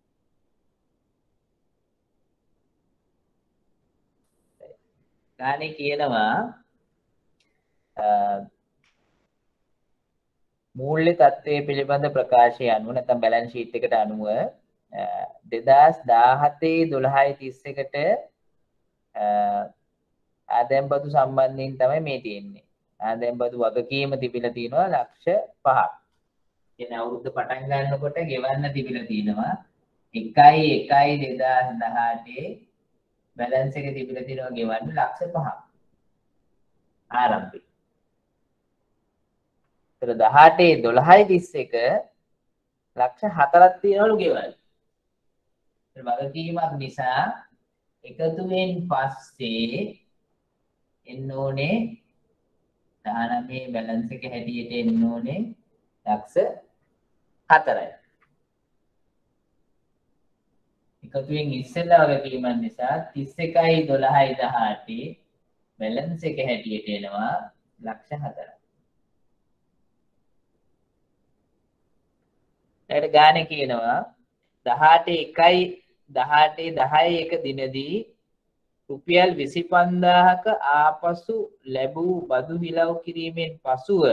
ගානේ කියනවා මූල්‍ය තත්ත්වයේ පිළිබඳ ප්‍රකාශය අනුව නැත්නම් බැලන්ස් ෂීට් එකට අනුව 2017 12:31ට ආදායම් බදු සම්බන්ධයෙන් තමයි මේ තියෙන්නේ. ආදායම් බදු වගකීම තිබිලා තියෙනවා ලක්ෂ 5ක්. කියන්නේ අවුරුද්ද පටන් ගන්නකොට ගෙවන්න තිබිලා තියෙනවා 1/1/2018 බැලන්ස් එක තිබිලා තියෙනවා ගෙවන්න ලක්ෂ 5ක්. ආරම්භය. ඒතර 18/12/31 ලක්ෂ 4ක් තියනවලු ගෙවන්න. ඒතර වගකීමක් නිසා එකතුවෙන් පස්සේ එන්න ඕනේ 19 බැලන්ස් එක හැටියට එන්න ඕනේ ලක්ෂ 4යි. එකතුවෙන් ඉස්සෙල්ලා වගකීමක් නිසා 31/12/18 බැලන්ස් එක හැටියට එනවා ලක්ෂ 4යි. ඊට ගානේ කියනවා 18/10/1 දිනදී රුපියල් 25000ක ආපසු ලැබූ බදු හිලව් කිරීමෙන් පසුව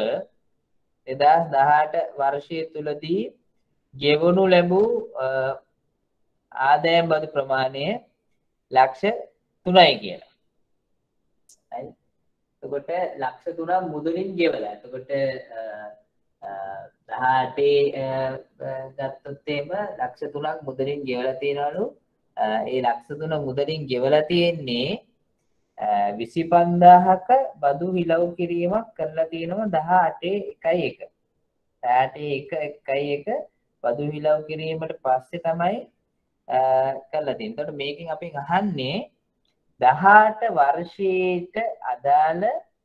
2018 වර්ෂය තුලදී ගෙවනු ලැබූ ආදායම් බදු ප්‍රමාණය ලක්ෂ 3යි කියලා. හරි. එතකොට ලක්ෂ 3ක් මුදලින් ගෙවලා. එතකොට 18 ගත්තොත් එහෙම ලක්ෂ 3ක් මුදලින් ගෙවලා තියෙනවලු. ඒ ලක්ෂ 3 මුදලින් ගෙවලා තියෙන්නේ 25000ක බදු හිලව් කිරීමක් කරලා තියෙනවා 18.1. 18.1 බදු හිලව් කිරීමට පස්සේ තමයි කරලා තියෙන්නේ. එතකොට මේකෙන් අපි අහන්නේ 18 වර්ෂයට අදාළ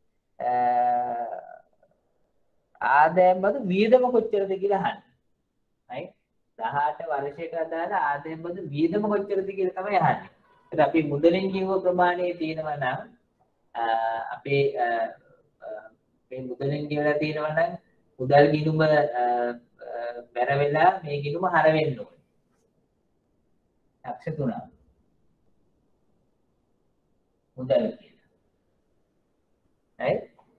ආදායම් බදු වියදම කොච්චරද කියලා අහන්නේ. right 18 වර්ෂයට අදාළ ආදායම් බදු වියදම කොච්චරද කියලා තමයි අහන්නේ. ඒත් අපි මුදලින් කියව ප්‍රමාණය තියෙනවා නම් අපේ මුදලින් කියලා තියෙනවා නම් මුදල් ගිණුම බැර වෙලා මේ ගිණුම හර වෙන්න ඕනේ. ලක්ෂ 3ක් මුදල් කියලා. right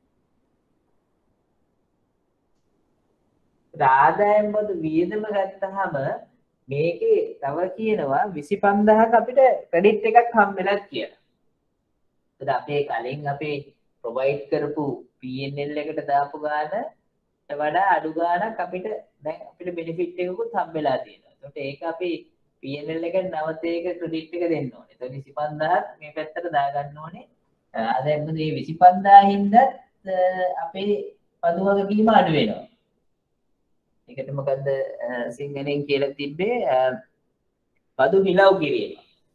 ආදායම් බදු වියදම ගත්තාම මේකේ තව කියනවා 25000ක අපිට ක්‍රෙඩිට් එකක් හම්බෙලා කියලා. ඒත් අපේ කලින් අපේ ප්‍රොවයිඩ් කරපු P&L එකට දාපු ගානට වඩා අඩු ගානක් අපිට දැන් අපිට බෙනිෆිට් එකකුත් හම්බෙලා තියෙනවා. ඒකට ඒක අපි P&L එකට නැවත ඒක ක්‍රෙඩිට් එක දෙන්න ඕනේ. ඒත් 25000ක් මේ පැත්තට දාගන්න ඕනේ. ආදායම් බදු මේ 25000 හින්දා අපේ පදු වගකීම අඩු වෙනවා. ඒකට මොකද්ද සිංහලෙන් කියලා තිබ්බේ බදු හිලව් කිරීම.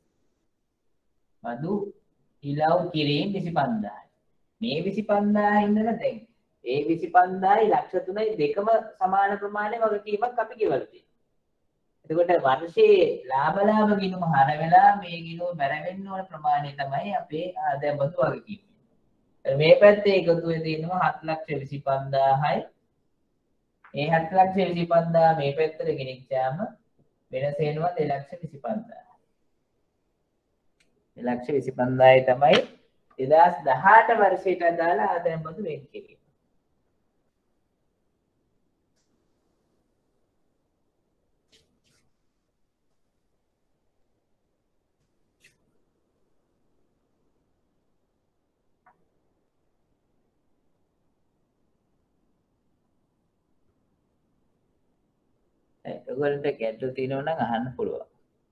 බදු හිලව් කිරීම 25000. මේ 25000 ඉඳලා දැන් ඒ 25000යි ලක්ෂ 3යි දෙකම සමාන ප්‍රමාණය වගකීමක් අපි ගෙවලා තියෙනවා. එතකොට වර්ෂයේ ලාභ ගිණුම හර වෙලා මේ ගිණුම බැර වෙන්න ඕන ප්‍රමාණය තමයි අපේ ආදායම් බදු වගකීම. මේ පැත්තේ එකතු වෙ තියෙනවා 7,25,000යි. ඒ 7,25,000 මේ පැත්තට ගෙනිච්චාම වෙනස එනවා 2,25,000. 2,25,000යි තමයි 2018 වර්ෂයට අදාළ ආදායම් බදු වෙන් කිරීම. ඔයගොල්ලන්ට ගැටලු තියෙනවා නම් අහන්න පුළුවන්.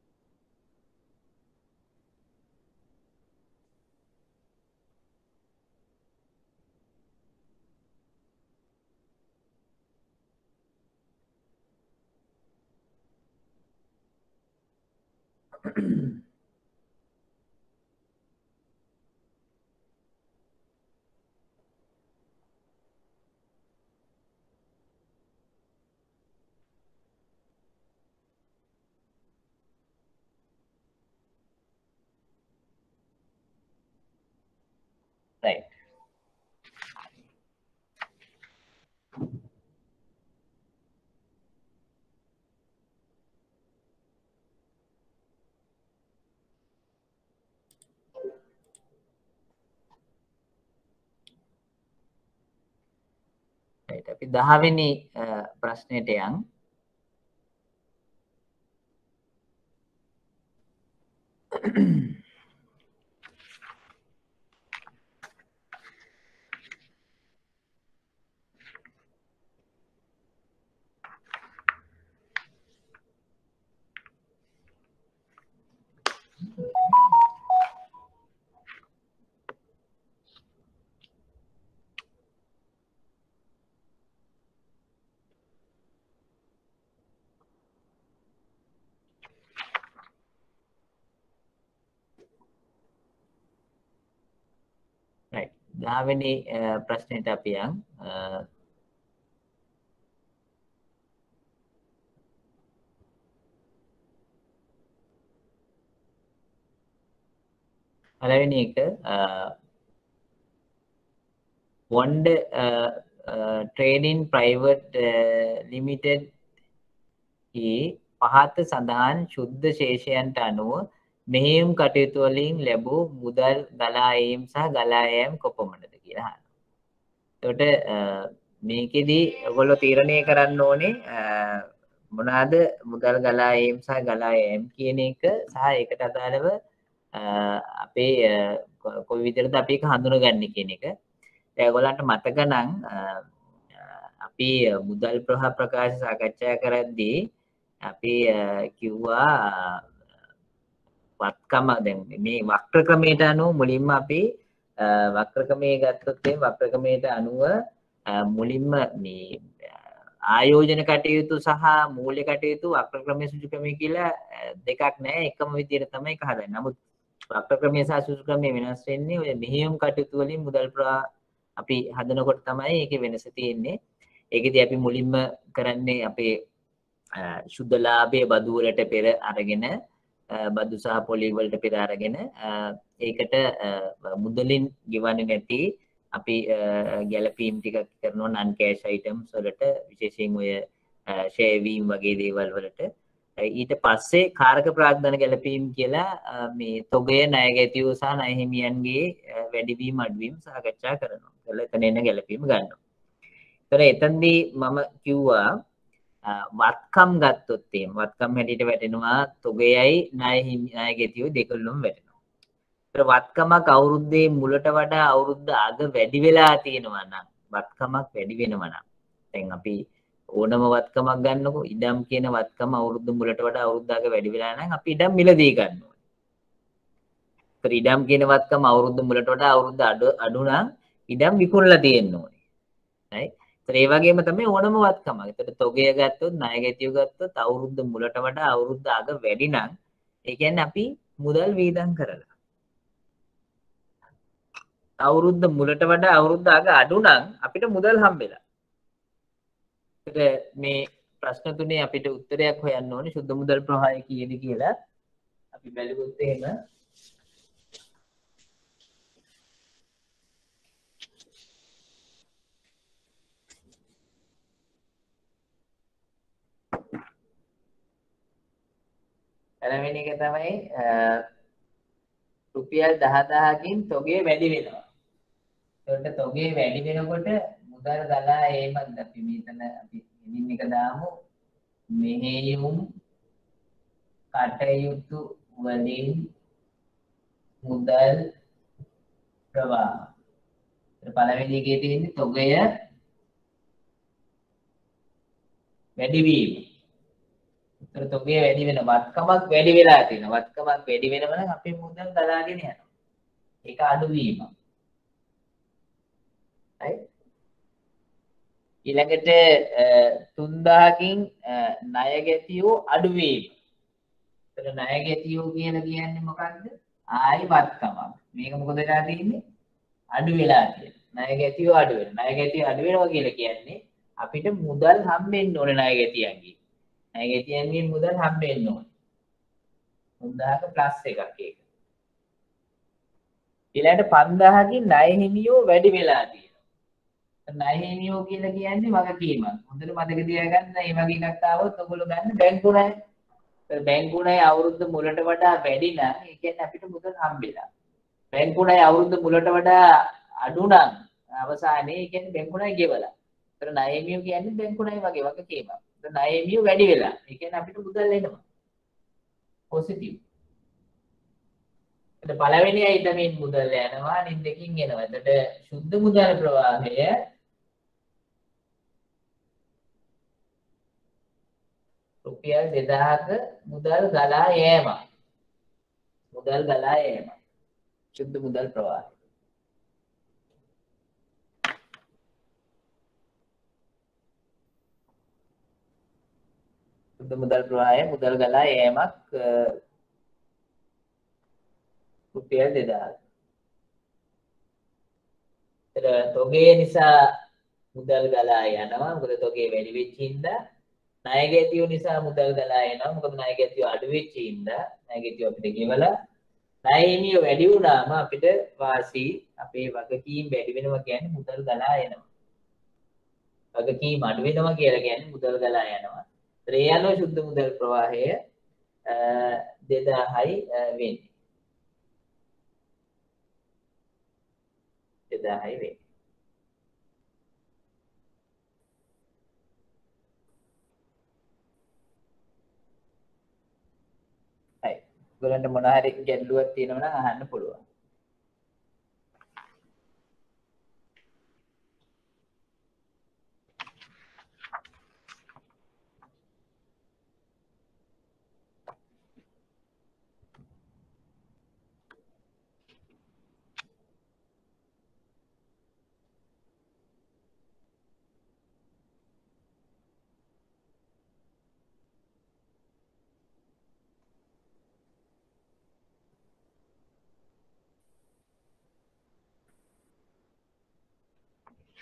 right අපි 10 වෙනි ප්‍රශ්නෙට යන්. right 10 වෙනි ප්‍රශ්නෙට අපි යන්. පළවෙනි එක bond trading private limited පහත සඳහන් ශුද්ධ ශේෂයන්ට අනුව මෙහෙයුම් කටයුතු වලින් ලැබූ මුදල් ගලා ඒම් සහ ගලා යෑම කොපමණද කියලා අහනවා. එතකොට මේකෙදි ඔයගොල්ලෝ තීරණය කරන්න ඕනේ මොනවාද මුදල් ගලා ඒම් සහ ගලා යෑම කියන එක සහ ඒකට අදාළව අපේ කොයි විදිහටද අපි ඒක හඳුනගන්නේ කියන එක. දැන් ඔයගොල්ලන්ට මතක නම් අපි මුදල් ප්‍රවාහ ප්‍රකාශ සාකච්ඡා කරද්දී අපි කිව්වා වත්කම දැන් මේ වක්‍ර ක්‍රමයට අනුව මුලින්ම අපි වක්‍ර ක්‍රමයේ ගත්තොත් ඒ වක්‍ර ක්‍රමයට අනුව මුලින්ම මේ ආයෝජන කටයුතු සහ මූල්‍ය කටයුතු වක්‍ර ක්‍රමයේ සුසු ක්‍රමයේ කියලා දෙකක් නැහැ එකම විදිහට තමයි ඒක හදන්නේ. නමුත් වක්‍ර ක්‍රමයේ සහ සුසු ක්‍රමයේ වෙනස් වෙන්නේ ඔය මෙහෙයුම් කටයුතු වලින් මුදල් ප්‍රවාහ අපි හදනකොට තමයි ඒකේ වෙනස තියෙන්නේ. ඒකෙදී අපි මුලින්ම කරන්නේ අපේ ශුද්ධ ලාභයේ බදු වලට පෙර අරගෙන බදු සහ පොලි වලට පෙර අරගෙන ඒකට මුදලින් ගෙවන්නේ නැති අපි ගැලපීම් ටිකක් කරනවා non cash items වලට විශේෂයෙන් ඔය ෂෙයා වීම වගේ දේවල් වලට ඊට පස්සේ කාරක ප්‍රාග්ධන ගැලපීම් කියලා මේ තොගය ණය ගැතියෝ සහ ණය හිමියන්ගේ වැඩිවීම අඩුවීම සාකච්ඡා කරනවා. ඒල එතන එන ගැලපීම ගන්නවා. ඒතර එතනදී මම කිව්වා වත්කම් ගත්තොත් එහෙම වත්කම් හැටියට වැටෙනවා තොගයයි ණය ගැතියෝ දෙකලම වැටෙනවා. ඒතර වත්කමක් අවුරුද්දේ මුලට වඩා අවුරුද්ද අග වැඩි වෙලා තියෙනවා නම් වත්කමක් වැඩි වෙනවා නම් දැන් අපි ඕනම වත්කමක් ගන්නකො ඉඩම් කියන වත්කම අවුරුදු මුලට වඩා අවුරුද්ද අග වැඩි වෙලා නම් අපි ඉඩම් මිලදී ගන්න ඕනේ. ඒතර ඉඩම් කියන වත්කම අවුරුද්ද මුලට වඩා අවුරුද්ද අඩු නම් ඉඩම් විකුණලා තියෙන්න ඕනේ. right? ඒ වගේම තමයි ඕනම වත්කමක්. ඒතර තොගය ගත්තොත් ණය ගැතියෝ ගත්තොත් අවුරුද්ද මුලට වඩා අවුරුද්ද අග වැඩි නම් ඒ කියන්නේ අපි මුදල් වීදම් කරලා. අවුරුද්ද මුලට වඩා අවුරුද්ද අග අඩු නම් අපිට මුදල් හම්බෙලා. ඒත් මේ ප්‍රශ්න තුනේ අපිට උත්තරයක් හොයන්න ඕනේ සුද්ධ මුදල් ප්‍රවාහය කීයද කියලා. අපි බැලුවොත් එහෙම පළවෙනි එක තමයි රුපියල් 10000කින් තොගය වැඩි වෙනවා. ඒකට තොගය වැඩි වෙනකොට මුදල් ගලා ඒමත් අපි මෙතන අපි ඉදින් එක දාමු මෙහෙයුම් කටයුතු වලින් මුදල් ප්‍රවාහ. පළවෙනි එකේ තියෙන්නේ තොගය වැඩි වීම. ඒතර තොගය වැඩි වෙන වත්කමක් වැඩි වෙලා තියෙනවා. වත්කමක් වැඩි වෙනව නම් අපි මුදල් ගලාගෙන යනවා. ඒක අඩු වීම. right? ඊළඟට 3000කින් ණය ගැතියෝ අඩු වීම. ඒතර ණය ගැතියෝ කියලා කියන්නේ මොකක්ද? ආයි වත්කමක්. මේක මොකද වෙලා තියෙන්නේ? අඩු වෙලා තියෙනවා. ණය ගැතියෝ අඩු වෙනවා. ණය ගැතියෝ අඩු වෙනවා කියලා කියන්නේ අපිට මුදල් හම්බෙන්න ඕනේ ණය ගැතියන්ගෙන්. ණය ගැතියන්ගෙන් මුදල් හම්බෙන්න ඕනේ. 3000ක ප්ලස් එකක් ඒක. ඊළඟට 5000කින් ණය හිමියෝ වැඩි වෙලා තියෙනවා. ණය හිමියෝ කියලා කියන්නේ වගකීමක්. හොඳට මතක තියාගන්න මේ වගේ එකක් ආවොත් ඔයගොල්ලෝ ගන්න බැංකු ණය. බැංකු ණය අවුරුද්ද මුලට වඩා වැඩි නම් ඒ කියන්නේ අපිට මුදල් හම්බෙලා. බැංකු ණය අවුරුද්ද මුලට වඩා අඩු නම් අවසානයේ ඒ කියන්නේ බැංකු ණය ගෙවලා. ඒතර ණය හිමියෝ කියන්නේ බැංකු ණය වගේ වගකීමක්. ඒතර ණය හිමියෝ වැඩි වෙලා. ඒ කියන්නේ අපිට මුදල් එනවා. පොසිටිව්. එතකොට පළවෙනි අයිටමින් මුදල් යනවා අනිත් දෙකින් එනවා. එතකොට සුද්ධ මුදල් ප්‍රවාහය රුපියල් 2000ක මුදල් ගලා යෑම. මුදල් ගලා යෑම. සුද්ධ මුදල් ප්‍රවාහය. සුද්ධ මුදල් ප්‍රවාහය මුදල් ගලා යෑමක් රුපියල් 2000. ඒතර තොගය නිසා මුදල් ගලා යනවා. මොකද තොගය වැඩි වෙච්ච හින්දා. ණය ගැතියෝ නිසා මුදල් ගලා යනවා. මොකද ණය ගැතියෝ අඩු වෙච්ච හින්දා ණය ගැතියෝ අපිට ගෙවලා ණය හිමියෝ වැඩි වුණාම අපිට වාසි අපේ වගකීම් වැඩි වෙනවා කියන්නේ මුදල් ගලා යනවා. වගකීම් අඩු වෙනවා කියලා කියන්නේ මුදල් ගලා යනවා. ඒතර ඒ අනුව සුද්ධ මුදල් ප්‍රවාහය 2000යි වෙන්නේ. 2000යි වෙන්නේ. හරි. ඔයගලන්ට මොන හරි ගැටලුවක් තියෙනවා නම් අහන්න පුළුවන්.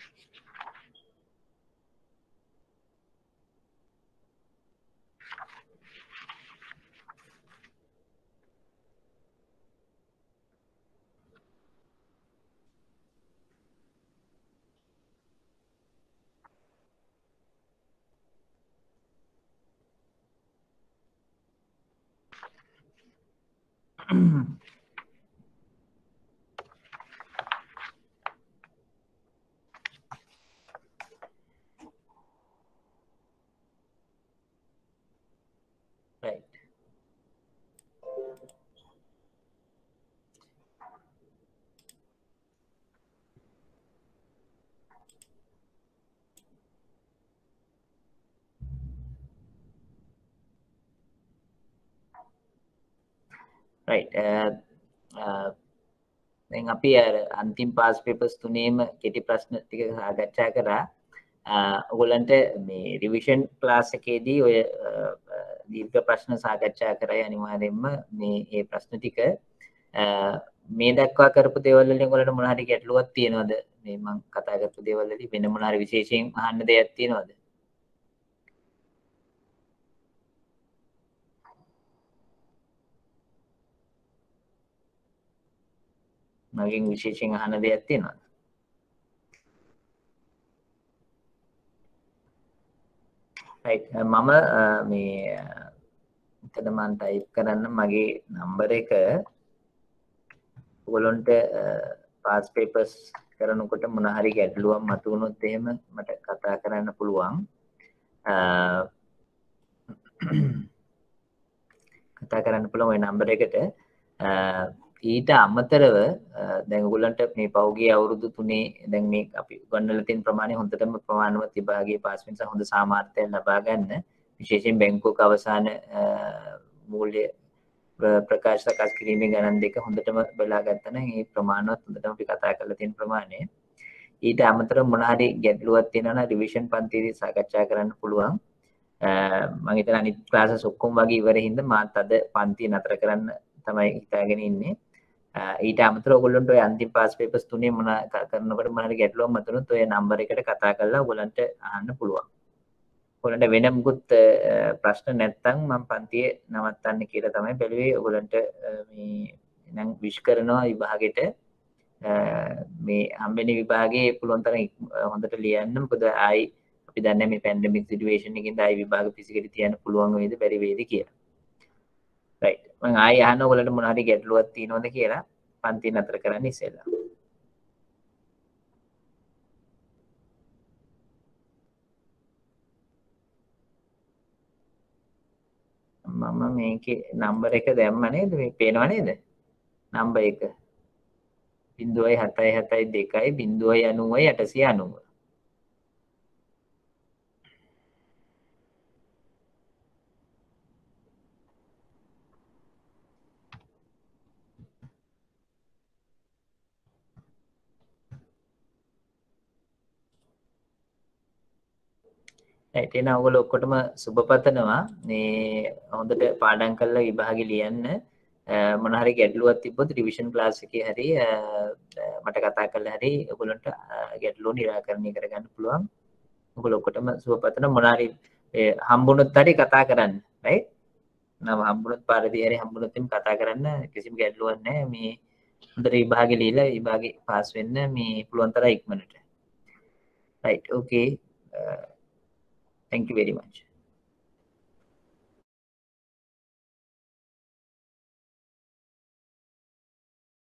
right. Right. දැන් අපි අර අන්තිම පාස් පේපර්ස් තුනේම කෙටි ප්‍රශ්න ටික සාකච්ඡා කරා. ඔයගොල්ලන්ට මේ රිවිෂන් ක්ලාස් එකේදී ඔය දීර්ඝ ප්‍රශ්න සාකච්ඡා කරයි අනිවාර්යයෙන්ම මේ ඒ ප්‍රශ්න ටික මේ දක්වා කරපු දේවල් වලින් ඔයගොල්ලන්ට මොන හරි ගැටලුවක් තියෙනවද? මේ මම කතා කරපු දේවල් වලින් වෙන මොන හරි විශේෂයෙන් අහන්න දෙයක් තියෙනවද? මගෙන් විශේෂයෙන් අහන්න දෙයක් තියෙනවද? right මම මේ එතන මම ටයිප් කරන්න මගේ නම්බර එක ඔයගොල්ලන්ට පාස් පේපර්ස් කරනකොට මොන හරි ගැටලුවක් මතුවුනොත් එහෙම මට කතා කරන්න පුළුවන්. කතා කරන්න පුළුවන් ওই නම්බර එකට. ඊට අමතරව දැන් ඔයගොල්ලන්ට මේ පෞගිය අවුරුදු 3 දැන් මේ අපි උගන්වලා තියෙන ප්‍රමාණය හොඳටම ප්‍රමාණවත් විභාගයේ පාස් වෙන හොඳ සාමාර්ථයක් ලබා ගන්න විශේෂයෙන් බැංකුවක අවසාන මූල්‍ය ප්‍රකාශ සකස් කිරීමේ ගණන් දෙක හොඳටම බලා ගත්තා නම් මේ ප්‍රමාණවත් හොඳටම අපි කතා කරලා තියෙන ප්‍රමාණය. ඊට අමතරව මොන හරි ගැටලුවක් තියෙනවා නම් රිවිෂන් පන්තියේදී සාකච්ඡා කරන්න පුළුවන්. මම හිතන අනිත් ක්ලාසස් ඔක්කොම වගේ ඉවර හින්දා මාත් අද පන්තිය නතර කරන්න තමයි හිතාගෙන ඉන්නේ. ඊට අමතරව ඔයගොල්ලන්ට ඔය අන්තිම පාස් පේපර්ස් තුනේ මොන කරනකොට මොන හරි ගැටලුවක් මතුනොත් ඔය නම්බර එකට කතා කරලා ඔයගොල්ලන්ට අහන්න පුළුවන්. ඔයගොල්ලන්ට වෙන මුකුත් ප්‍රශ්න නැත්නම් මම පන්තියේ නවත්තන්න කියලා තමයි බැලුවේ. ඔයගොල්ලන්ට මේ නම් විශ් කරනවා විභාගෙට මේ හම්බෙන විභාගේ පුළුවන් තරම් හොඳට ලියන්න. මොකද ආයි අපි දන්නේ මේ පැන්ඩමික් සිටුේෂන් එකකින්ද ආයි විභාග පිසිකෙට තියන්න පුළුවන් වේද බැරි වේද කියලා. right මම ආයි අහන්න ඔයගොල්ලන්ට මොන හරි ගැටලුවක් තියෙනවද කියලා පන්ති නතර කරන්න ඉස්සෙල්ලා. මම මේකේ නම්බර එක දැම්ම නේද? මේ පේනව නේද? නම්බර එක 0.772 0.90 එහෙනම් ඔයගොල්ලෝ ඔක්කොටම සුබ පතනවා මේ හොඳට පාඩම් කරලා විභාගෙ ලියන්න. මොන හරි ගැටලුවක් තිබ්බොත් රිවිෂන් ක්ලාස් එකේ හරි මට කතා කරලා හරි ඔයගොල්ලන්ට ගැටලුව निराකරණය කරගන්න පුළුවන්. ඔයගොල්ලෝ ඔක්කොටම සුබ පතනවා. මොන හරි හම්බුනොත් හරි කතා කරන්න. right නම හම්බුනොත් පාරදී හරි හම්බුනොත් එම් කතා කරන්න. කිසිම ගැටලුවක් නැහැ. මේ හොඳට විභාගෙ ලියලා විභාගෙ පාස් වෙන්න මේ පුළුවන් තරම් ඉක්මනට. right okay thank you very much.